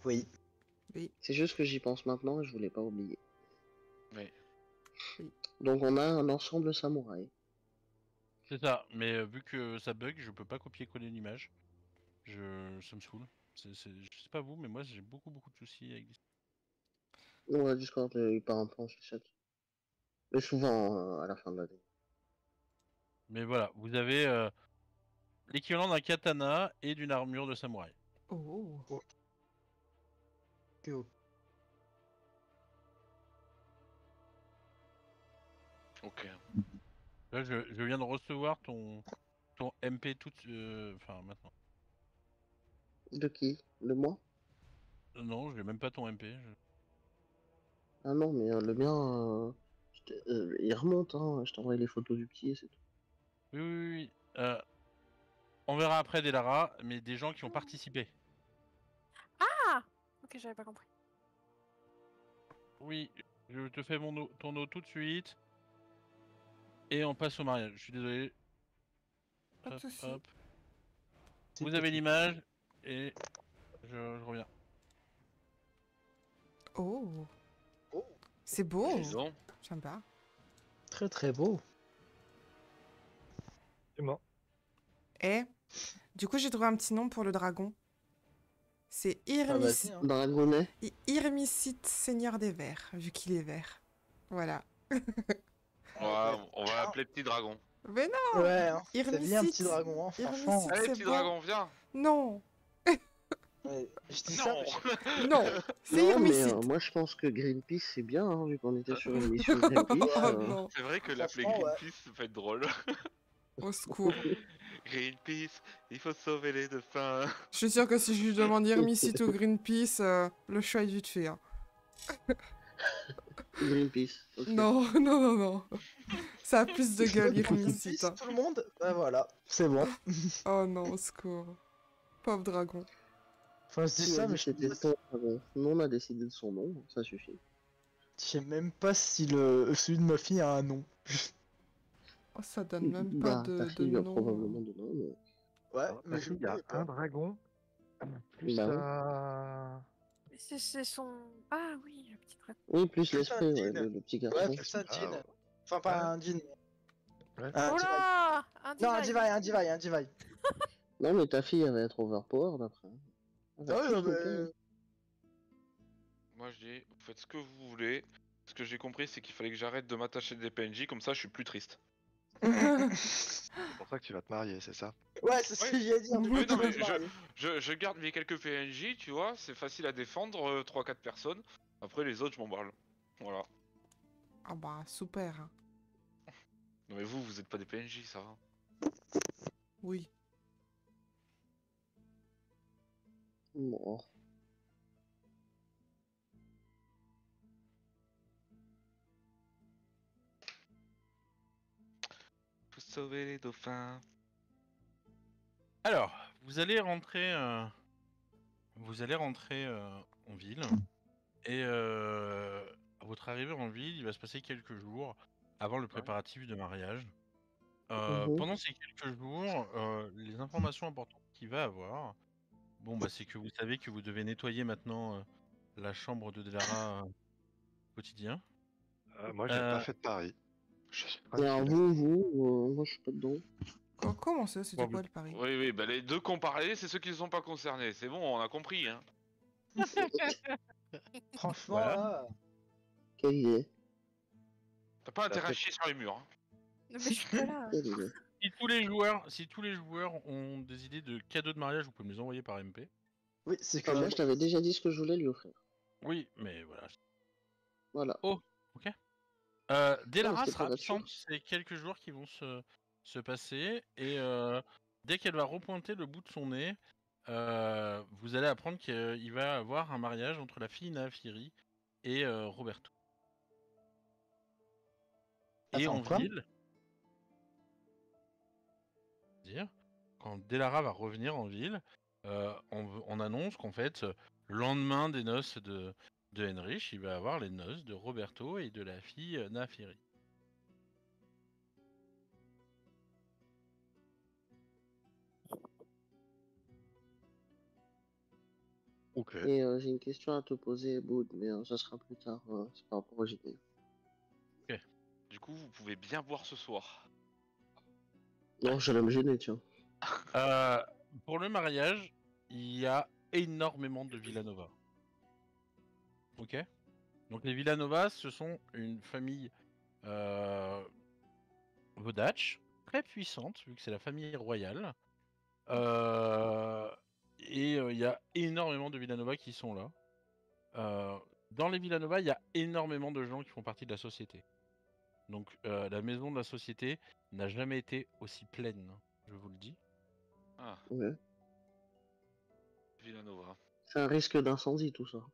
Oui. C'est juste que j'y pense maintenant et je voulais pas oublier. Oui. Donc on a un ensemble samouraï. C'est ça, mais vu que ça bug, je peux pas copier-coller l'image. Ça me saoule. Je sais pas vous, mais moi j'ai beaucoup de soucis avec Discord. Ouais, Discord, il part un peu en sucette. Mais souvent à la fin de l'année. Mais voilà, vous avez l'équivalent d'un katana et d'une armure de samouraï. Oh. Ok. Là, je viens de recevoir ton MP enfin maintenant. De qui? De moi? Non, je n'ai même pas ton MP. Ah non, mais le mien, il remonte, hein. Je t'envoie les photos du petit et c'est tout. Oui. On verra après des Lara, mais des gens qui ont participé. Ah! Ok, j'avais pas compris. Oui, je te fais ton eau tout de suite. Et on passe au mariage. Je suis désolé. Pas de soucis. C'est Vous avez petit. l'image et je reviens. Oh. Oh, C'est beau. Dis donc. J'aime pas. très très beau. C'est bon. Et du coup, j'ai trouvé un petit nom pour le dragon. C'est Ah, vas-y, hein. Dragonnet. Irmicite Seigneur des Vers, vu qu'il est vert. Voilà. On va l'appeler Petit Dragon. Mais non, Ouais, hein. C'est bien un Irmicite. petit dragon, hein, franchement. Irmicite. Allez, C'est Petit beau. Dragon, viens. Non, Ouais, je dis ça, Non. mais non, c'est Non, mais Irmicite. moi je pense que Greenpeace c'est bien, hein, vu qu'on était sur une mission Greenpeace. Oh non, C'est vrai que l'appeler Franchement, ouais. Greenpeace, ça peut être drôle. au secours. Greenpeace, il faut sauver les dauphins. Je suis sûre que si je lui demande Irmicite ou Greenpeace, le choix est vite fait. Hein. Greenpeace. ok. Non. Ça a plus de gueule, Irmicite. Hein. Tout le monde, bah voilà, c'est bon. Oh non, au secours. Pauvre dragon. Enfin, je dis Tu ça, as mais dit je sais c'était pas ton dragon. Nous on a décidé de son nom, ça suffit. je sais même pas si celui de ma fille a un nom. Oh, ça donne même pas Bah, ta de fille lui a nom. probablement de nom, mais... Ouais, Alors, mais parce je qu'il y a connais pas. un dragon. Plus Bah ouais. C'est son. Ah oui, le petit dragon. Oui, plus Plus l'esprit, un ouais, djinn. le petit Ouais, garçon. plus un Ah, djinn. ouais. Enfin, pas Ouais. un djinn. Ouais. Un Oh divine. là! Non, un divine. Non, mais ta fille elle va être overpowered après. Elle va Ah ouais, tout non, snooper, mais... hein. Moi je dis, vous faites ce que vous voulez. Ce que j'ai compris, c'est qu'il fallait que j'arrête de m'attacher des PNJ, comme ça je suis plus triste. C'est pour ça que tu vas te marier, c'est ça? Ouais, c'est ce que j'allais dire. Du coup, Oui, tu non, vas mais te marier. je garde mes quelques PNJ, tu vois, c'est facile à défendre, 3-4 personnes. Après les autres, je m'en parle. Voilà. Ah bah, super. Hein. Non mais vous êtes pas des PNJ, ça va. Oui. Bon. Faut sauver les dauphins. Alors, vous allez rentrer en ville. Et à votre arrivée en ville, il va se passer quelques jours avant le préparatif de mariage. Mhm. Pendant ces quelques jours, les informations importantes qu'il va avoir, c'est que vous savez que vous devez nettoyer maintenant la chambre de Delara quotidien. Moi, j'ai pas fait de pari. Je suis Alors tranquille. moi je suis pas dedans. Comment ça? C'était Bon, quoi le pari? Oui, bah les deux qu'on parlait, c'est ceux qui ne sont pas concernés. C'est bon, on a compris, hein. Franchement, Voilà. là... Quelle idée. T'as pas intérêt à peut-être- chier sur les murs. Hein. Non, mais je suis pas là. Quelle idée. Si tous les joueurs ont des idées de cadeaux de mariage, vous pouvez me les envoyer par MP. Oui, c'est que... Enfin, moi je t'avais déjà dit ce que je voulais lui offrir. Oui, mais voilà. Voilà. Delara c'était sera pour être sûr. absente ces quelques jours qui vont se passer et dès qu'elle va repointer le bout de son nez, vous allez apprendre qu'il va avoir un mariage entre la fille Naafiri et Roberto. Et Attends, en quoi? ville, quand Delara va revenir en ville, on annonce qu'en fait, le lendemain des noces de Henrich, il va avoir les noces de Roberto et de la fille Naafiri. Ok. Et j'ai une question à te poser, Boud, mais ça sera plus tard. C'est par rapport au JT. Du coup, vous pouvez bien boire ce soir. Non, j'allais me gêner, tiens. Pour le mariage, il y a énormément de Villanova. Ok. Donc les Villanova, ce sont une famille Vodach, très puissante, vu que c'est la famille royale. Et il y a énormément de Villanova qui sont là. Dans les Villanova, il y a énormément de gens qui font partie de la société. Donc la maison de la société n'a jamais été aussi pleine, je vous le dis. Ah, Ouais. Villanova. C'est un risque d'incendie, tout ça.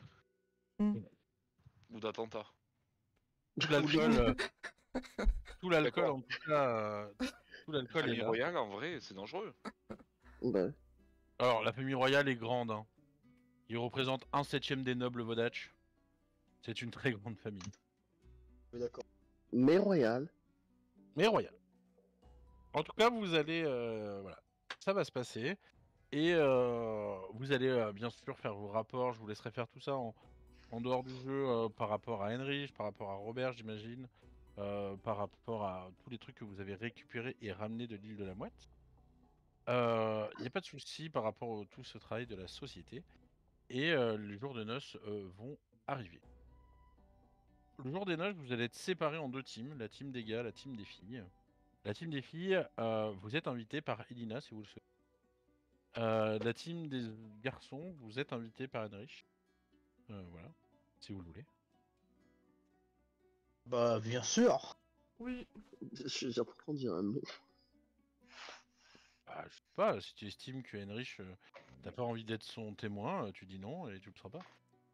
Ou d'attentat. Tout l'alcool, tout l'alcool D'accord. en tout cas, tout La l'alcool est famille là. royale, en vrai, c'est dangereux. Bah, Alors la famille royale est grande. Hein. Ils représentent 1/7 des nobles Vodach. C'est une très grande famille. Oui, d'accord. mais royal. Mais royale. En tout cas, vous allez, voilà, ça va se passer. Et vous allez bien sûr faire vos rapports. Je vous laisserai faire tout ça en dehors du jeu par rapport à Heinrich, par rapport à Robert, j'imagine, par rapport à tous les trucs que vous avez récupérés et ramenés de l'île de la Mouette. Il n'y a pas de souci par rapport à tout ce travail de la société. Et les jours de noces vont arriver. Le jour des noces, vous allez être séparés en deux teams, la team des gars, la team des filles. La team des filles, vous êtes invité par Elina si vous le souhaitez. La team des garçons, vous êtes invité par Heinrich. Voilà, si vous le voulez. Bah, bien sûr. Oui. Je viens pour dire un nom. Bah, je sais pas, si tu estimes que Heinrich, t'as pas envie d'être son témoin, tu dis non et tu le seras pas.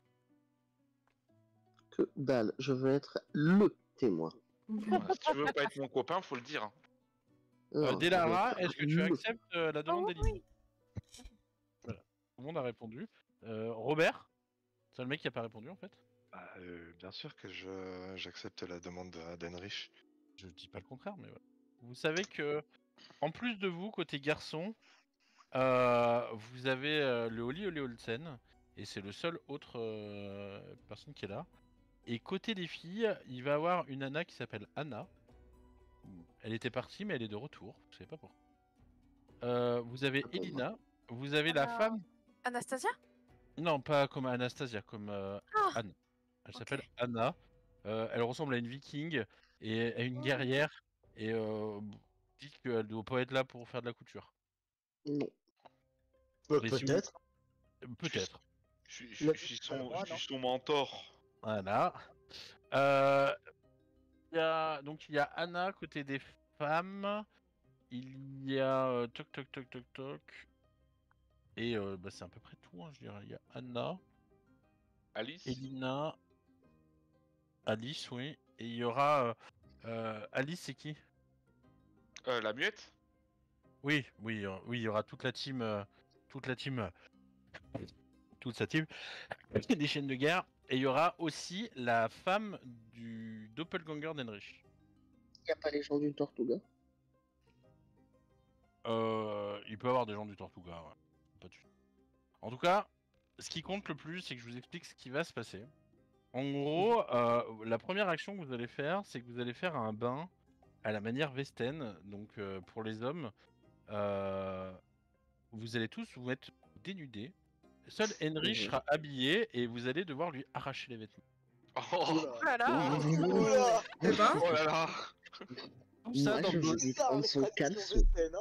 Que dalle, je veux être le témoin. Si tu veux pas être mon copain, faut le dire. Hein. Non, je veux Delara, être est-ce que tu le- acceptes la demande d'Elina? Voilà, tout le monde a répondu. Robert, c'est le mec qui a pas répondu en fait. Bah, bien sûr que j'accepte la demande d'Heinrich. Je dis pas le contraire, mais voilà. Vous savez que, en plus de vous, côté garçon, vous avez le Oli Ole Olsen, et c'est le seul autre personne qui est là. Et côté des filles, il va y avoir une Anna qui s'appelle Anna. Elle était partie, mais elle est de retour. Je sais pas pourquoi. Vous avez Attends, Elina. Vous avez la Anna. femme. Anastasia? Non, pas comme Anastasia, comme Ah, Anne. Elle ok. s'appelle Anna. Elle ressemble à une viking et à une Oh. guerrière. Et dites qu'elle doit pas être là pour faire de la couture. Non. Mais si vous- Peut-être. Peut-être. Je suis son mentor. Voilà. Donc il y a Anna côté des femmes. Il y a toc toc toc toc toc. Et c'est à peu près tout, hein, je dirais. Il y a Anna, Alice. Elina, Alice, oui. Et il y aura Alice, c'est qui? La muette. Oui, oui, oui, il y aura toute sa team, toute sa team des chaînes de guerre. Et il y aura aussi la femme du doppelganger d'Heinrich. Y a pas les gens du Tortuga? Il peut y avoir des gens du Tortuga, ouais. Pas de souci. En tout cas, ce qui compte le plus, c'est que je vous explique ce qui va se passer. En gros, la première action que vous allez faire, c'est que vous allez faire un bain à la manière Vesten. Donc pour les hommes, vous allez tous vous mettre dénudés. Seul Heinrich Mhm. sera habillé et vous allez devoir lui arracher les vêtements. Oh, Oh là là. Oula. Eh ben, oh là là. Tout ça Moi, dans je le veux lui prendre son caleçon.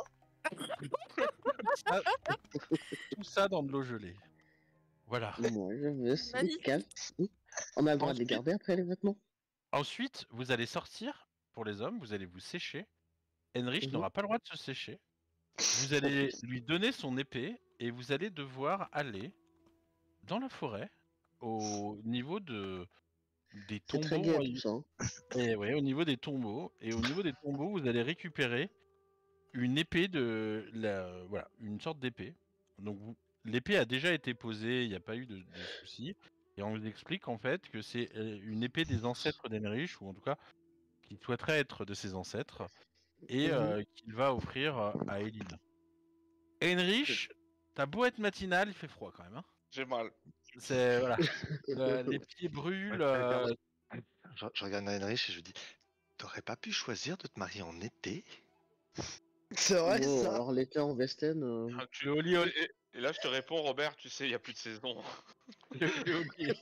tout ça dans de l'eau gelée. Voilà. Moi, je veux son Magnifique. caleçon. On a le droit de les Ensuite- garder après les vêtements? Ensuite, vous allez sortir pour les hommes, vous allez vous sécher. Heinrich Mhm. n'aura pas le droit de se sécher. Vous allez lui donner son épée et vous allez devoir aller dans la forêt au niveau des C'est très tombeaux. gay tout ça. Hein. Et ouais, au niveau des tombeaux. Et au niveau des tombeaux, vous allez récupérer une épée voilà, une sorte d'épée. Donc l'épée a déjà été posée, il n'y a pas eu de soucis. Et on vous explique en fait que c'est une épée des ancêtres d'Heinrich, ou en tout cas qui souhaiterait être de ses ancêtres, et qu'il va offrir à Elina. Heinrich, t'as beau être matinal, il fait froid quand même. Hein. J'ai mal. C'est voilà. Les pieds brûlent. Je regarde Heinrich et je dis, t'aurais pas pu choisir de te marier en été? C'est vrai Bon, ça. alors l'été en Vesten, Le Oli Oli. Et là, je te réponds, Robert, tu sais, il n'y a plus de saison. Le Oli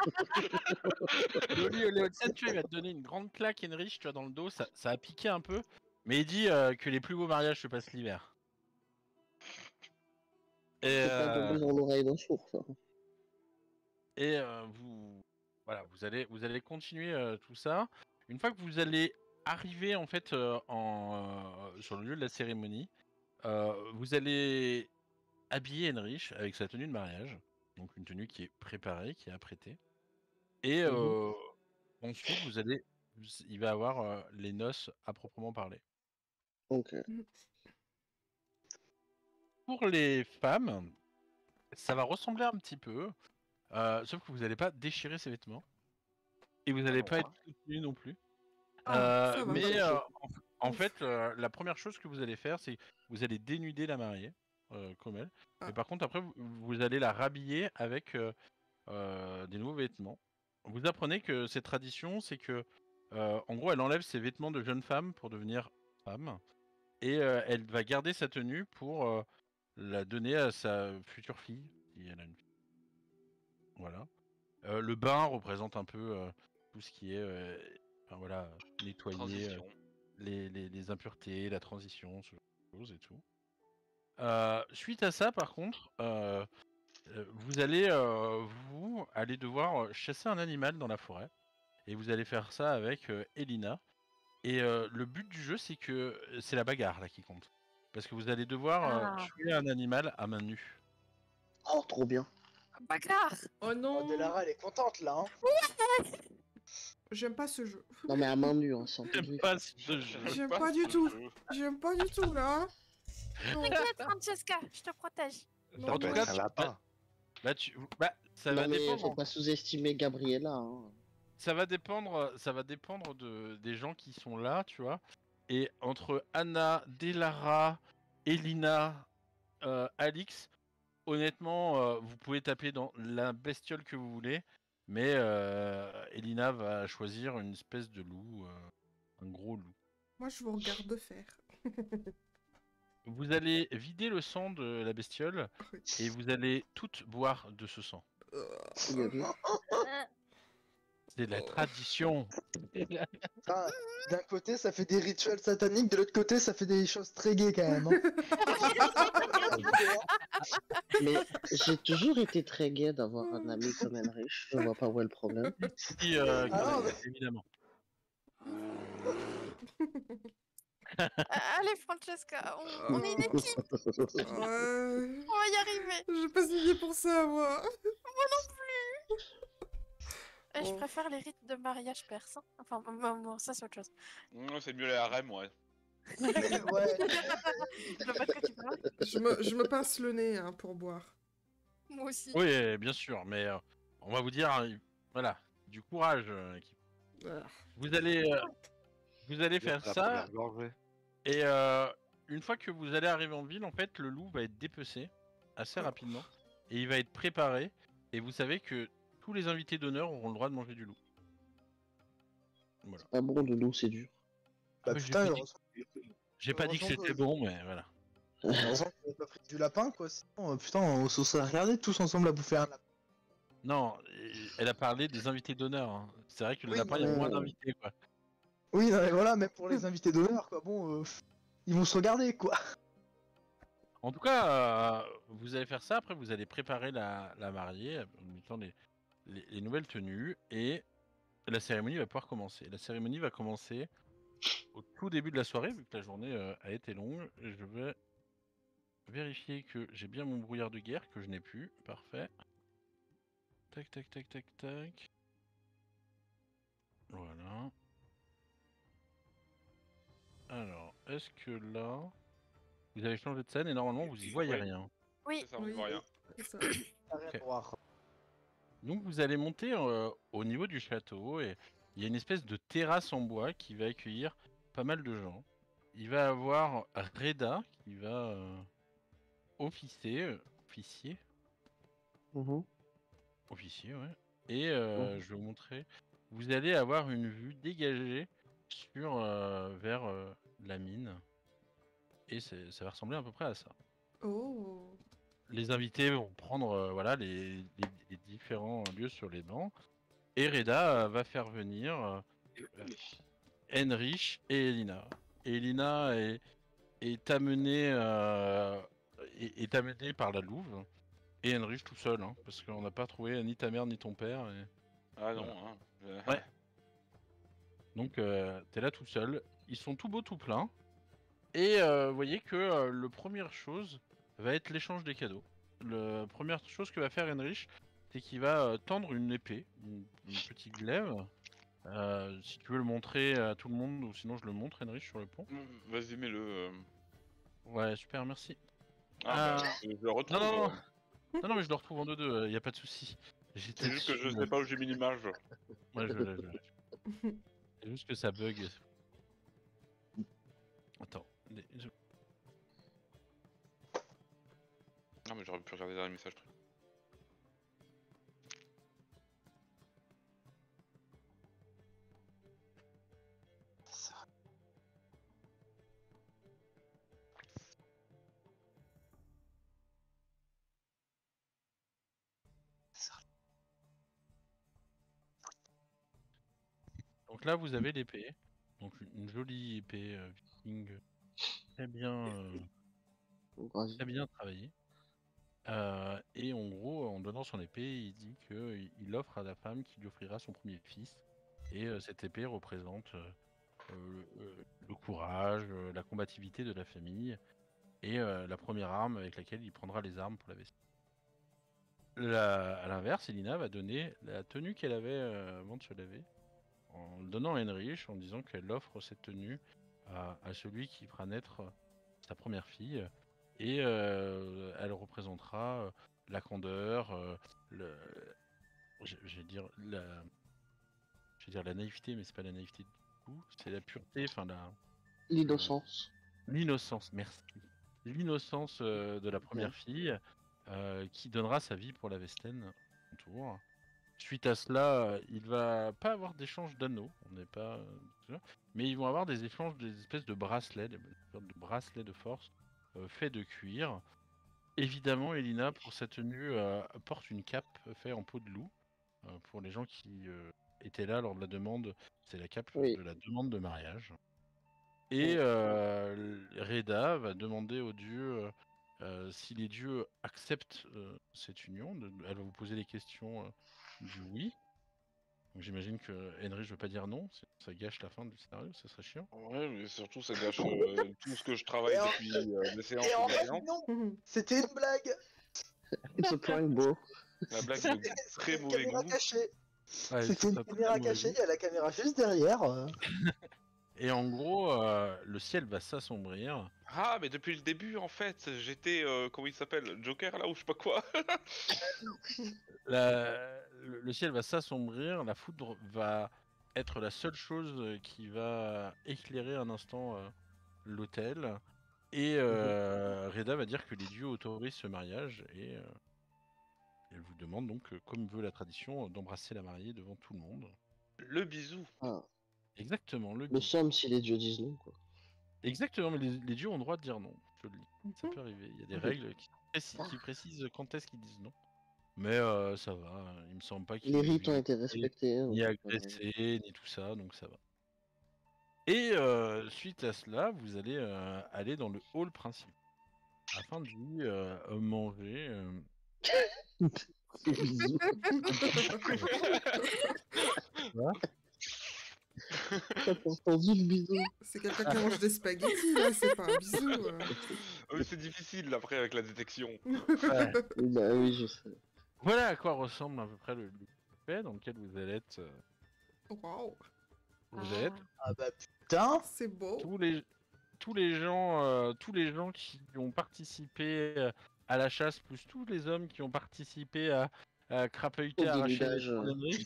Oli Oli Olsen, tu vois, il va te donner une grande claque, Henrich, tu vois, dans le dos. Ça a piqué un peu. Mais il dit que les plus beaux mariages se passent l'hiver. Et, c'est pas tombé dans l'oreille d'un sourd, ça. et voilà, vous allez continuer tout ça. Une fois que vous allez arriver en fait sur le lieu de la cérémonie, vous allez habiller Henrich avec sa tenue de mariage, donc une tenue qui est préparée, qui est apprêtée. Et ensuite il va avoir les noces à proprement parler. Ok. Pour les femmes, ça va ressembler un petit peu, sauf que vous n'allez pas déchirer ses vêtements. Et vous n'allez pas être tout nu non plus. Ah, ça va. Mais en Ouf. fait, la première chose que vous allez faire, c'est que vous allez dénuder la mariée, comme elle. Ah. Mais par contre, après, vous allez la rhabiller avec des nouveaux vêtements. Vous apprenez que cette tradition, c'est que, en gros, elle enlève ses vêtements de jeune femme pour devenir femme. Et elle va garder sa tenue pour la donner à sa future fille, si elle a une fille. Voilà. Le bain représente un peu tout ce qui est enfin, voilà, nettoyer Transition. les impuretés, la transition, ce genre de choses et tout. Suite à ça, par contre, vous allez devoir chasser un animal dans la forêt. Et vous allez faire ça avec Elina. Et le but du jeu, c'est que c'est la bagarre là qui compte. Parce que vous allez devoir tuer un animal à main nue. Oh, trop bien. Bagarre. Oh Oh, non. Delara, elle est contente là. Hein. J'aime pas ce jeu. Non, mais à main nue, hein, sans J'aime griffe. pas ce jeu. J'aime pas du ce tout. jeu. J'aime pas du tout là. Non. T'inquiète, Francesca, je te protège. Non, En tout non. cas, C'est un lapin. ça Non, va mais dépendre. faut pas sous-estimer Gabriella. Hein. Ça va dépendre des gens qui sont là, tu vois. Et entre Anna, Delara, Elina, Alix, honnêtement, vous pouvez taper dans la bestiole que vous voulez, mais Elina va choisir une espèce de loup, un gros loup. Moi, je vous regarde de faire. Vous allez vider le sang de la bestiole Oui. et vous allez toutes boire de ce sang. Il y a bien. C'est de la tradition. Ah, d'un côté, ça fait des rituels sataniques, de l'autre côté, ça fait des choses très gays quand même. Hein. Mais j'ai toujours été très gai d'avoir un ami comme Henrich. Je vois pas où est le problème. Si, non, évidemment. Allez, Francesca, on est une équipe, Ouais. on va y arriver. J'ai pas signé pour ça, moi. Je Oh. préfère les rites de mariage perse. Hein. Enfin, bon, ça c'est autre chose. C'est mieux les harems, ouais. Ouais. Je vois pas de quoi tu parles. Je me pince le nez hein, pour boire. Moi aussi. Oui, bien sûr, mais on va vous dire, voilà, du courage, équipe. Ah. Vous allez faire ça, et une fois que vous allez arriver en ville, en fait, le loup va être dépecé assez rapidement, et il va être préparé, et vous savez que tous les invités d'honneur auront le droit de manger du loup. Voilà. Pas bon de nous, c'est dur. Bah Ah, mais putain, j'ai pas dit que c'était bon, mais voilà. heureusement qu'on a pas pris du lapin quoi, sinon putain, on se serait regardé tous ensemble à bouffer un lapin. Non, elle a parlé des invités d'honneur. Hein. C'est vrai que le Oui, lapin, il y a moins d'invités, quoi. Oui, non, mais voilà, même pour les invités d'honneur quoi, bon, ils vont se regarder quoi. En tout cas, vous allez faire ça, après vous allez préparer la mariée, en mettant les nouvelles tenues, et la cérémonie va pouvoir commencer. La cérémonie va commencer au tout début de la soirée, vu que la journée a été longue. Je vais vérifier que j'ai bien mon brouillard de guerre, que je n'ai plus. Parfait. Tac, tac, tac, tac, tac. Voilà. Alors, est-ce que là... Vous avez changé de scène et normalement vous y voyez Oui. rien. Oui. C'est ça, on Oui. voit rien. C'est ça. Rien à voir. Donc vous allez monter au niveau du château et il y a une espèce de terrasse en bois qui va accueillir pas mal de gens. Il va avoir Reda qui va officier. Mhm. Officier, ouais. Et je vais vous montrer. Vous allez avoir une vue dégagée sur vers la mine. Et ça va ressembler à peu près à ça. Oh. Les invités vont prendre voilà, les différents lieux sur les bancs. Et Reda va faire venir Henrich et Elina. Et Elina est amenée par la louve. Et Henrich tout seul, hein, parce qu'on n'a pas trouvé ni ta mère ni ton père. Et... Ah non, Voilà. hein. Ouais. Donc t'es là tout seul. Ils sont tout beaux tout pleins. Et vous voyez que la première chose va être l'échange des cadeaux. La première chose que va faire Henrich, c'est qu'il va tendre une épée, une petite glaive. Si tu veux le montrer à tout le monde, ou sinon je le montre, Henrich, sur le pont. Vas-y, mets-le. Ouais, super, merci. Ah, bah, je le retrouve. Non, non, mais je le retrouve en 2-2, y a pas de souci. C'est juste que je sais pas où j'ai mis l'image. Ouais, je l'ai. C'est juste que ça bug. Attends. Non, mais j'aurais pu regarder dans les messages. Donc là, vous avez l'épée. Donc une jolie épée viking, très bien travaillée. Et en gros, en donnant son épée, il dit qu'il offre à la femme qui lui offrira son premier fils. Et cette épée représente le courage, la combativité de la famille, et la première arme avec laquelle il prendra les armes pour la vestir. À l'inverse, Elina va donner la tenue qu'elle avait avant de se laver, en le donnant à Henrich, en disant qu'elle offre cette tenue à celui qui fera naître sa première fille. Et elle représentera la candeur, je vais dire la naïveté, mais c'est pas la naïveté du tout, c'est la pureté, enfin L'innocence. l'innocence, merci. L'innocence de la première fille qui donnera sa vie pour la Vesten à son tour. Suite à cela, il va pas avoir d'échange d'anneaux, on n'est pas sûr, mais ils vont avoir des échanges des espèces de bracelets, des sortes de bracelets de force faits de cuir. Évidemment, Elina, pour sa tenue, porte une cape faite en peau de loup. Pour les gens qui étaient là lors de la demande, c'est la cape Oui. de la demande de mariage. Et Reda va demander aux dieux si les dieux acceptent cette union. Elle va vous poser les questions du oui. Donc j'imagine que Henry, je veux pas dire non, ça gâche la fin du scénario, ça serait chiant. Ouais, mais surtout, ça gâche tout ce que je travaille depuis des séances Et en et des fait, séances. non, c'était une blague. It's a prank, bro. La blague de très C'était une mauvais caméra goût. cachée. Ouais, C'était une ça a pas caméra de mauvais cachée, goût. il y a la caméra juste derrière. Et en gros, le ciel va s'assombrir. Ah, mais depuis le début, en fait, j'étais, comment il s'appelle, Joker, là, ou je sais pas quoi. Le ciel va s'assombrir, la foudre va être la seule chose qui va éclairer un instant l'hôtel. Et Reda va dire que les dieux autorisent ce mariage et elle vous demande donc, comme veut la tradition, d'embrasser la mariée devant tout le monde. Le bisou. Ah, Exactement, le le bisou. somme si les dieux disent non, quoi. Exactement, mais les dieux ont le droit de dire non. Je le dis. Ça peut arriver. Il y a des règles qui précisent quand est-ce qu'ils disent non. Mais ça va, il me semble pas qu'il Les rites ont été respectés. ni donc, agressé, ni tout ça, donc ça va. Et suite à cela, vous allez aller dans le hall principal afin d'y manger. bisous. T'as pas entendu le bisou? C'est quelqu'un qui mange des spaghettis, là, c'est pas un bisou. Ah, mais c'est difficile, après, avec la détection. Ouais. Bah oui, je sais. Voilà à quoi ressemble à peu près le buffet dans lequel vous allez être. Waouh, Vous allez être Ah bah putain. c'est beau. tous les gens qui ont participé à la chasse, plus tous les hommes qui ont participé à crapahuter, Au arracher les dénudage, champs d'Henry.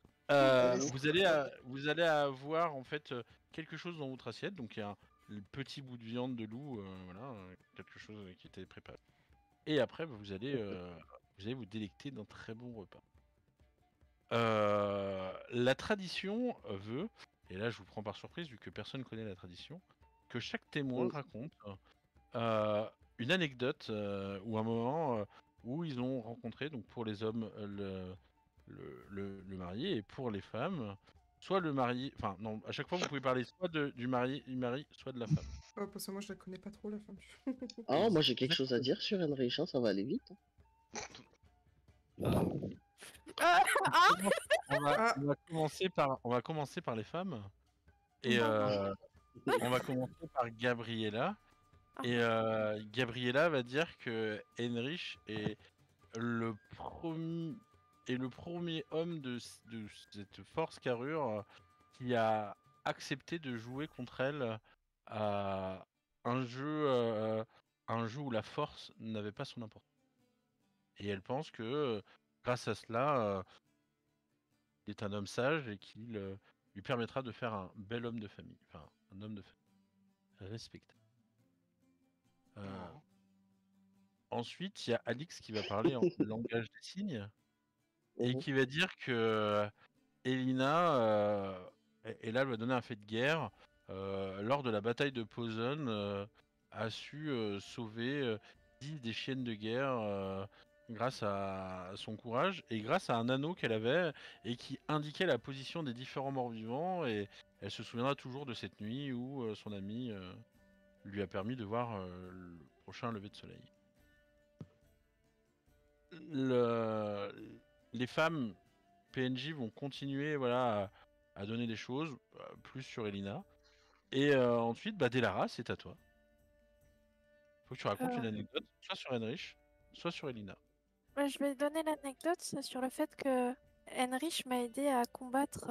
Vous allez avoir en fait quelque chose dans votre assiette, donc il y a un petit bout de viande de loup, voilà, quelque chose qui était préparé. Et après vous allez vous allez vous délecter d'un très bon repas. La tradition veut, et là je vous prends par surprise vu que personne ne connaît la tradition, que chaque témoin Oui. raconte une anecdote ou un moment où ils ont rencontré, donc pour les hommes, le marié, et pour les femmes, soit le marié, enfin non, à chaque fois vous pouvez parler soit du mari, soit de la femme. Oh, parce que moi, je la connais pas trop, la femme. Ah, moi j'ai quelque chose à dire sur Henrich, hein, ça va aller vite. Hein. On va commencer par les femmes. Et on va commencer par Gabriella. Et Gabriella va dire que Heinrich est le premier homme de cette force carrure qui a accepté de jouer contre elle à un jeu où la force n'avait pas son importance. Et elle pense que grâce à cela, il est un homme sage et qu'il lui permettra de faire un bel homme de famille. Enfin, un homme de famille respectable. Ensuite, il y a Alix qui va parler en langage des signes et qui va dire que Elina, et là, elle va donner un fait de guerre. Lors de la bataille de Pozon, a su sauver 10 des chiennes de guerre grâce à son courage et grâce à un anneau qu'elle avait et qui indiquait la position des différents morts-vivants. Et elle se souviendra toujours de cette nuit où son ami lui a permis de voir le prochain lever de soleil. Les femmes PNJ vont continuer à donner des choses, plus sur Elina. Et ensuite, Delara, c'est à toi. Faut que tu racontes une anecdote, soit sur Heinrich, soit sur Elina. Je vais donner l'anecdote sur le fait que Heinrich m'a aidé à combattre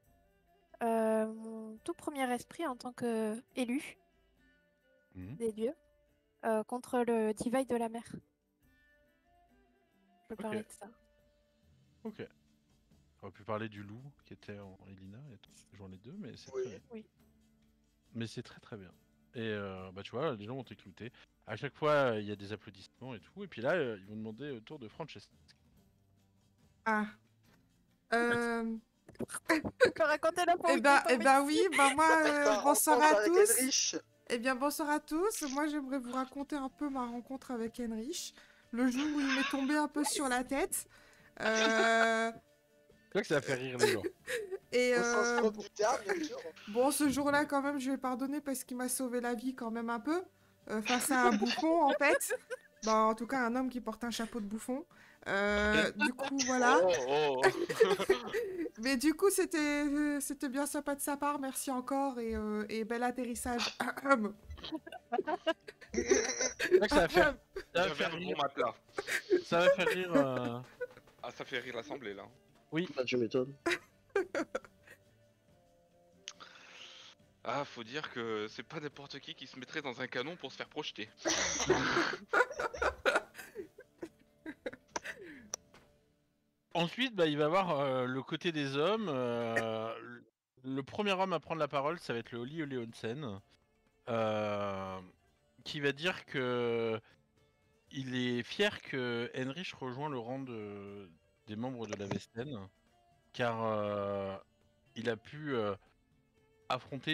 mon tout premier esprit en tant qu'élu des dieux contre le divide de la mer. Je peux parler de ça. Ok. On aurait pu parler du loup qui était en Elina et jouant les deux, mais c'est très bien. Oui. Mais c'est très très bien. Et tu vois, les gens vont t'écouter. À chaque fois, il y a des applaudissements et tout. Et puis là, ils vont demander au tour de Francesca. Ah. Tu peux raconter la Eh ben oui, moi, bonsoir à tous. Heinrich. Eh bien, bonsoir à tous. Moi, j'aimerais vous raconter un peu ma rencontre avec Heinrich. Le jour où il m'est tombé un peu sur la tête. C'est vrai que ça va faire rire les gens. Et Au sens propre du terme, bien sûr. bon, ce jour-là, quand même, je vais pardonner parce qu'il m'a sauvé la vie quand même un peu. Face à un bouffon, en fait. Bah, en tout cas, un homme qui porte un chapeau de bouffon. Du coup, voilà. Mais du coup, c'était bien sympa de sa part. Merci encore et bel atterrissage. C'est vrai que ça va faire Bon matelas. Ça va faire rire. Ah, ça fait rire l'assemblée là. Oui. Bah, tu m'étonnes. Ah, faut dire que c'est pas n'importe qui se mettrait dans un canon pour se faire projeter. Ensuite, il va avoir le côté des hommes. Le premier homme à prendre la parole, ça va être le Oli Oleonsen, qui va dire que il est fier que Heinrich rejoint le rang des membres de la Vesten, car il a pu affronter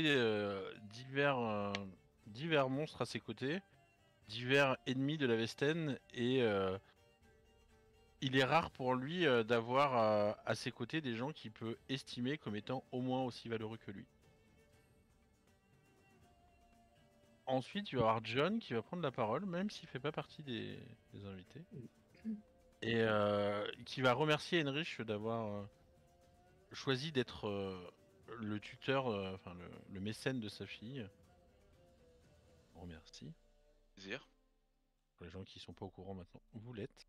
divers monstres à ses côtés, divers ennemis de la Vesten, et il est rare pour lui d'avoir à ses côtés des gens qu'il peut estimer comme étant au moins aussi valeureux que lui. Ensuite, il va y avoir John qui va prendre la parole, même s'il fait pas partie des invités, et qui va remercier Heinrich d'avoir choisi d'être le tuteur, le mécène de sa fille. On remercie. Plaisir. Pour les gens qui sont pas au courant maintenant, vous l'êtes.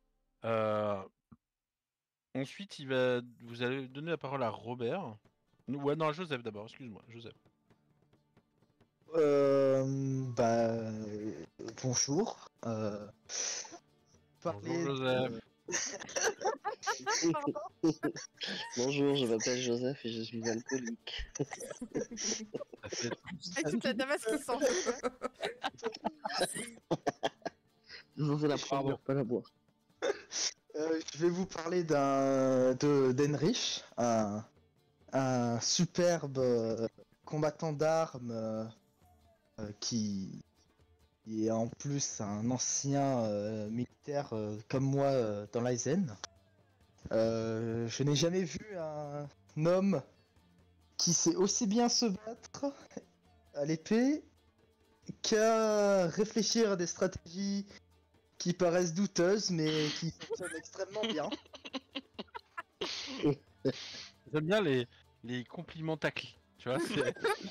Ensuite, vous allez donner la parole à Robert. Ouais, non, Joseph d'abord, excuse-moi, Joseph. Bonjour. Bonjour Joseph. Bonjour, je m'appelle Joseph et je suis alcoolique. Avec toute la damasque qui s'en fout. Je vous fais la prendre, pas la boire. Je vais vous parler d'Henrich, un superbe combattant d'armes qui est en plus un ancien militaire comme moi dans l'Aizen. Je n'ai jamais vu un homme qui sait aussi bien se battre à l'épée qu'à réfléchir à des stratégies qui paraissent douteuses mais qui fonctionnent extrêmement bien. J'aime bien les compliments tacles. Tu vois, c'est...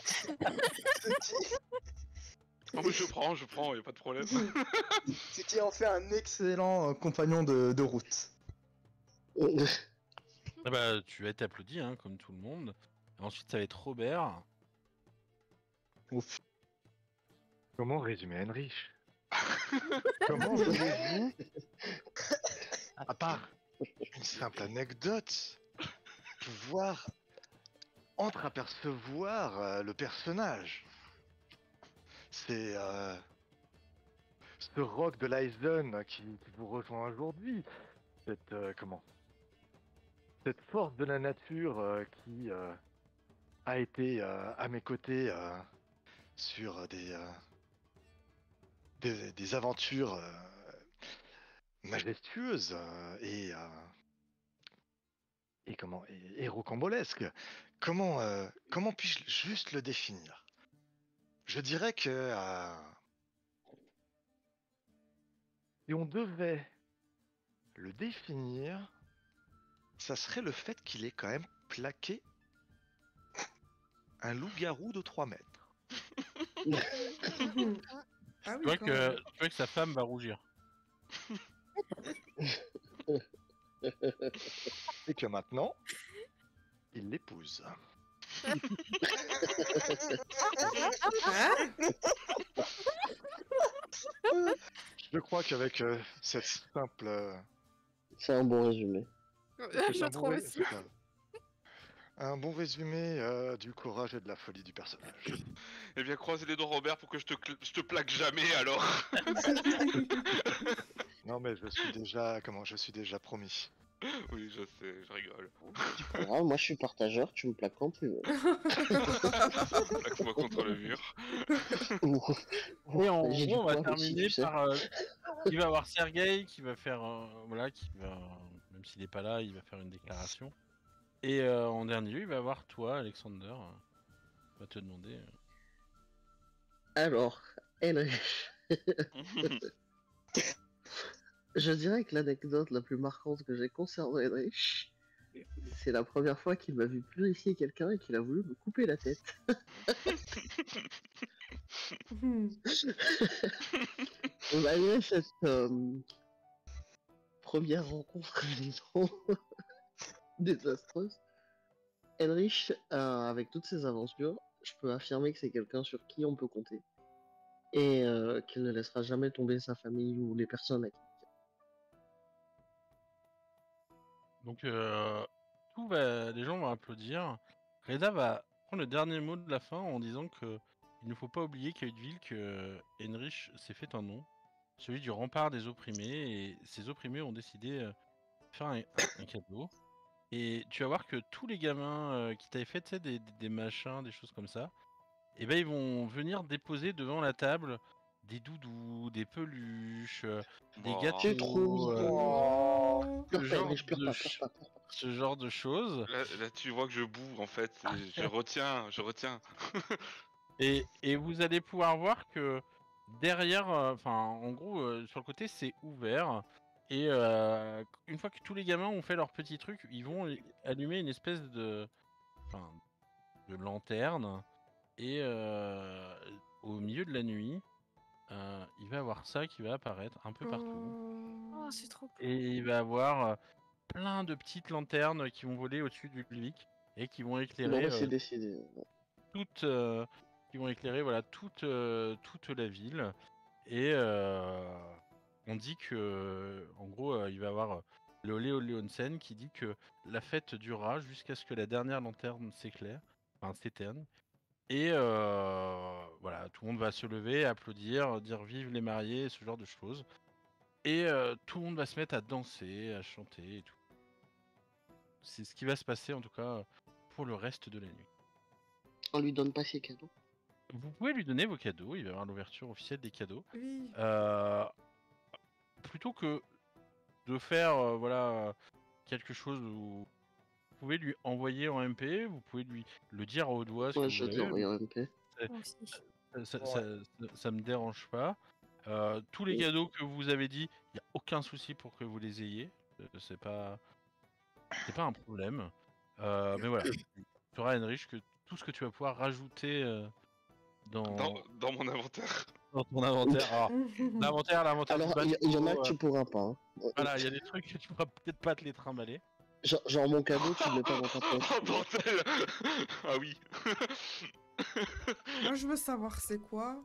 Oh, mais je prends, y a pas de problème. Ce qui en fait un excellent compagnon de route. Ah bah, tu vas être applaudi, hein, comme tout le monde. Ensuite, ça va être Robert. Ouf. Comment résumer Heinrich? Comment voulez-vous, à part une simple anecdote, pouvoir entreapercevoir le personnage? C'est ce rock de l'Aizen qui vous rejoint aujourd'hui. Cette cette force de la nature qui a été à mes côtés sur des aventures majestueuses et rocambolesques. Comment puis-je juste le définir? Je dirais que si on devait le définir, ça serait le fait qu'il ait quand même plaqué un loup-garou de 3 mètres. Ah Tu oui, vois quand même. que sa femme va rougir. Et que maintenant, il l'épouse. Hein? Je crois qu'avec cette simple... C'est un bon résumé. c'est Je un bon trouve ré- aussi. c'est un bon résumé du courage et de la folie du personnage. Eh bien, croisez les doigts, Robert, pour que je te plaque jamais, alors. Non mais je suis déjà promis. Oui, je sais, je rigole. Ah, moi, je suis partageur, tu me plaques quand tu veux. Plaque-moi contre le mur. Et en J'ai du gros, on va poil aussi, terminer tu sais. par... il va avoir Sergei qui va faire... voilà, qui va... Même s'il n'est pas là, il va faire une déclaration. Et en dernier lieu, il va avoir toi, Alexander. Il va te demander... Alors, Heinrich, je dirais que l'anecdote la plus marquante que j'ai concernant Heinrich, c'est la première fois qu'il m'a vu purifier quelqu'un et qu'il a voulu me couper la tête. Malgré cette première rencontre, disons, désastreuse, Heinrich, avec toutes ses aventures, je peux affirmer que c'est quelqu'un sur qui on peut compter. Et qu'il ne laissera jamais tomber sa famille ou les personnes à qui. Donc, les gens vont applaudir. Reda va prendre le dernier mot de la fin en disant que il ne faut pas oublier qu'à Udeville, que Heinrich s'est fait un nom, celui du rempart des opprimés, et ces opprimés ont décidé de faire un cadeau. Et tu vas voir que tous les gamins qui t'avaient fait tu sais, des machins, des choses comme ça, et ben ils vont venir déposer devant la table des doudous, des peluches, des Oh. gâteaux, C'est trop mignon. ce Pleure pas, genre Heinrich, pleure de pas, pleure pas, pleure pas. ce genre de choses. Là, tu vois que je boue, en fait. Je retiens. Et vous allez pouvoir voir que derrière, en gros, sur le côté, c'est ouvert. Et une fois que tous les gamins ont fait leur petit truc, ils vont allumer une espèce de lanterne. Et au milieu de la nuit, il va y avoir ça qui va apparaître un peu partout. Oh, c'est trop cool. Et il va y avoir plein de petites lanternes qui vont voler au-dessus du Lvik et qui vont Non, éclairer mais c'est décidé. toute, qui vont éclairer voilà toute la ville. Et on dit que en gros il va y avoir le Léo Leonsen qui dit que la fête durera jusqu'à ce que la dernière lanterne s'éteigne. Et voilà, tout le monde va se lever, applaudir, dire vive les mariés, ce genre de choses. Et tout le monde va se mettre à danser, à chanter et tout. C'est ce qui va se passer en tout cas pour le reste de la nuit. On lui donne pas ses cadeaux. Vous pouvez lui donner vos cadeaux, il va y avoir l'ouverture officielle des cadeaux. Oui. Plutôt que de faire quelque chose où vous pouvez lui envoyer en MP, vous pouvez lui le dire à haute voix ce Ouais, que je vous vais t'envoyer voulez. un MP. Moi aussi. Ça me dérange pas. Tous les cadeaux que vous avez dit, il n'y a aucun souci pour que vous les ayez. C'est pas un problème. Mais voilà, tu auras Heinrich que tout ce que tu vas pouvoir rajouter Dans mon inventaire. dans ton inventaire. Alors, l'inventaire Alors, du il y en a bateau, que tu pourras pas. Hein. voilà, il y a des trucs que tu pourras peut-être pas te les trimballer. Genre mon cadeau, tu le mets pas dans ta poche. Oh bordel. Ah oui. Moi, je veux savoir c'est quoi.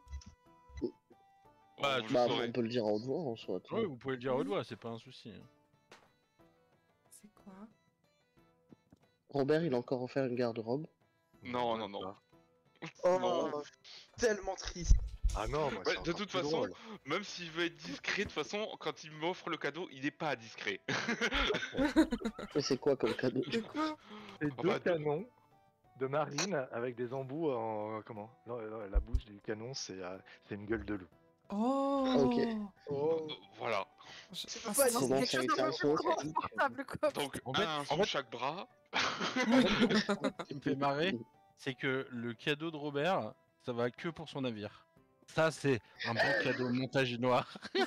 Bah, Vous tu Bah, saurez. on peut le dire à haute voix en soi. tu Ouais, vois. vous pouvez le dire à haute voix, c'est pas un souci. C'est quoi? Robert, il a encore offert une garde-robe. Non. Oh, Non. tellement triste. Ah non, moi, Ouais, c'est de encore toute plus façon, drôle. même s'il veut être discret, de toute façon, quand il m'offre le cadeau, il n'est pas discret. Mais c'est quoi comme cadeau? C'est quoi? C'est Ah deux bah, canons de marine avec des embouts en... Comment? La bouche du canon, c'est une gueule de loup. Oh. Ok. Oh. Voilà. C'est Ah, pas c'est- dit. Comment Quelque ça a chose été d'un un peu son plus confortable, quoi. Donc, En fait- un en sous fait- chaque bras. Ce qui me fait marrer, c'est que le cadeau de Robert, ça va que pour son navire. Ça, c'est un beau cadeau montage noir.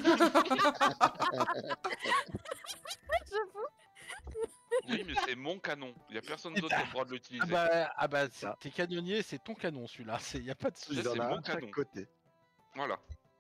J'avoue. Oui, mais c'est mon canon. Il n'y a personne d'autre qui a le droit de l'utiliser. T'es canonnier, c'est ton canon celui-là. Y a pas de souci. Il en c'est a mon un de chaque canon. côté. Voilà.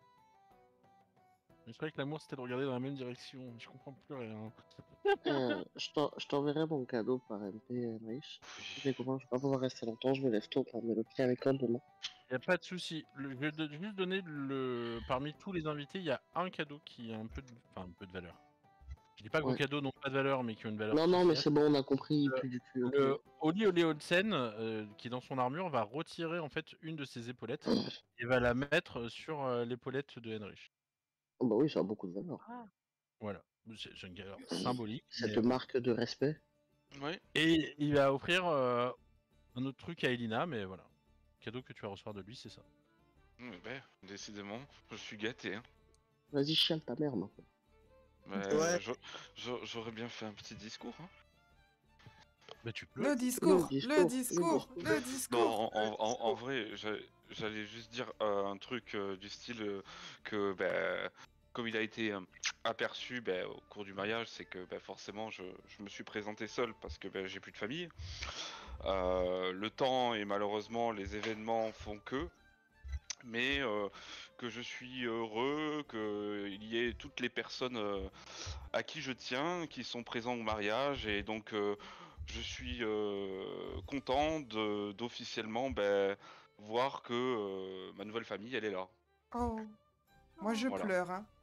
Je croyais que l'amour c'était de regarder dans la même direction. Je comprends plus rien. Je t'enverrai mon cadeau par MP, Heinrich. Mais comment je vais pas pouvoir rester longtemps, je me lève tôt pour amener le pied à l'école demain. Y a pas de souci. Je vais juste donner parmi tous les invités, il y a un cadeau qui a un peu de valeur. Je dis pas que vos Ouais. cadeaux n'ont pas de valeur, mais qui ont une valeur. Non, non, mais sociale. c'est bon, on a compris, plus du cul. ok. Le Oli Ole Olsen, qui est dans son armure, va retirer en fait une de ses épaulettes et va la mettre sur l'épaulette de Heinrich. Oh, bah oui, ça a beaucoup de valeur. Voilà. C'est une valeur symbolique. Cette mais- marque de respect. Oui. Et il va offrir un autre truc à Elina, mais voilà. Le cadeau que tu vas recevoir de lui, c'est ça. Ben, décidément, je suis gâté. Hein. Vas-y, chiale ta mère maintenant. Mais Ouais. j'aurais bien fait un petit discours. Hein. Bah tu peux. Le discours, Le le discours, discours, le discours. Non, en vrai, j'allais juste dire un truc du style que, ben, comme il a été aperçu au cours du mariage, c'est que forcément je me suis présenté seul parce que j'ai plus de famille. Le temps et malheureusement les événements font que, mais que je suis heureux qu'il y ait toutes les personnes à qui je tiens qui sont présents au mariage et donc je suis content d'officiellement voir que ma nouvelle famille elle est là. Oh. Moi, je Voilà. pleure, hein.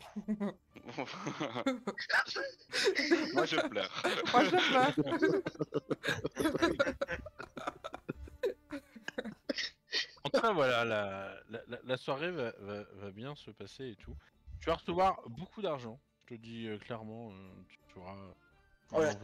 Moi je pleure. Moi, je pleure. En tout cas, voilà, la soirée va bien se passer et tout. Tu vas recevoir beaucoup d'argent, je te dis clairement. Tu auras Oh, la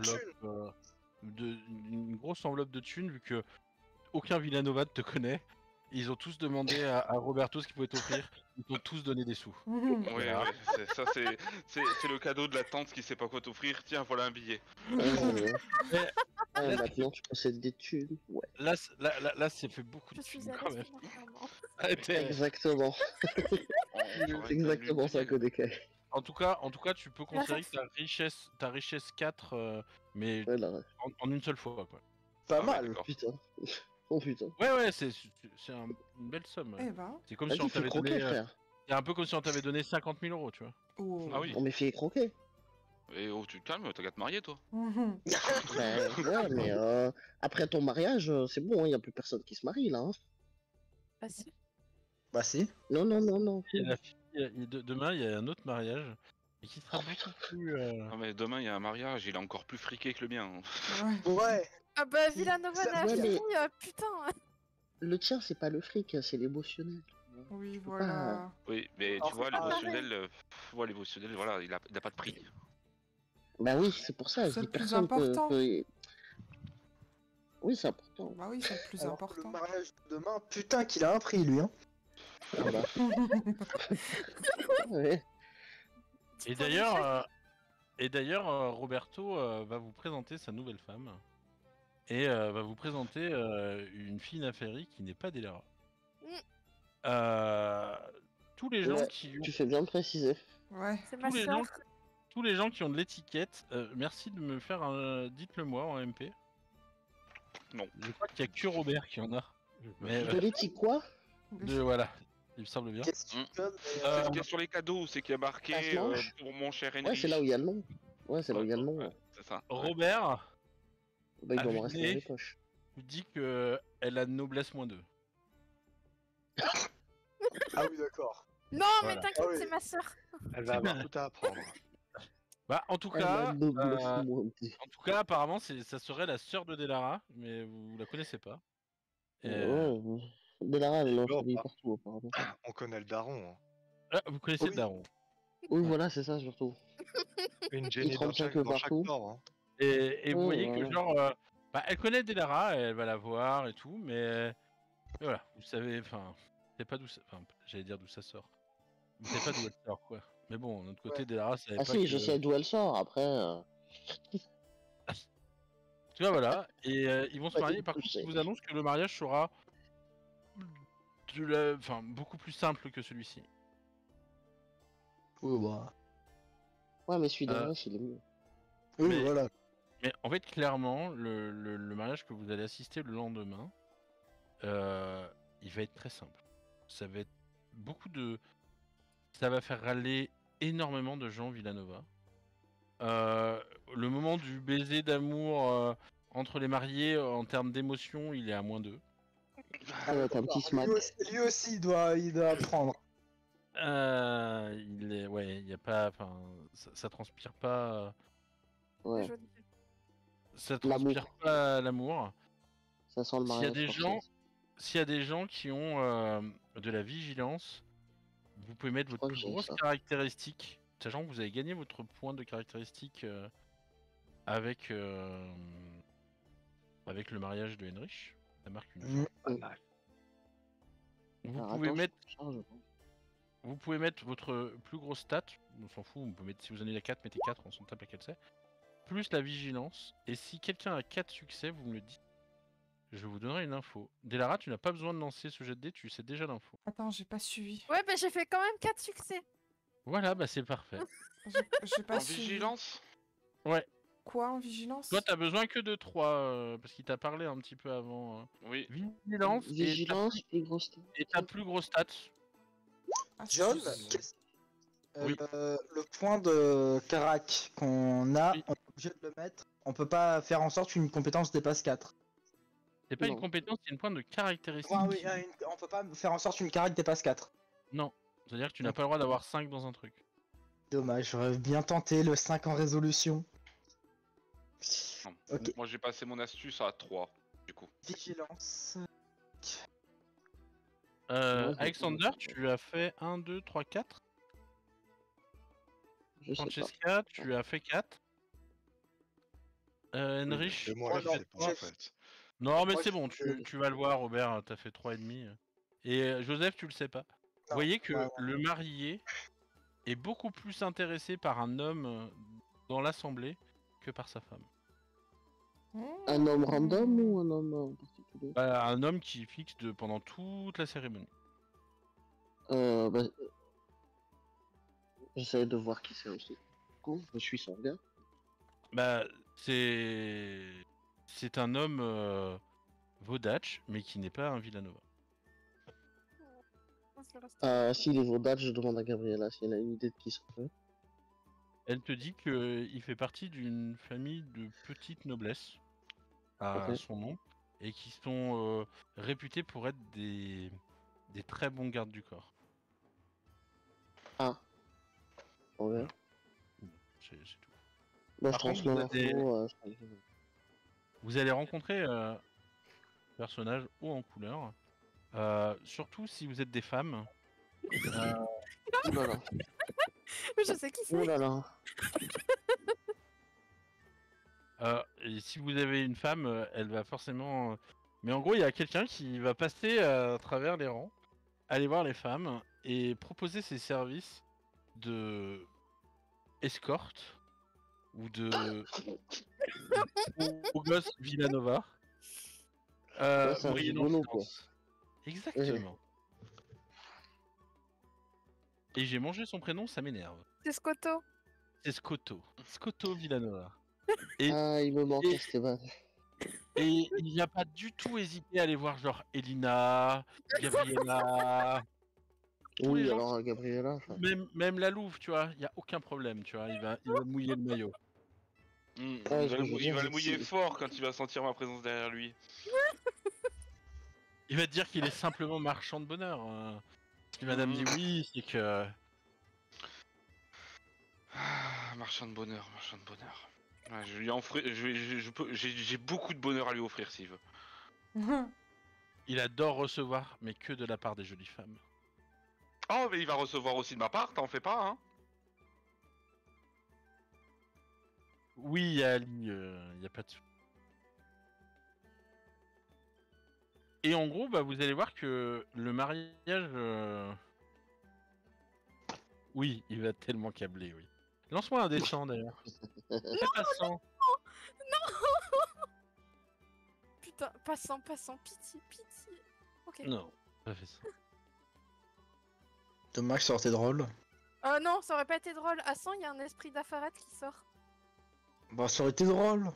une grosse enveloppe de thunes, vu que aucun Villanova ne te connaît. Ils ont tous demandé à Roberto ce qu'il pouvait t'offrir. Ils t'ont tous donné des sous. Oui, Voilà. ouais, c'est le cadeau de la tante qui sait pas quoi t'offrir. Tiens, voilà un billet. Maintenant, tu possèdes des thunes. Ouais, Là, c'est fait beaucoup de Je suis thunes à quand même. l'aise financièrement. exactement. C'est exactement ça que des En tout cas, tu peux considérer que ta richesse 4, mais Ouais, là, en une seule fois, quoi. Pas Ah ouais, mal. d'accord. putain. Oh putain. Ouais, c'est une belle somme. Eh ben. C'est comme si on Vas-y, fais t'avait croquer, donné. frère. C'est un peu comme si on t'avait donné 50 000 euros, tu vois. Oh. Ah oui. On m'est fait croquer. Et oh, tu te calmes, t'as qu'à te marier toi. Mhm. Ouais, mais après ton mariage, c'est bon, il n'y a plus personne qui se marie là. Hein. Bah si. Bah si. Non, non, non, non. Il y a la fille, demain, il y a un autre mariage. Et qui sera beaucoup plus. Ah mais demain il y a un mariage, il est encore plus friqué que le mien. Ouais. Ouais. Ah bah Villanova Ça- n'a ouais, fini, mais- putain. Le tien, c'est pas le fric, c'est l'émotionnel. Oui, peux voilà. Oui, mais Alors, tu vois, c'est pareil. l'émotionnel, voilà, il a pas de prix. Bah oui, c'est pour ça, je C'est dis le plus personne important. Oui, c'est important. Bah oui, c'est le plus Alors que le important. mariage de demain, putain qu'il a un prix lui, hein. Ah bah, ouais. Petit Et point d'ailleurs, d'échec. Roberto va vous présenter sa nouvelle femme et va vous présenter une fille Naferi qui n'est pas Delara. Mm. Euh, tous les gens Ouais, qui ont, tu fais bien de préciser. Ouais. C'est ma tous les sœur. gens, tous les gens qui ont de l'étiquette, merci de me faire dites-le moi en MP. Non. Je crois qu'il y a que Robert qui en a. Mais De l'éthique quoi? voilà, il me semble bien. Qu'est-ce que tu donnes, C'est ce qu'il y a sur les cadeaux, c'est qu'il y a marqué Passe-manche pour mon cher Henry. Ouais, c'est là où il y a le nom. Ouais, c'est là où il y a le nom. Ouais, c'est ça. Ouais. Robert Bah, il doit vu me rester le dans nez. les poches. vous dit que elle a noblesse -2. Ah oui, d'accord. Non, Voilà. mais t'inquiète, Ah oui. c'est ma sœur. Elle va avoir tout à apprendre. Bah en tout Elle a cas, noblesse -2. en tout cas apparemment ça serait la sœur de Delara, mais vous la connaissez pas. Et, Ouais, Delara, elle lance Bon, des bah. partout, apparemment. On connaît le daron. Hein. vous connaissez Oui. le daron. Oui, voilà, c'est ça, surtout. Une Jenny dans 35 chaque partout. port. Hein. Et vous Ouais, voyez que voilà. genre, elle connaît Delara, elle va la voir et tout, mais voilà, vous savez, enfin, c'est pas d'où ça, enfin, j'allais dire d'où ça sort. Vous savez pas d'où elle sort quoi. Mais bon, de notre côté, Ouais. Delara savait Ah pas si, que. je sais d'où elle sort, après... Tu vois, voilà. Et ils vont se Pas marier. du Par tout, contre, c'est- ils vous annoncent que le mariage sera enfin, beaucoup plus simple que celui-ci. Oui, bah. Ouais, mais celui Euh, derrière, il est mieux. Oui, Mais- voilà. Mais en fait, clairement, le mariage que vous allez assister le lendemain, il va être très simple. Ça va être beaucoup de. Ça va faire râler énormément de gens Villanova. Le moment du baiser d'amour entre les mariés, en termes d'émotion, il est à -2. Ça va être un petit smack. Lui aussi, il doit apprendre. Il est, ouais, il y a pas, enfin, ça transpire pas, Ouais, Je- ça L'amour. transpire pas l'amour. ça sent le S'il y a mariage des forcé. gens, s'il y a des gens qui ont de la vigilance, vous pouvez mettre Je votre crois que plus j'ai grosse ça. caractéristique, sachant que vous avez gagné votre point de caractéristique avec avec le mariage de Heinrich. Ça marque une Mm. Pas mal. Vous Alors, pouvez attends, mettre. je charge, je pense. Vous pouvez mettre votre plus grosse stat, on s'en fout, vous pouvez mettre, si vous en avez 4, mettez 4, on s'en tape laquelle c'est. Plus la vigilance, et si quelqu'un a 4 succès, vous me le dites. Je vous donnerai une info. Delara, tu n'as pas besoin de lancer ce jet de dés, tu sais déjà l'info. Attends, j'ai pas suivi. Ouais, bah j'ai fait quand même 4 succès. Voilà, bah c'est parfait. J'ai pas En suivi. vigilance. Ouais, Quoi en vigilance? toi t'as besoin que de 3, parce qu'il t'a parlé un petit peu avant. Oui. Vigilance, Vigilance, plus grosse. et ta plus grosse stat. Ah, John, c'est- Oui. le point de carac qu'on a, Oui. on est obligé de le mettre. On peut pas faire en sorte qu'une compétence dépasse 4. C'est pas une Non. compétence, c'est une point de caractéristique. Enfin, oui, on peut pas faire en sorte qu'une carac dépasse 4. Non, c'est-à-dire que tu n'as pas le droit d'avoir 5 dans un truc. Dommage, j'aurais bien tenté le 5 en résolution. Non. Ok. Moi j'ai passé mon astuce à 3, du coup. Vigilance. Ouais, Alexander, tu as fait 1, 2, 3, 4. Je sais pas. Francesca, tu as fait 4. Henrich, C'est moi tu qui as sais fait pas, 3. en fait. Non, mais Moi, c'est je bon, fais- tu vas le voir, Robert, t'as fait 3,5. Et Joseph, tu le sais pas. Vous Non, voyez que ouais, ouais. le marié est beaucoup plus intéressé par un homme dans l'assemblée que par sa femme. Un homme random ou un homme en particulier? Bah, un homme qui fixe pendant toute la cérémonie. Bah... J'essaie de voir qui c'est aussi. Cool, je suis son gars. Bah, c'est un homme Vodach, mais qui n'est pas un Villanova. S'il est Vodach, je demande à Gabriella si elle a une idée de qui c'est. Elle te dit qu'il fait partie d'une famille de petite noblesse à Ok. son nom et qui sont réputés pour être des très bons gardes du corps. Ah. On verra. C'est tout. Bah, je Par contre, transmets vous avez- l'info. Vous allez rencontrer un personnage haut en couleur Surtout si vous êtes des femmes. Ouh là là. Je sais qui Ouh c'est. là là. Et si vous avez une femme, elle va forcément. Mais en gros, il y a quelqu'un qui va passer à travers les rangs, aller voir les femmes et proposer ses services de escorte ou de au gosse Villanova. Ouais, c'est un moyennant rigolo, quoi. finance. Exactement. Et j'ai mangé son prénom, ça m'énerve. C'est Scotto. C'est Scotto. Scotto Villanova. Et, Ah, il me manque et- Esteban. et il n'a pas du tout hésité à aller voir genre Elina, Gabriella, tous les Oui, gens, alors Gabriella. enfin, même la Louve, tu vois, il n'y a aucun problème, tu vois, il va mouiller le maillot. Il Ouais, va je veux il dire, va le mouiller si- fort quand il va sentir ma présence derrière lui. Il va te dire qu'il est simplement marchand de bonheur. Si madame dit oui, c'est que... Ah, marchand de bonheur, marchand de bonheur. Ouais, je lui en ferai, j'ai beaucoup de bonheur à lui offrir s'il veut. Il adore recevoir, mais que de la part des jolies femmes. Oh, mais il va recevoir aussi de ma part, t'en fais pas, hein. Oui, Ali, il n'y a pas de... Et en gros, bah, vous allez voir que le mariage... Oui, il va tellement câbler, oui. Lance-moi un dessin, d'ailleurs. Fais pas 100. Putain, passant, pitié, pitié. Ok. Non, pas fait ça. Dommage, ça aurait été drôle. Non, ça aurait pas été drôle. À 100, il y a un esprit d'Afarat qui sort. Bah, ça aurait été drôle.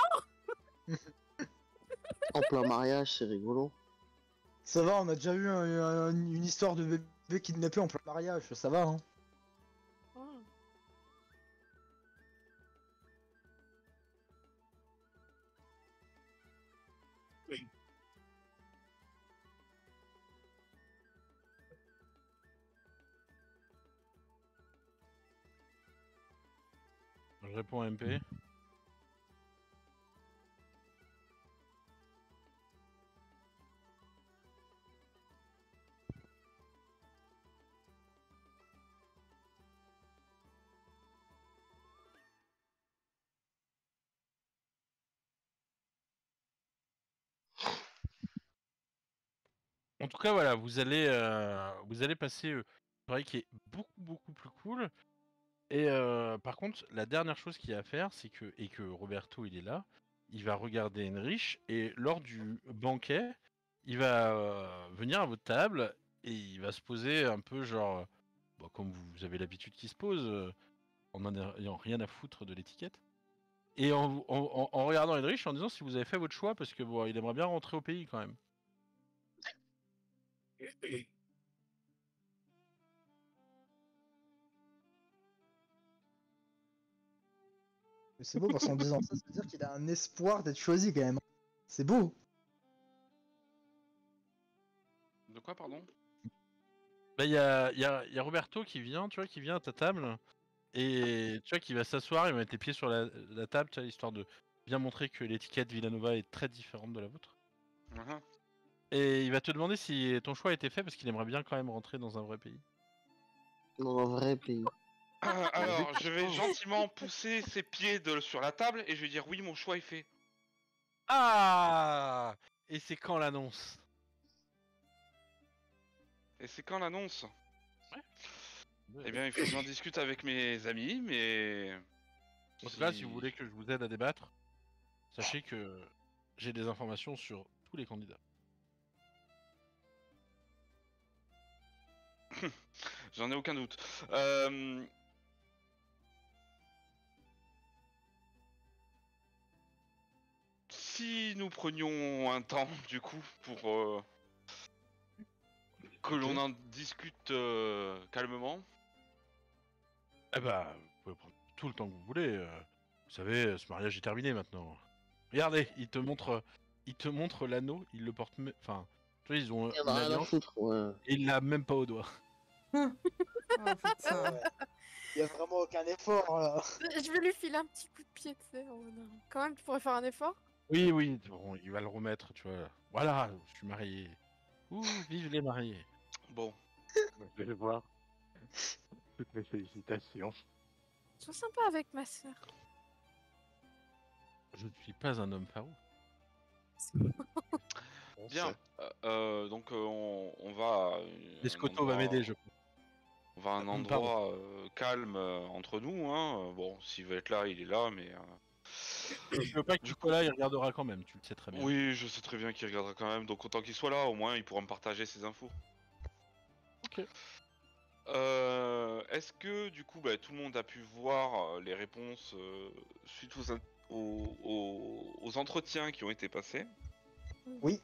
En plein mariage, c'est rigolo. Ça va, on a déjà eu une histoire de bébé kidnappé en plein mariage, ça va, hein. Oh. Je réponds à MP. En tout cas, voilà, vous allez passer une soirée qui est beaucoup plus cool. Et par contre, la dernière chose qu'il y a à faire, c'est que Roberto il est là, il va regarder Henrich et lors du banquet, il va venir à votre table et il va se poser un peu genre, bah, comme vous avez l'habitude qu'il se pose, en n'ayant rien à foutre de l'étiquette. Et en regardant Henrich en disant si vous avez fait votre choix parce que bon, il aimerait bien rentrer au pays quand même. Mais c'est beau parce qu'en disant ça, ça veut dire qu'il a un espoir d'être choisi quand même. C'est beau. De quoi, pardon? Bah, y a Roberto qui vient, tu vois, qui vient à ta table et tu vois, qui va s'asseoir, il va mettre les pieds sur la table, tu vois, histoire de bien montrer que l'étiquette Villanova est très différente de la vôtre. Mhm. Et il va te demander si ton choix a été fait parce qu'il aimerait bien quand même rentrer dans un vrai pays. Dans un vrai pays. Alors, je vais gentiment pousser ses pieds sur la table et je vais dire oui, mon choix est fait. Ah! Et c'est quand l'annonce? Et c'est quand l'annonce? Ouais. Eh bien, il faut que j'en discute avec mes amis, mais... En tout cas, si vous voulez que je vous aide à débattre, sachez que j'ai des informations sur tous les candidats. J'en ai aucun doute. Si nous prenions un temps, du coup, pour que l'on en discute calmement. Eh bah, vous pouvez prendre tout le temps que vous voulez. Vous savez, ce mariage est terminé maintenant. Regardez, il te montre l'anneau, il le porte... Enfin, tu vois, ils ont Il y en une a rien à alliance foutre, ouais. et il l'a même pas au doigt. Oh putain. Il y a vraiment aucun effort là. Je vais lui filer un petit coup de pied, tu sais. Quand même, tu pourrais faire un effort. Oui, bon, il va le remettre, tu vois. Voilà, je suis marié. Ouh, vive les mariés. Bon, Je vais voir. Toutes mes félicitations. Sois sympa avec ma sœur. Je ne suis pas un homme farouche. On bien. sait. Donc on va. à un L'escoto va endroit- m'aider, je crois. On va à un Pardon. endroit calme entre nous. Hein. Bon, s'il veut être là, il est là, mais. Je veux pas que tu sois là, il regardera quand même, tu le sais très bien. Oui, je sais très bien qu'il regardera quand même. Donc autant qu'il soit là, au moins il pourra me partager ses infos. Ok. Est-ce que du coup, tout le monde a pu voir les réponses suite aux entretiens qui ont été passés? Oui.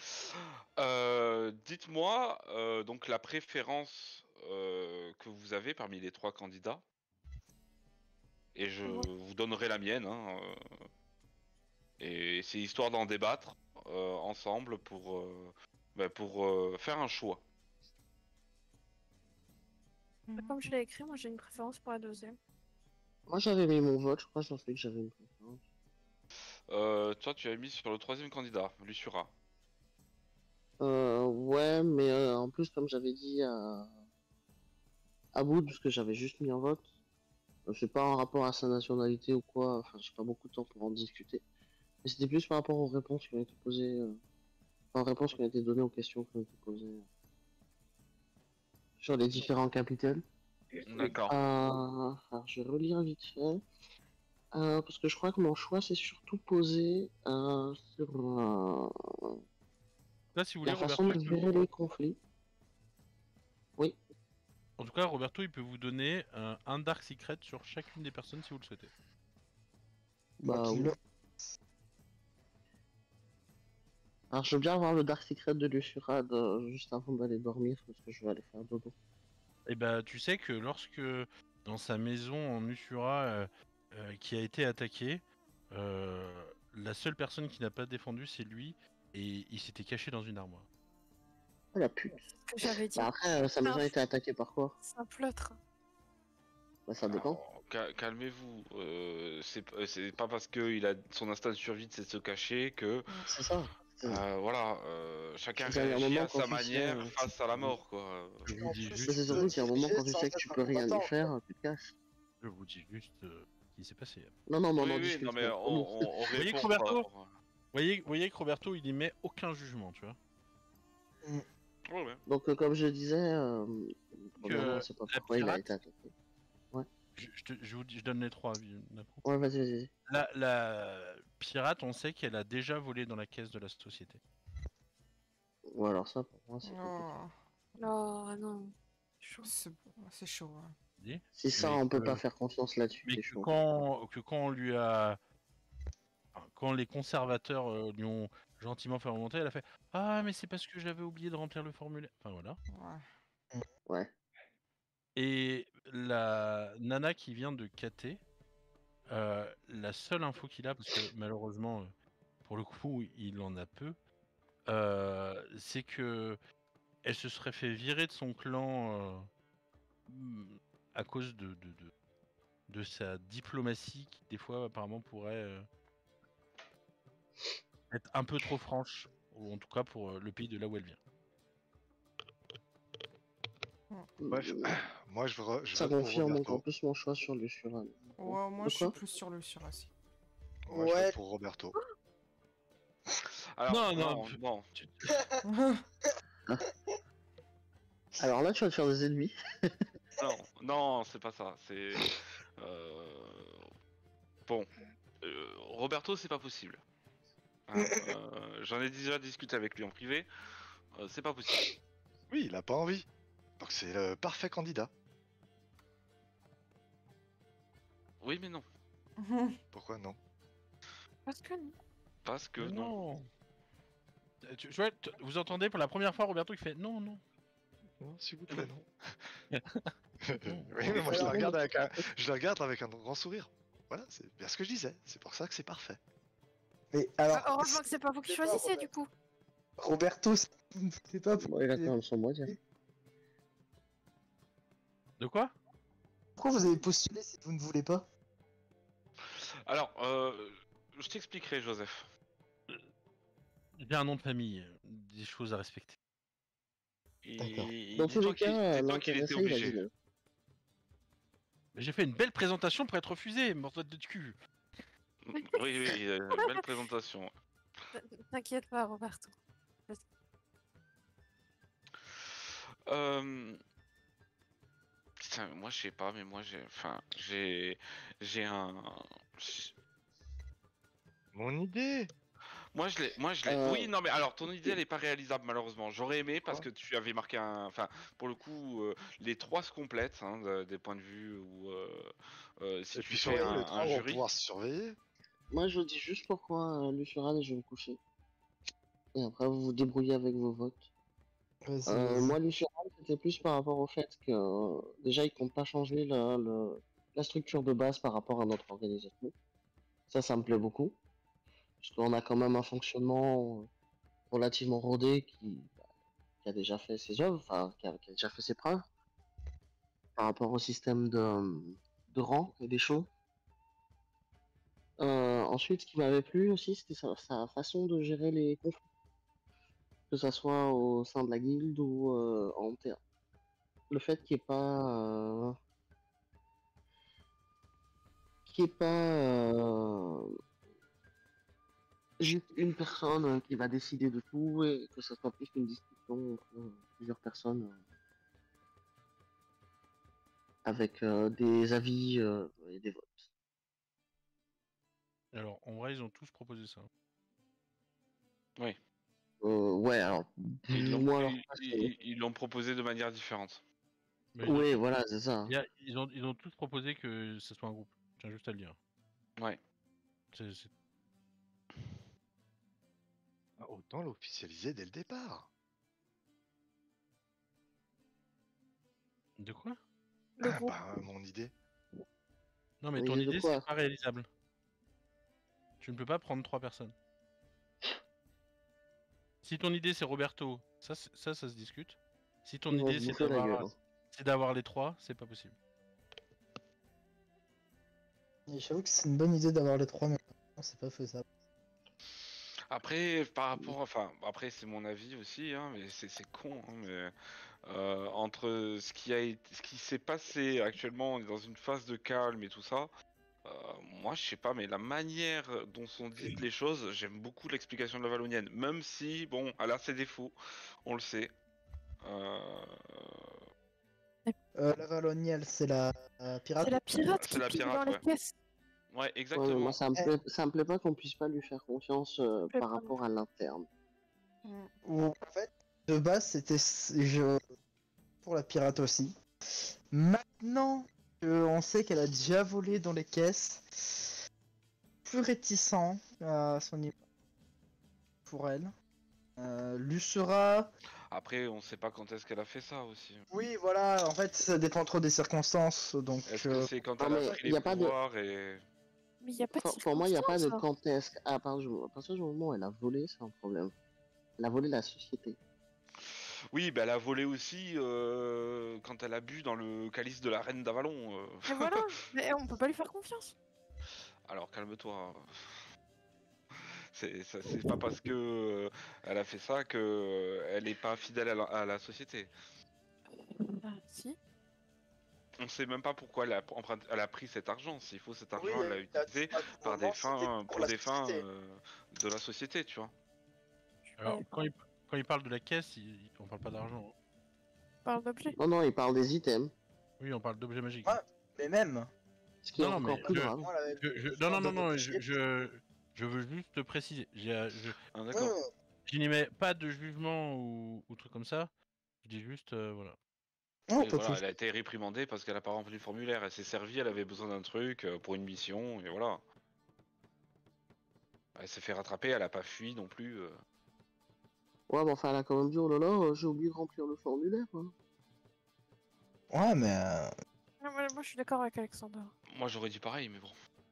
Dites-moi donc la préférence que vous avez parmi les 3 candidats, et je vous donnerai la mienne. Hein, et c'est histoire d'en débattre ensemble pour faire un choix. Comme je l'ai écrit, moi j'ai une préférence pour la deuxième. Moi j'avais mis mon vote, je crois sur celui que j'avais une préférence. Toi, tu as mis sur le 3e candidat, Lussura. Ouais, mais en plus, comme j'avais dit à Bout, parce que j'avais juste mis un vote, c'est pas en rapport à sa nationalité ou quoi, enfin, j'ai pas beaucoup de temps pour en discuter. Mais c'était plus par rapport aux réponses qui ont été posées, aux réponses qui ont été données aux questions qui ont été posées sur les différents capitaines. D'accord. Alors, je vais relire vite fait. Parce que je crois que mon choix s'est surtout posé sur Là, si vous voulez, la façon Roberto, de gérer les conflits. Oui, en tout cas, Roberto, il peut vous donner un Dark Secret sur chacune des personnes si vous le souhaitez. Moi bah qui oui. le- Alors je veux bien avoir le Dark Secret de Lusurad juste avant d'aller dormir parce que je vais aller faire dodo. Et bah, tu sais que lorsque dans sa maison en Usura qui a été attaquée, la seule personne qui n'a pas défendu, c'est lui, et il s'était caché dans une armoire. Oh la pute. C'est ce que j'avais dit. Bah après, sa maison a été attaquée par quoi? C'est un pleutre. Bah ça dépend. Alors, calmez-vous. C'est pas parce qu'il a son instinct de survie, c'est de se cacher que. C'est ça. Voilà, chacun C'est-à-dire, il y a un réagit moment à quand sa tu sais, manière face à la mort, quoi. Je vous dis Mais juste, c'est surtout qu'il y a un moment quand tu sais que tu peux rien y faire, tu te casses. je vous dis juste ce qui s'est passé. Non, non, mais on Oui, en oui, discute. non, mais on voyez que répond. Roberto Vous voyez que Roberto, il y met aucun jugement, tu vois. Ouais, ouais. Donc comme je disais, premièrement, on sait pas la pourquoi il a pirate- été attaqué. Je donne les 3 d'un coup. Ouais, vas-y, vas-y. La pirate, on sait qu'elle a déjà volé dans la caisse de la société. Ouais, alors ça, pour moi, c'est compliqué. Oh, Oh non. Chaud. c'est chaud. Hein. Dis. Si ça, Mais on peut que- pas faire confiance là-dessus. Mais c'est que chaud. quand on lui a... enfin, quand les conservateurs lui ont gentiment fait remonter, elle a fait « Ah, mais c'est parce que j'avais oublié de remplir le formulaire. » Enfin, voilà. Ouais. Ouais. Et la nana qui vient de Katé, la seule info qu'il a, parce que malheureusement, pour le coup, il en a peu, c'est que elle se serait fait virer de son clan à cause de sa diplomatie qui, des fois, apparemment, pourrait être un peu trop franche, ou en tout cas pour le pays de là où elle vient. Bref, moi je Ça vote pour confirme Roberto. encore plus mon choix sur le Suran. Ouais, moi De je suis quoi plus sur le surassis. Moi je Ouais. vote pour Roberto. Alors, Non, non. Alors là, tu vas te faire des ennemis. Non, c'est pas ça. C'est. Bon. Roberto, c'est pas possible. Hein, j'en ai déjà discuté avec lui en privé. C'est pas possible. Oui, il a pas envie. Donc c'est le parfait candidat. Oui, mais non. Pourquoi non? Parce que non. Parce que non. Tu vois, vous entendez pour la première fois Roberto qui fait non, non. Non, s'il vous plaît, non. Non. Oui, mais moi je le regarde avec un grand sourire. Voilà, c'est bien ce que je disais. C'est pour ça que c'est parfait. Mais alors, Heureusement que c'est pas vous qui choisissez du coup. Roberto, c'est pas Bon, il a quand même son mot à dire. De quoi? pourquoi vous avez postulé si vous ne voulez pas. Alors, je t'expliquerai, Joseph. J'ai un nom de famille, des choses à respecter. D'accord. Dans tous dis-toi les cas, dis-toi qu'il était l'intéressé, il a dit obligé. non. J'ai fait une belle présentation pour être refusé, mortote de cul. Oui, belle présentation. T'inquiète pas, Roberto. Euh, Putain, moi je sais pas, mais moi j'ai un. Mon idée. Moi je l'ai. Euh, Oui, non mais alors ton idée elle est pas réalisable malheureusement. J'aurais aimé parce Quoi que tu avais marqué un. Enfin, pour le coup, les trois se complètent hein, des points de vue ou si Et tu puis fais surveiller, les un trois vont jury. pouvoir se surveiller. Moi, je vous dis juste pourquoi Luciran et je vais me coucher. Et après, vous vous débrouillez avec vos votes. Vas-y, vas-y. Moi, Luciran, c'était plus par rapport au fait que déjà, il compte pas changer la structure de base par rapport à notre organisation. Ça me plaît beaucoup. Parce qu'on a quand même un fonctionnement relativement rodé qui a déjà fait ses œuvres, enfin, qui a déjà fait ses preuves par rapport au système de rang et des shows. Ensuite, ce qui m'avait plu aussi, c'était sa façon de gérer les conflits, que ça soit au sein de la guilde ou en terre. Le fait qu'il n'y ait pas juste une personne qui va décider de tout et que ça soit plus une discussion entre plusieurs personnes avec des avis et des votes. Alors, en vrai, ils ont tous proposé ça. Ouais, alors, Ils plus ou l'ont moins leur ils- place, ils l'ont proposé de manière différente. Mais Oui, voilà, c'est ça. ils ont tous proposé que ce soit un groupe. Je tiens juste à le dire. Ouais. C'est- Ah, autant l'officialiser dès le départ. De quoi? Le Ah, groupe. bah, mon idée. Non, mais Mais ton de idée, quoi? c'est pas réalisable. Tu ne peux pas prendre 3 personnes. Si ton idée, c'est Roberto, ça se discute. Si ton Ils vont idée, se bouffer la gueule. Hein. c'est d'avoir les 3, c'est pas possible. Et j'avoue que c'est une bonne idée d'avoir les trois, mais non, c'est pas faisable. Après, par rapport, enfin, après c'est mon avis aussi, hein, mais c'est con, hein, mais entre ce qui s'est passé actuellement, on est dans une phase de calme et tout ça. Moi, je sais pas, mais la manière dont sont dites les choses, j'aime beaucoup l'explication de la Vallonienne, même si, bon, elle a ses défauts, on le sait. La Valonielle, c'est la pirate. C'est la pirate C'est qui la pille pirate, dans les ouais. caisses. Ouais, Ouais, mais exactement. moi, ça me plaît pas qu'on puisse pas lui faire confiance plaît par pas rapport à l'interne. Ou, en fait, de base, c'était pour la pirate aussi. Maintenant qu'on sait qu'elle a déjà volé dans les caisses, plus réticent à son niveau pour elle. Lucera, Après, on sait pas quand est-ce qu'elle a fait ça aussi. oui, voilà, en fait, ça dépend trop des circonstances, donc Est-ce que c'est quand non, elle a mais pris y les a pas de- pouvoirs et... Mais il n'y a pas de Pour moi, il n'y a pas de circonstances, quand est-ce à partir du moment où elle a volé, c'est un problème. Elle a volé la société. Oui, bah elle a volé aussi quand elle a bu dans le calice de la reine d'Avalon. Mais voilà, mais on peut pas lui faire confiance. Alors calme-toi. C'est pas parce que elle a fait ça que elle est pas fidèle à la société. Si. On sait même pas pourquoi elle a pris cet argent. S'il faut cet argent, oui, elle l'a utilisé par des fins, pour pour la des fins société. de la société, tu vois. Alors, Ouais, quand il parle de la caisse, on parle pas d'argent. Hein. on parle d'objet. Non, il parle des items. Oui, on parle d'objets magiques. Ouais. Mais même, Ce qui est Non, non, encore mais plus je- grave. moi, la- Non, je- je veux juste préciser. Ah, d'accord. Je n'y mets pas de jugement ou truc comme ça. Je dis juste, voilà. Oh, Et pas voilà, plus. elle a été réprimandée parce qu'elle a pas rempli le formulaire. Elle s'est servie, elle avait besoin d'un truc pour une mission, et voilà. Elle s'est fait rattraper, elle a pas fui non plus. Ouais, mais enfin, elle a quand même dit, oh là là, j'ai oublié de remplir le formulaire. Hein. Ouais, mais Non, moi je suis d'accord avec Alexander. Moi j'aurais dit pareil, mais bon.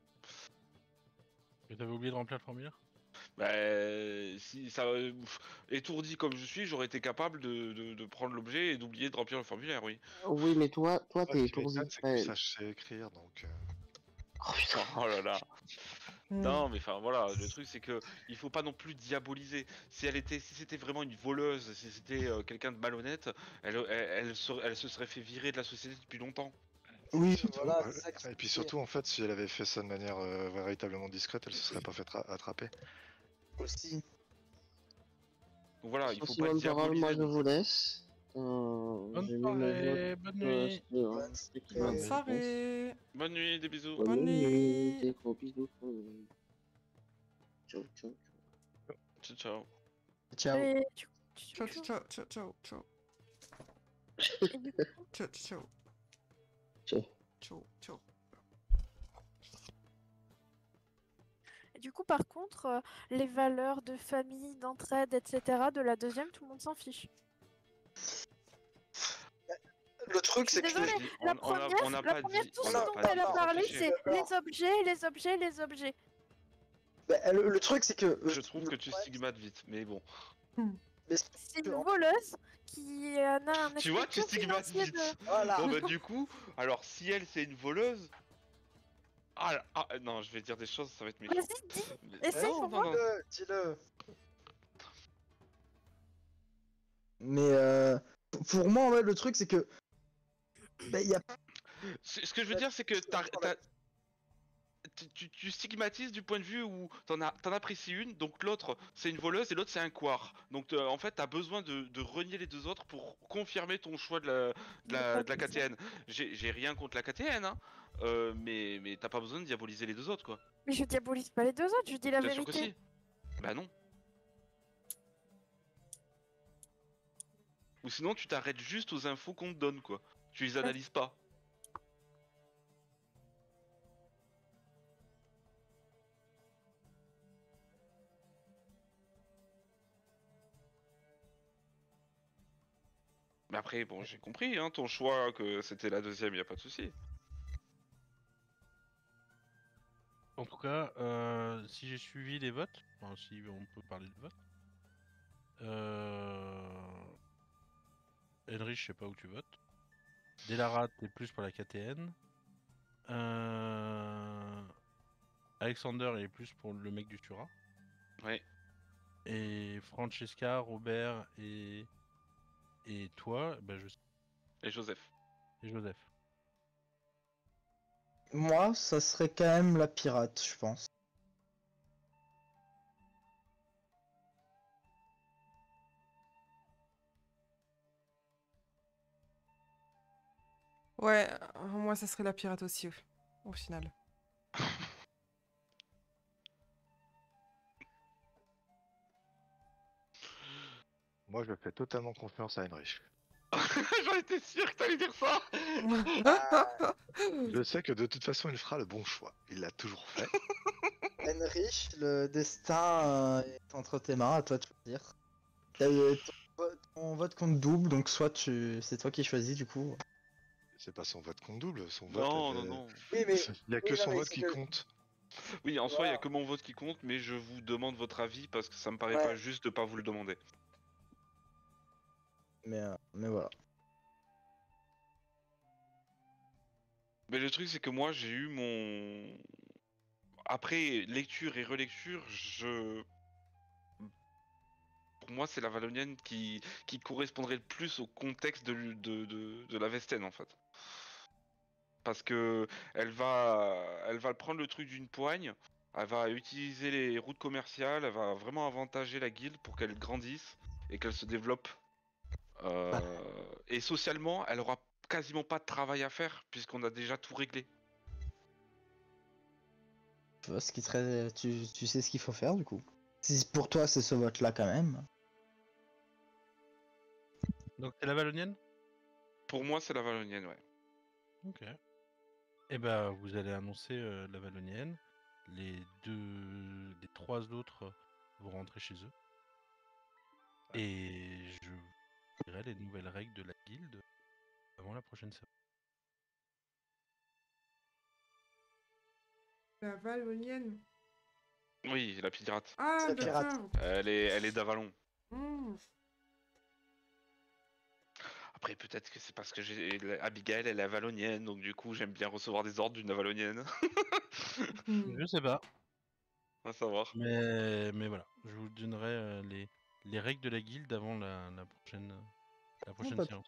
Et t'avais oublié de remplir le formulaire? Bah, si ça étourdi comme je suis, j'aurais été capable de prendre l'objet et d'oublier de remplir le formulaire, oui. Oui, mais toi, Ouais, t'es ce qui étourdi. m'étonne, c'est que tu saches écrire, donc... Oh putain. Oh là là. Non, mais enfin voilà, le truc c'est que il faut pas non plus diaboliser. Si c'était vraiment une voleuse, si c'était quelqu'un de malhonnête, elle se serait fait virer de la société depuis longtemps. Oui, Surtout, voilà, c'est ça qui et puis fait. surtout, en fait, si elle avait fait ça de manière véritablement discrète, elle se serait pas fait attraper. Aussi. Donc voilà, il Sur faut ces pas bonnes paroles, moi diaboliser. je vous laisse. Bonne J'ai mis mon soirée, vote. bonne nuit. C'était un Bonne équivalent Bonne de soirée. réponse. soirée. Bonne nuit, des bisous. Bonne Bonne nuit, nuit. des gros bisous. Tout le monde. Ciao, ciao. Ciao, ciao. Ciao. Et Ciao, ciao, ciao, ciao, ciao. et du coup, Ciao, ciao, Ciao. ciao, ciao. et du coup, par contre, les valeurs de famille, d'entraide, etc. de la deuxième, tout le monde s'en fiche. Le truc, Je suis c'est que. désolée, On- la on a- première, on n'a la pas première, dit- tout on ce n'a dont pas elle a dit de parlé, s'en c'est ficher. les objets, les objets, les objets. Bah, le truc, c'est que. Je trouve que tu stigmates vite, mais bon. Mais C'est une voleuse qui a un Tu vois, tu aspect stigmates financier vite. Voilà. Bon bah du coup, alors si elle c'est une voleuse... Non, je vais dire des choses, ça va être méchant. Vas-y, dis, Mais- essaye non, pour non, moi. non. Dis-le. Mais pour moi, ouais, le truc, c'est que. Bah, y a pas. Ce que je veux dire, c'est que tu stigmatises du point de vue où t'en apprécies une, donc l'autre c'est une voleuse et l'autre c'est un couard. Donc en fait t'as besoin de renier les deux autres pour confirmer ton choix de la KTN. J'ai rien contre la KTN, hein, mais t'as pas besoin de diaboliser les deux autres quoi. Mais je diabolise pas les deux autres, je dis la Bien sûr que vérité. si. Bah non. Ou sinon tu t'arrêtes juste aux infos qu'on te donne quoi. Tu les analyses pas. Mais après, bon, j'ai compris, hein, ton choix, que c'était la deuxième, y a pas de souci. En tout cas, si j'ai suivi les votes, enfin, si on peut parler de vote, Elrich, je sais pas où tu votes. Delara, t'es plus pour la KTN. Alexander est plus pour le mec du Turat. Ouais. Et Francesca, Robert et toi, bah, Et Joseph. et Joseph. Moi, ça serait quand même la pirate, je pense. Ouais, moi ça serait la pirate aussi, au final. Moi, je fais totalement confiance à Heinrich. J'en étais sûr que t'allais dire ça. Je sais que de toute façon, il fera le bon choix. Il l'a toujours fait. Heinrich, le destin est entre tes mains, à toi de choisir. Ton vote compte double, donc soit c'est toi qui choisis du coup. C'est pas son vote qu'on double, son vote. Non, non, non. Oui, mais. Il y a que oui, non, son mais vote c'est qui que- compte. Oui, en soi, il y a Voilà. que mon vote qui compte, mais je vous demande votre avis parce que ça me paraît Ouais. pas juste de pas vous le demander. Mais voilà. Mais le truc, c'est que moi, j'ai eu mon. Après lecture et relecture, pour moi, c'est la Valonienne qui correspondrait le plus au contexte de la Vesten, en fait. Parce que elle va prendre le truc d'une poigne, elle va utiliser les routes commerciales, elle va vraiment avantager la guilde pour qu'elle grandisse et qu'elle se développe. Et socialement, elle aura quasiment pas de travail à faire puisqu'on a déjà tout réglé. Tu vois, tu sais ce qu'il faut faire du coup. Si pour toi c'est ce vote là quand même. Donc c'est la Valonienne? Pour moi, c'est la Valonienne, ouais. Ok. Et bah vous allez annoncer la Valonienne. Les trois autres vont rentrer chez eux. Et je vous dirai les nouvelles règles de la guilde avant la prochaine semaine. La Valonienne. Oui, la pirate. Ah, C'est la pirate. d'accord. Elle est d'Avalon. Hmm. Après, peut-être que c'est parce que Abigail, elle est avalonienne, donc du coup, j'aime bien recevoir des ordres d'une avalonienne. Hmm. Je sais pas. à savoir. Mais voilà, je vous donnerai les règles de la guilde avant la prochaine pas de- séance.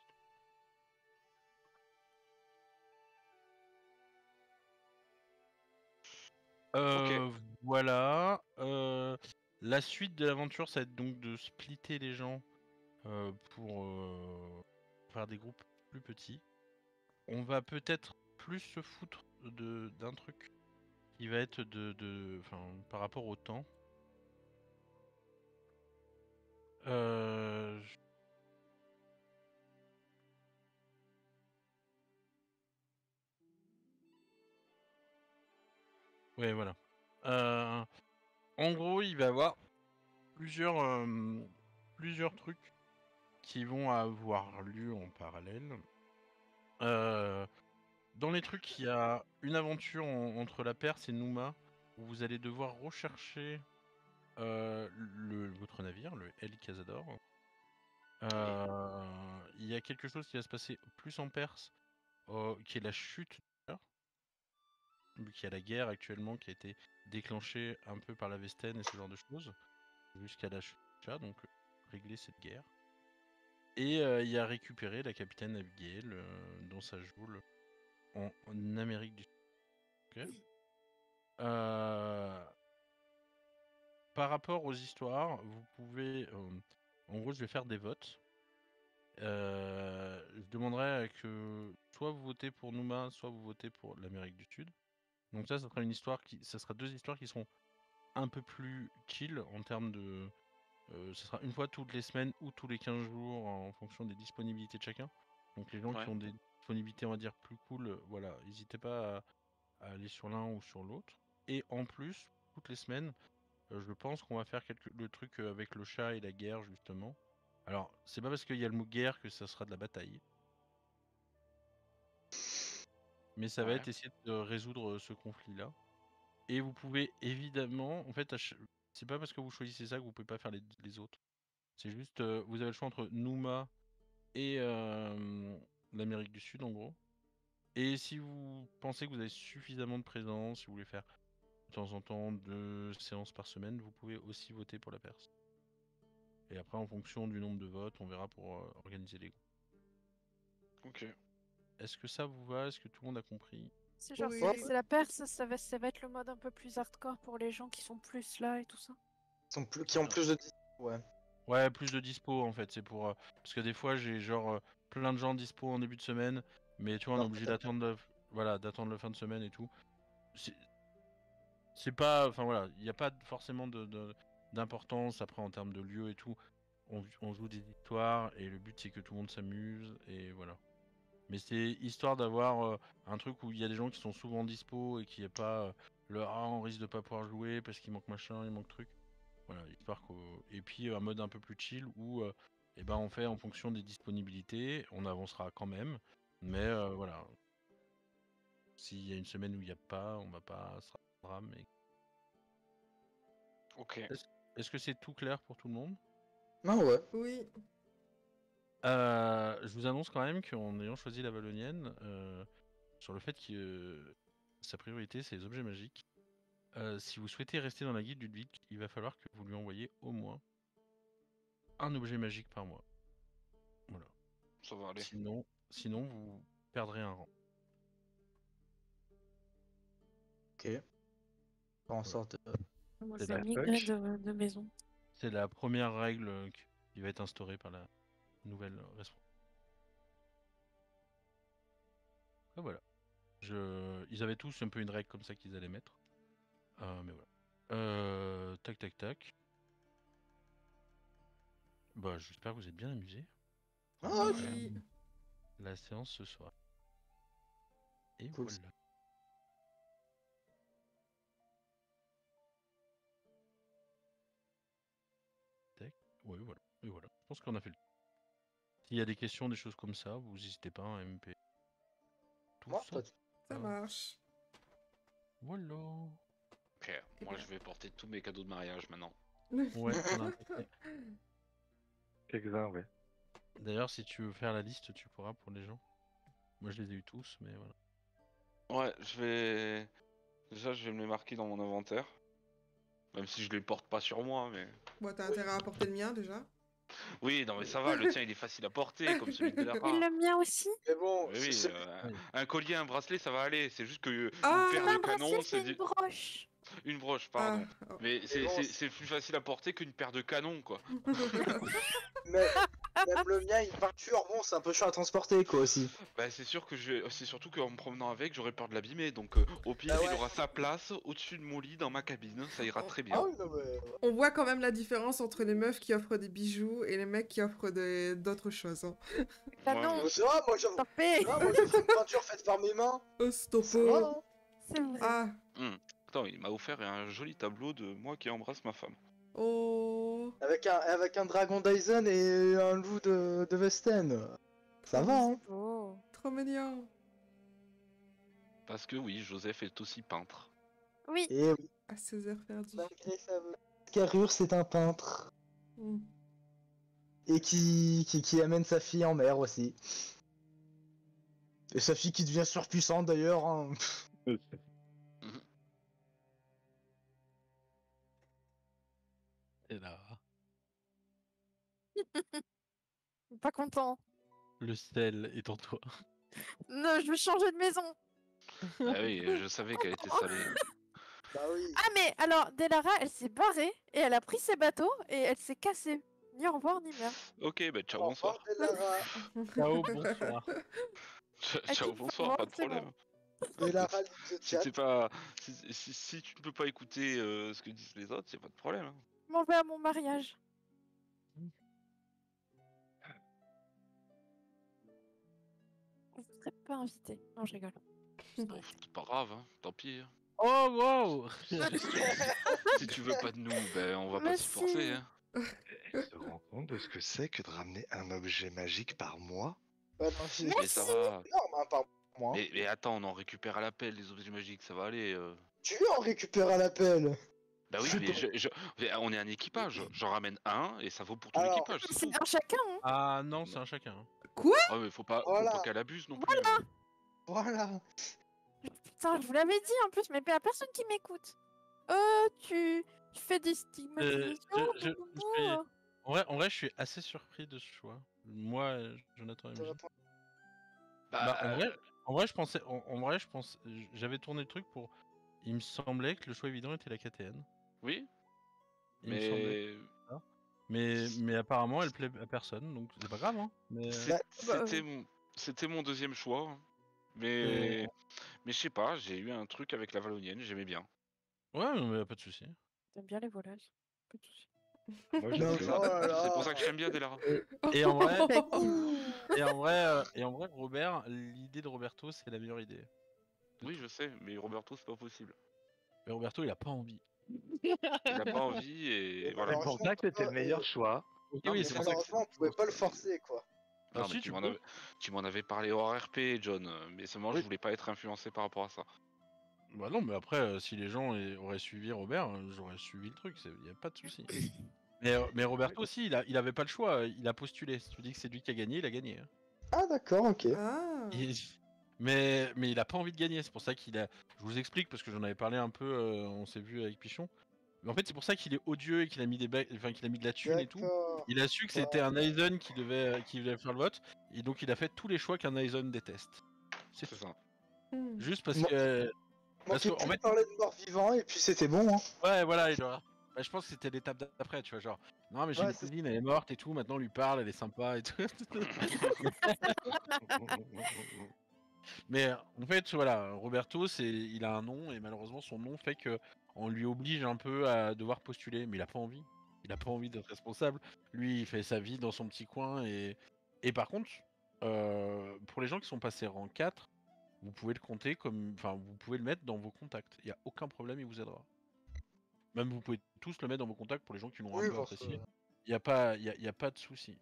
Voilà. La suite de l'aventure, ça va être donc de splitter les gens pour faire des groupes plus petits. On va peut-être plus se foutre d'un truc qui va être par rapport au temps. Euh, je- Ouais, voilà. En gros, il va y avoir plusieurs trucs qui vont avoir lieu en parallèle. Dans les trucs, il y a une aventure entre la Perse et Nouma où vous allez devoir rechercher votre navire, le El Cazador. Il y a quelque chose qui va se passer plus en Perse, qui est la chute, vu qu'il y a la guerre actuellement qui a été déclenchée un peu par la Vestène et ce genre de choses, jusqu'à la chute, donc régler cette guerre. Et il y a récupéré la capitaine Abigail dans sa geôle en Amérique du Sud. Ok. Par rapport aux histoires, vous pouvez... en gros, je vais faire des votes. Je demanderai que soit vous votez pour Nouma, soit vous votez pour l'Amérique du Sud. Donc ça sera ça sera deux histoires qui seront un peu plus chill en termes de... ce sera une fois toutes les semaines ou tous les 15 jours en fonction des disponibilités de chacun. Donc les gens qui Ouais. ont des disponibilités, on va dire, plus cool, voilà, n'hésitez pas à aller sur l'un ou sur l'autre. Et en plus, toutes les semaines, je pense qu'on va faire le truc avec le chat et la guerre, justement. Alors, c'est pas parce qu'il y a le mot guerre que ça sera de la bataille. Mais ça va Ouais. être essayer de résoudre ce conflit-là. Et vous pouvez évidemment, en fait, c'est pas parce que vous choisissez ça que vous pouvez pas faire les autres. C'est juste, vous avez le choix entre Nouma et l'Amérique du Sud, en gros. Et si vous pensez que vous avez suffisamment de présence, si vous voulez faire de temps en temps 2 séances par semaine, vous pouvez aussi voter pour la Perse. Et après, en fonction du nombre de votes, on verra pour organiser les groupes. Ok. Est-ce que ça vous va? Est-ce que tout le monde a compris? C'est genre, Oui. c'est la Perse, ça va être le mode un peu plus hardcore pour les gens qui sont plus là et tout ça. Qui ont plus de dispo, ouais. Ouais, plus de dispo en fait, c'est pour... parce que des fois, j'ai genre plein de gens dispo en début de semaine, mais tu vois, on est Alors, obligé t'as- d'attendre le fin de semaine et tout. C'est pas... Enfin voilà, il n'y a pas forcément d'importance après en termes de lieu et tout. On joue des histoires et le but c'est que tout le monde s'amuse et voilà. Mais c'est histoire d'avoir un truc où il y a des gens qui sont souvent dispo et qu'il n'y a pas on risque de pas pouvoir jouer parce qu'il manque machin, il manque truc. Voilà, histoire et puis un mode un peu plus chill où eh ben, on fait en fonction des disponibilités, on avancera quand même. Mais voilà, s'il y a une semaine où il n'y a pas, on va pas se drame. Ok. Est-ce que c'est tout clair pour tout le monde? Non, ouais. Oui. Je vous annonce quand même qu'en ayant choisi la Valonienne, sur le fait que sa priorité c'est les objets magiques, si vous souhaitez rester dans la guilde Ludwig, il va falloir que vous lui envoyiez au moins un objet magique par mois. Voilà. Ça va aller. Sinon vous perdrez un rang. Ok. Faire en sorte de... Moi, C'est je vais la, migrer de maison. c'est la première règle qui va être instaurée par la nouvelle responsable. Ah, voilà. Ils avaient tous un peu une règle comme ça qu'ils allaient mettre. Mais voilà. Tac tac tac. Bah j'espère que vous êtes bien amusés. Ah, Oui. La séance ce soir. Et Cool. voilà. Tac. Ouais, voilà. Et voilà. Je pense qu'on a fait le tour. S'il y a des questions, des choses comme ça, vous n'hésitez pas à MP. Tout Moi, ça. pas de- Ça marche. Voilà. Ok. Moi, bien. je vais porter tous mes cadeaux de mariage maintenant. Ouais, on a un paquet. Quelques-uns, ouais. D'ailleurs, si tu veux faire la liste, tu pourras pour les gens. Moi, je les ai eu tous, mais voilà. Ouais, je vais. Déjà, je vais me les marquer dans mon inventaire. Même si je les porte pas sur moi, mais... Bon, t'as intérêt à apporter le mien déjà. Oui, non mais ça va, le tien il est facile à porter, comme celui de Et Delara. le mien aussi. Mais bon, Oui, c'est- un collier, un bracelet, ça va aller. C'est juste que une Ah, paire Pas de un bracelet, canons, c'est une broche. une broche, Ah, pardon. oh. Mais bon, c'est plus facile à porter qu'une paire de canons, quoi. mais même le mien, une peinture, bon, c'est un peu chiant à transporter, quoi, aussi. Bah c'est sûr que c'est surtout qu'en me promenant avec, j'aurais peur de l'abîmer. Donc au pire, Ah ouais. il aura sa place au-dessus de mon lit dans ma cabine. Ça ira très bien. Ah oui, non, mais... On voit quand même la différence entre les meufs qui offrent des bijoux et les mecs qui offrent d'autres choses. Hein. Bah Ouais, non, C'est vrai, moi, stoppé. j'offre une peinture faite par mes mains. Stop. Ça va, hein. C'est vrai. Ah, Attends, il m'a offert un joli tableau de moi qui embrasse ma femme. oh. Avec un dragon Dyson et un loup de Vesten. Ça va, hein. C'est beau. Trop mignon. Parce que oui, Joseph est aussi peintre. Oui, Et oui, À 16 heures perdues. malgré sa carrure, c'est un peintre. Hmm. Et qui amène sa fille en mer aussi. Et sa fille qui devient surpuissante d'ailleurs. Hein. Et là, pas content. le sel est en toi. Non, je veux changer de maison. Ah oui, je savais qu'elle était salée. Bah oui. Ah mais alors, Delara, elle s'est barrée et elle a pris ses bateaux et elle s'est cassée. Ni au revoir ni merde. Ok, bah ciao, Au bonsoir. revoir, Delara. Ciao, bonsoir. Ciao, dit bonsoir, au pas revoir, de c'est problème. Delara lit the Si chat. c'est pas, si tu ne peux pas écouter ce que disent les autres, c'est pas de problème. Hein. Je m'en vais à mon mariage. Vous ne serez pas invité. Non, je rigole. Bon, c'est pas grave, hein, tant pis. Hein. Oh, wow. Si tu veux pas de nous, ben on va pas Mais s'y forcer. si. Hein. Tu te rends compte de ce que c'est que de ramener un objet magique par mois? Ouais, non, c'est Mais ça va. énorme, hein, par moi. Mais attends, on en récupère à l'appel les objets magiques, ça va aller. Tu en récupères à l'appel. Bah oui, Je mais on est un équipage. J'en ramène un et ça vaut pour tout Alors, l'équipage. C'est C'est tout. un chacun, hein. Ah non, c'est un chacun. hein. Ah mais faut pas Voilà. qu'elle abuse non plus. Voilà. Putain, je vous l'avais dit en plus, mais il y a personne qui m'écoute. Tu fais des stigmatisations. je suis- En vrai, je suis assez surpris de ce choix. Moi, Jonathan et Te MJ. réponds. Bah, en vrai, je pensais, j'avais tourné le truc pour. Il me semblait que le choix évident était la KTN. Oui, Il me semblait. mais Mais apparemment, elle plaît à personne, donc c'est pas grave. Hein. Mais c'était mon deuxième choix. Hein. Mais je sais pas, j'ai eu un truc avec la Vallonienne, j'aimais bien. ouais, non, mais pas de souci. T'aimes bien les volailles. Pas de soucis. Moi, j'ai Non, plus oh hâte. là là. C'est pour ça que je t'aime bien, Delara. Et en vrai, Effectivement. et en vrai, Robert, l'idée de Roberto, c'est la meilleure idée. Oui, je sais, mais Roberto, c'est pas possible. Mais Roberto, il a pas envie. Il a pas envie et voilà. C'est pour ça que c'était le meilleur choix. Ok, Non, mais oui, c'est c'est pour pour ça ça que que. Malheureusement, on pouvait pas le forcer, quoi. Ah, Non, si, mais tu tu m'en avais parlé hors RP, John, mais seulement je voulais pas être influencé par rapport à ça. Bah non, mais après, si les gens auraient suivi Robert, j'aurais suivi le truc, y a pas de souci. Mais Roberto aussi, il avait pas le choix, il a postulé. Si tu dis que c'est lui qui a gagné, il a gagné. Hein. Ah, d'accord, ok. Ah. Mais il a pas envie de gagner, c'est pour ça qu'il a. Je vous explique parce que j'en avais parlé un peu, on s'est vu avec Pichon. Mais en fait, c'est pour ça qu'il est odieux et qu'il a mis qu'il a mis de la thune et tout. D'accord. Il a su que c'était un Aizen qui devait faire le vote, et donc il a fait tous les choix qu'un Aizen déteste. C'est C'est tout. ça. Hmm. Juste parce Moi- que. Parce Manquait qu'en plus fait- de parler de mort vivant et puis c'était bon. Hein. Ouais, voilà, bah, je pense que c'était l'étape d'après, tu vois, genre. Non, mais j'ai Ouais, une c'est- cousine, elle est morte et tout, maintenant on lui parle, elle est sympa et tout. Mais en fait, voilà, Roberto, il a un nom et malheureusement son nom fait que on lui oblige un peu à devoir postuler, mais il a pas envie. Il a pas envie d'être responsable. Lui, il fait sa vie dans son petit coin et par contre, pour les gens qui sont passés rang 4, vous pouvez le compter comme, enfin, vous pouvez le mettre dans vos contacts. Il y a aucun problème, il vous aidera. Même vous pouvez tous le mettre dans vos contacts pour les gens qui l'ont Oui, un peu parce que- apprécié. Il y a pas de souci.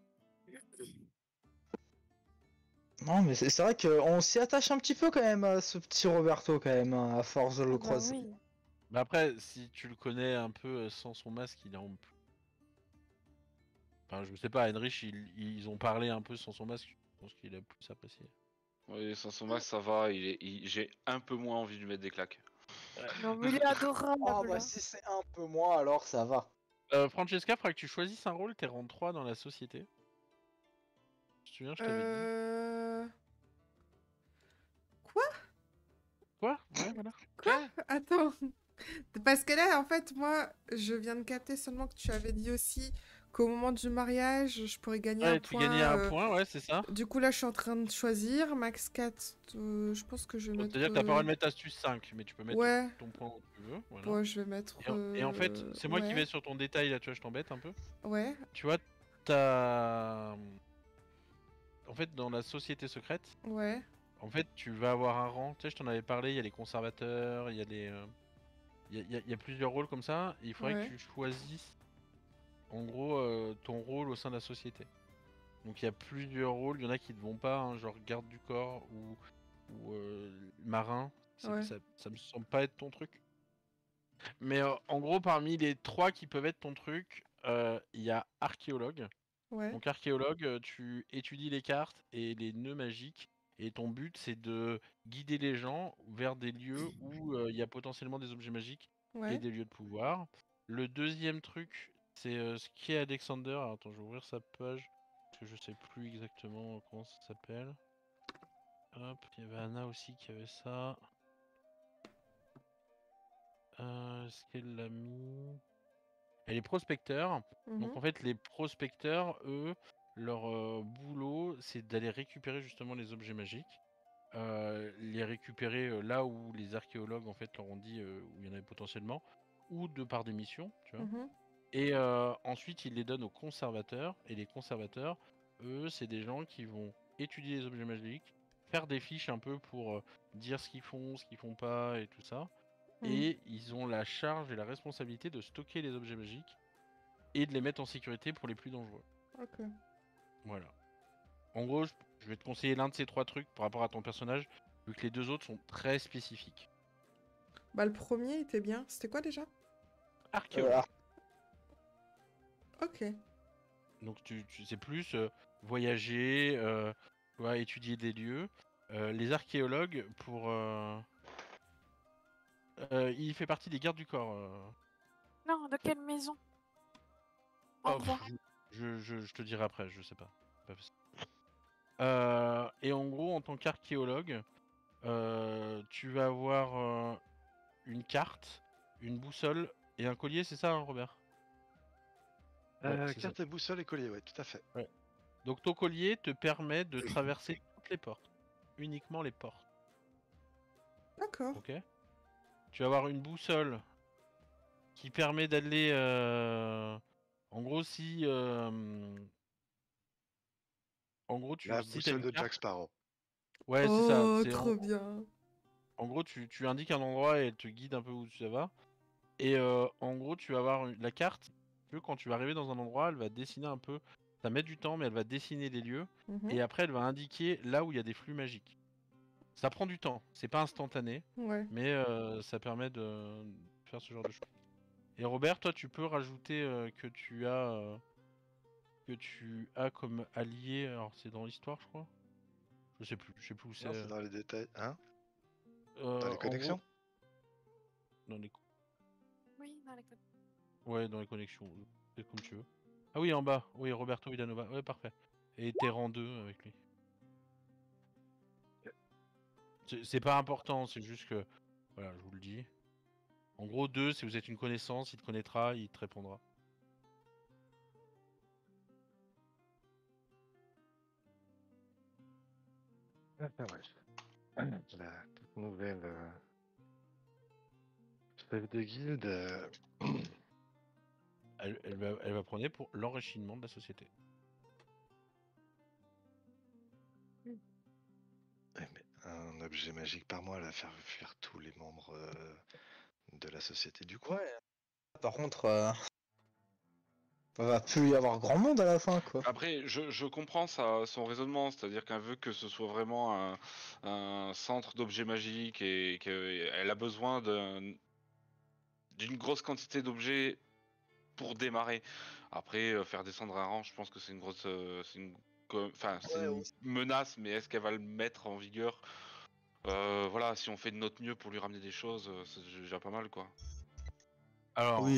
Non, mais c'est vrai qu'on s'y attache un petit peu quand même à ce petit Roberto, quand même, hein, à force de le Bah croiser. oui. Mais après, si tu le connais un peu sans son masque, il est en plus. Enfin, je sais pas, Heinrich, ils ont parlé un peu sans son masque, je pense qu'il a plus apprécié. Oui, sans son masque, ça va, j'ai un peu moins envie de lui mettre des claques. Non, mais il est adorable. Ah bah si c'est un peu moins, alors ça va. Francesca, faudra que tu choisisses un rôle, t'es rang 3 dans la société. Tu te souviens, je t'avais dit. Quoi? Ouais, voilà. Attends. Parce que là, en fait, moi, je viens de capter seulement que tu avais dit aussi qu'au moment du mariage, je pourrais gagner un Ouais, tu point. gagnais un point, ouais, c'est ça. Du coup, là, je suis en train de choisir. Max 4, je pense que je vais mettre... C'est-à-dire que t'as pas le droit de mettre astuce 5, mais tu peux mettre Ouais. ton point où tu veux. Voilà. Ouais, je vais mettre... Et en fait, c'est moi qui ouais. vais sur ton détail là, tu vois, je t'embête un peu. Ouais, Tu vois, t'as. En fait, dans la société secrète, ouais. en fait, tu vas avoir un rang. Tu sais, je t'en avais parlé, il y a les conservateurs, il y a les. Il y a plusieurs rôles comme ça. Et il faudrait Ouais. que tu choisisses, en gros, ton rôle au sein de la société. Donc il y a plusieurs rôles, il y en a qui ne vont pas, hein, genre garde du corps ou marin. Ouais. Ça me semble pas être ton truc. Mais en gros, parmi les 3 qui peuvent être ton truc, il y a archéologue. Ouais. Donc archéologue, tu étudies les cartes et les nœuds magiques. Et ton but, c'est de guider les gens vers des lieux où il y a potentiellement des objets magiques et Ouais. des lieux de pouvoir. Le deuxième truc, c'est ce qu'est Alexander. Alors, attends, je vais ouvrir sa page. Parce que je sais plus exactement comment ça s'appelle. Hop, il y avait Anna aussi qui avait ça. Est-ce qu'elle l'a mis? Elle est prospecteur. Donc Mhm. en fait, les prospecteurs, eux, leur boulot, c'est d'aller récupérer justement les objets magiques. Les récupérer là où les archéologues en fait leur ont dit où il y en avait potentiellement, ou de par des missions, tu vois. Mhm. Et ensuite, ils les donnent aux conservateurs. Et les conservateurs, eux, c'est des gens qui vont étudier les objets magiques, faire des fiches un peu pour dire ce qu'ils font pas et tout ça. Mhm. Et ils ont la charge et la responsabilité de stocker les objets magiques et de les mettre en sécurité pour les plus dangereux. Ok. Voilà. En gros, je vais te conseiller l'un de ces 3 trucs par rapport à ton personnage, vu que les 2 autres sont très spécifiques. Bah, le premier était bien. C'était quoi déjà? Archéologue. Ok. Donc c'est plus voyager, tu vois, étudier des lieux. Les archéologues, il fait partie des gardes du corps. Non, de quelle maison? Oh, Endroit. je te dirai après, je sais pas. Pas facile. Et en gros, en tant qu'archéologue, tu vas avoir une carte, une boussole et un collier, c'est ça, hein, Robert? Ouais, c'est ça. Carte et boussole et collier, ouais, tout à fait. Ouais. Donc ton collier te permet de traverser toutes les portes. Uniquement les portes. D'accord. Ok. Tu vas avoir une boussole qui permet d'aller... En gros, si... En gros, La si t'as boussole une de carte... Jack Sparrow. Ouais, c'est ça. Oh, C'est trop bien. En gros, tu indiques un endroit et elle te guide un peu où tu vas. Et en gros, tu vas avoir la carte. Quand tu vas arriver dans un endroit, elle va dessiner un peu. Ça met du temps, mais elle va dessiner les lieux. Mhm. Et après, elle va indiquer là où il y a des flux magiques. Ça prend du temps. C'est pas instantané, Ouais. mais ça permet de faire ce genre de choses. Et Robert, toi, tu peux rajouter que tu as comme allié. Alors, c'est dans l'histoire, je crois. Je sais plus où c'est. Non, c'est dans les détails. Hein? Dans En les gros, connexions? dans les Oui, dans les codes. Ouais, dans les connexions, c'est comme tu veux. Ah oui, en bas, oui, Roberto Villanova, ouais, parfait. Et t'es rang 2 avec lui. C'est pas important, c'est juste que, voilà, je vous le dis. En gros, 2, si vous êtes une connaissance, il te connaîtra, il te répondra. Ah, ouais. La toute nouvelle chef de guilde. Elle va prôner pour l'enrichissement de la société. Ouais, mais un objet magique par mois, elle va faire fuir tous les membres de la société du coin. Ouais. Par contre, va plus y avoir grand monde à la fin, quoi. Après, je comprends son raisonnement, c'est-à-dire qu'elle veut que ce soit vraiment un centre d'objets magiques et qu'elle a besoin d'une grosse quantité d'objets pour démarrer. Après, faire descendre un rang, je pense que c'est une grosse, c'est une menace, mais est-ce qu'elle va le mettre en vigueur? Voilà, si on fait de notre mieux pour lui ramener des choses, c'est déjà pas mal, quoi. Alors, Oui,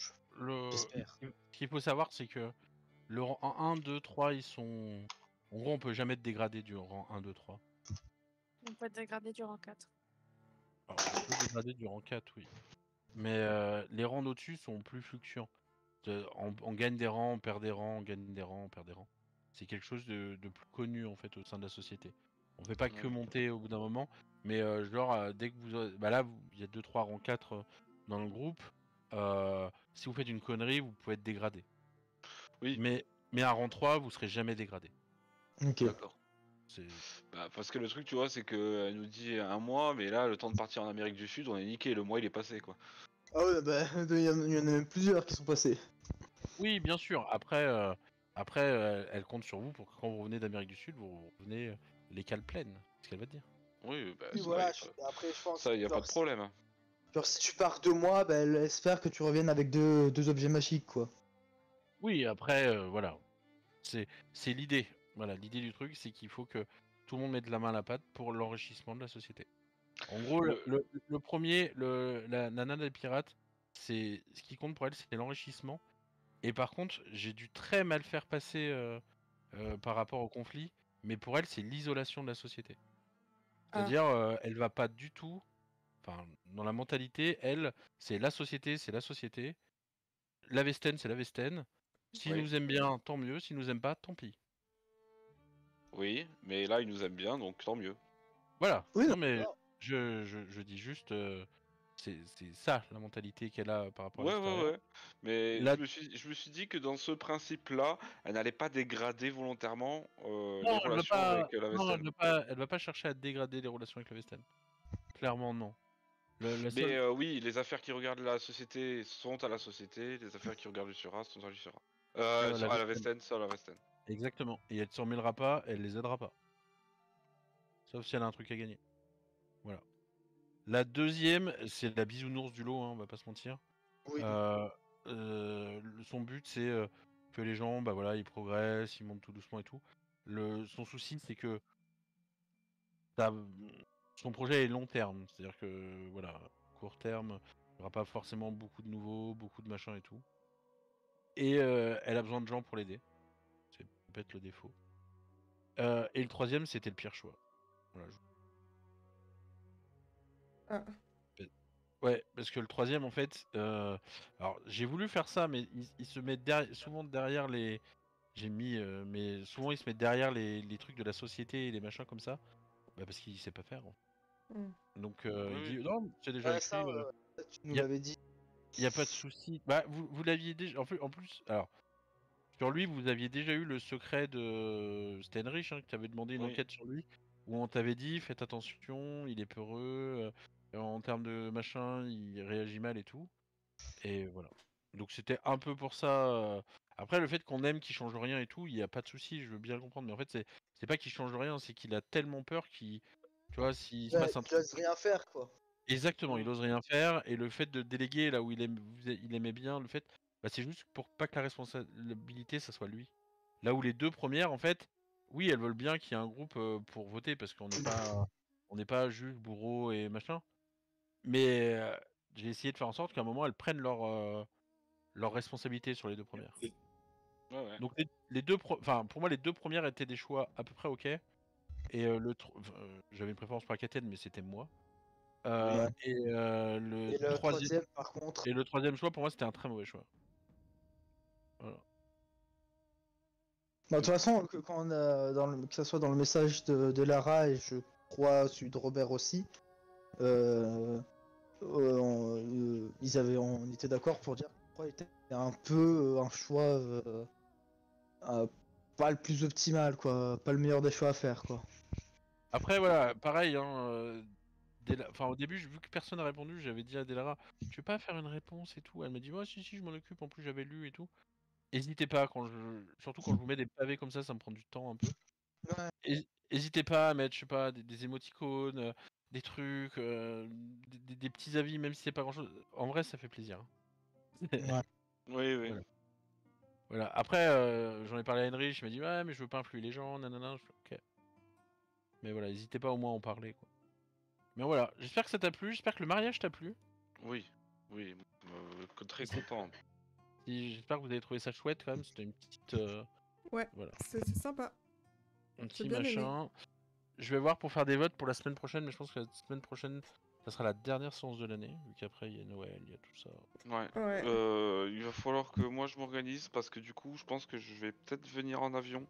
ce qu'il faut savoir, c'est que le rang 1, 2, 3, ils sont... En gros, on peut jamais être dégradé du rang 1, 2, 3. On peut être dégradé du rang 4. Alors, on peut dégrader du rang 4, oui. Mais les rangs d'au-dessus sont plus fluctuants. On gagne des rangs, on perd des rangs, on gagne des rangs, on perd des rangs. C'est quelque chose de plus connu en fait au sein de la société. On fait pas que Ouais. monter au bout d'un moment, mais genre dès que vous... Bah là, il y a 2-3 rangs 4 dans le groupe. Si vous faites une connerie, vous pouvez être dégradé. Oui, Mais à rang 3, vous serez jamais dégradé. Ok. d'accord. C'est... Bah, parce que le truc, tu vois, c'est que elle nous dit un mois, mais là, le temps de partir en Amérique du Sud, on est niqué, le mois il est passé, quoi. Ah ouais, bah, il y en a même plusieurs qui sont passés. Oui, bien sûr. Après, elle compte sur vous pour que quand vous revenez d'Amérique du Sud, vous revenez les cales pleines. C'est ce qu'elle va te dire. Oui, bah, Oui, ça, voilà, y a pas... après je pense. ça, y a pas de problème. Hein. Genre, si tu pars 2 mois, bah, elle espère que tu reviennes avec deux objets magiques, quoi. Oui, après, voilà. C'est l'idée. Voilà, l'idée du truc, c'est qu'il faut que tout le monde mette la main à la pâte pour l'enrichissement de la société. En gros, le premier, la nana des pirates, c'est ce qui compte pour elle, c'est l'enrichissement. Et par contre, j'ai dû très mal faire passer par rapport au conflit, mais pour elle, c'est l'isolation de la société. C'est-à-dire, elle va pas du tout. Enfin, dans la mentalité, elle, c'est la société, c'est la société. La Vesten, c'est la Vesten. S'ils Oui. nous aiment bien, tant mieux. S'ils nous aiment pas, tant pis. Oui, mais là, il nous aime bien, donc tant mieux. Voilà. Oui, non, non, mais non. je dis juste, c'est ça la mentalité qu'elle a par rapport à Ouais, ouais, l'extérieur. ouais. Mais La- je me suis dit que dans ce principe-là, elle n'allait pas dégrader volontairement les Non, relations avec la non, vaisselle. elle va pas chercher à dégrader les relations avec la Vesten. Clairement, non. La Mais seule... oui, les affaires qui regardent la société sont à la société, les affaires qui regardent le Sura sont à l'Ursura. la À la Vesten. Vesten, c'est à la Vesten. Exactement. Et elle s'en mêlera pas, elle les aidera pas. Sauf si elle a un truc à gagner. Voilà. La deuxième, c'est la bisounours du lot, hein, on va pas se mentir. Oui. Son but, c'est que les gens, bah voilà, ils progressent, ils montent tout doucement et tout. Son souci, c'est que son projet est long terme. C'est-à-dire que, voilà, court terme, il n'y aura pas forcément beaucoup de nouveaux, beaucoup de machins et tout. Et elle a besoin de gens pour l'aider. C'est peut-être le défaut. Et le troisième, c'était le pire choix. Voilà, Ah. Ouais, parce que le troisième, en fait, alors j'ai voulu faire ça, mais il se met souvent derrière les. J'ai mis, mais souvent il se met derrière les trucs de la société et les machins comme ça, bah, parce qu'il sait pas faire. Hmm. Donc il Oui. dit non, c'est déjà Ouais, écrit, ça, tu nous y a- l'avais dit. il y a pas de souci. Bah vous l'aviez déjà. En plus, alors sur lui, vous aviez déjà eu le secret de Stenrich, hein, que tu avais demandé une Oui. enquête sur lui, où on t'avait dit faites attention, il est peureux, en termes de machin, il réagit mal et tout. Et voilà. Donc c'était un peu pour ça. Après, le fait qu'on aime qu'il change rien et tout, il n'y a pas de souci, je veux bien le comprendre. Mais en fait, c'est pas qu'il change rien, c'est qu'il a tellement peur qu'il. Tu vois, s'il se Ouais, passe un il truc. ose rien faire, quoi. Exactement, il Mm. ose rien faire. Et le fait de déléguer là où il aimait bien, le fait. Bah, c'est juste pour pas que la responsabilité, ça soit lui. Là où les deux premières, en fait, oui, elles veulent bien qu'il y ait un groupe pour voter parce on n'est pas juste bourreau et machin. Mais j'ai essayé de faire en sorte qu'à un moment, elles prennent leur responsabilité sur les deux premières. Ouais, ouais. Donc enfin pour moi les deux premières étaient des choix à peu près ok. Et j'avais une préférence pour la Katyn, mais c'était moi. Ouais. Et Et le troisième, par contre. le troisième choix pour moi c'était un très mauvais choix. Voilà. Bah, de toute façon, quand on a que ça soit dans le message de Lara et je crois celui de Robert aussi, on était d'accord pour dire que le 3 était un peu un choix pas le plus optimal, quoi, pas le meilleur des choix à faire, quoi. Après voilà, pareil, hein, enfin au début vu que personne n'a répondu, j'avais dit à Delara, tu veux pas faire une réponse et tout. Elle m'a dit ouais si je m'en occupe, en plus j'avais lu et tout. N'hésitez pas surtout quand je vous mets des pavés comme ça me prend du temps un peu. Ouais. N'hésitez pas à mettre, je sais pas, des émoticônes, des trucs, des petits avis, même si c'est pas grand chose. En vrai, ça fait plaisir. Hein. Ouais. Oui, oui. Voilà. Voilà. Après, j'en ai parlé à Henry, il m'a dit ouais, mais je veux pas influer les gens, nanana. Je fais, ok. Mais voilà, n'hésitez pas au moins à en parler, quoi. Mais voilà, j'espère que ça t'a plu, j'espère que le mariage t'a plu. Oui, oui, très C'est- content. J'espère que vous avez trouvé ça chouette quand même, c'était une petite... Ouais, voilà, c'est sympa. un petit bien aimé. machin. Je vais voir pour faire des votes pour la semaine prochaine, mais je pense que la semaine prochaine, ça sera la dernière séance de l'année, vu qu'après il y a Noël, il y a tout ça. Ouais. Ouais. Il va falloir que moi je m'organise parce que du coup, je pense que je vais peut-être venir en avion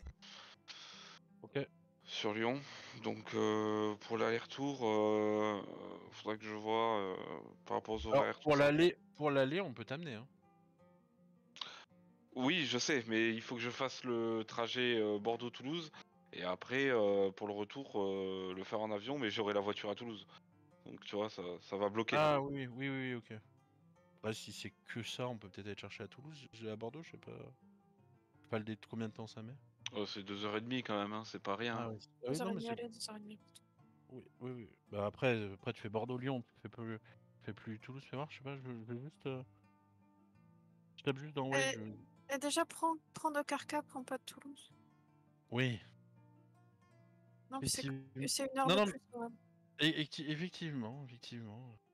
Ok. sur Lyon. Donc pour l'aller-retour, faudrait que je vois par rapport aux Alors, horaires. Tout ça. pour l'aller, on peut t'amener. Hein. Oui, je sais, mais il faut que je fasse le trajet Bordeaux-Toulouse et après pour le retour le faire en avion, mais j'aurai la voiture à Toulouse. Donc tu vois, ça va bloquer. Ah oui, ok. Bah, si c'est que ça, on peut peut-être aller chercher à Toulouse, à Bordeaux, je sais pas. Je sais pas combien de temps ça met. C'est 2h30 quand même, hein, c'est pas rien. Ah Hein. oui, ah oui, non, mais 2h30 c'est... aller, 2h30. Oui. Bah après tu fais Bordeaux-Lyon, tu fais plus Toulouse, fais voir, je sais pas, je vais juste... Je tape juste dans Waze. Et déjà, prends de Carca, prends pas de Toulouse. Oui. Non, mais c'est Effectivement. 1 heure Non, de non, plus quand même. Effectivement.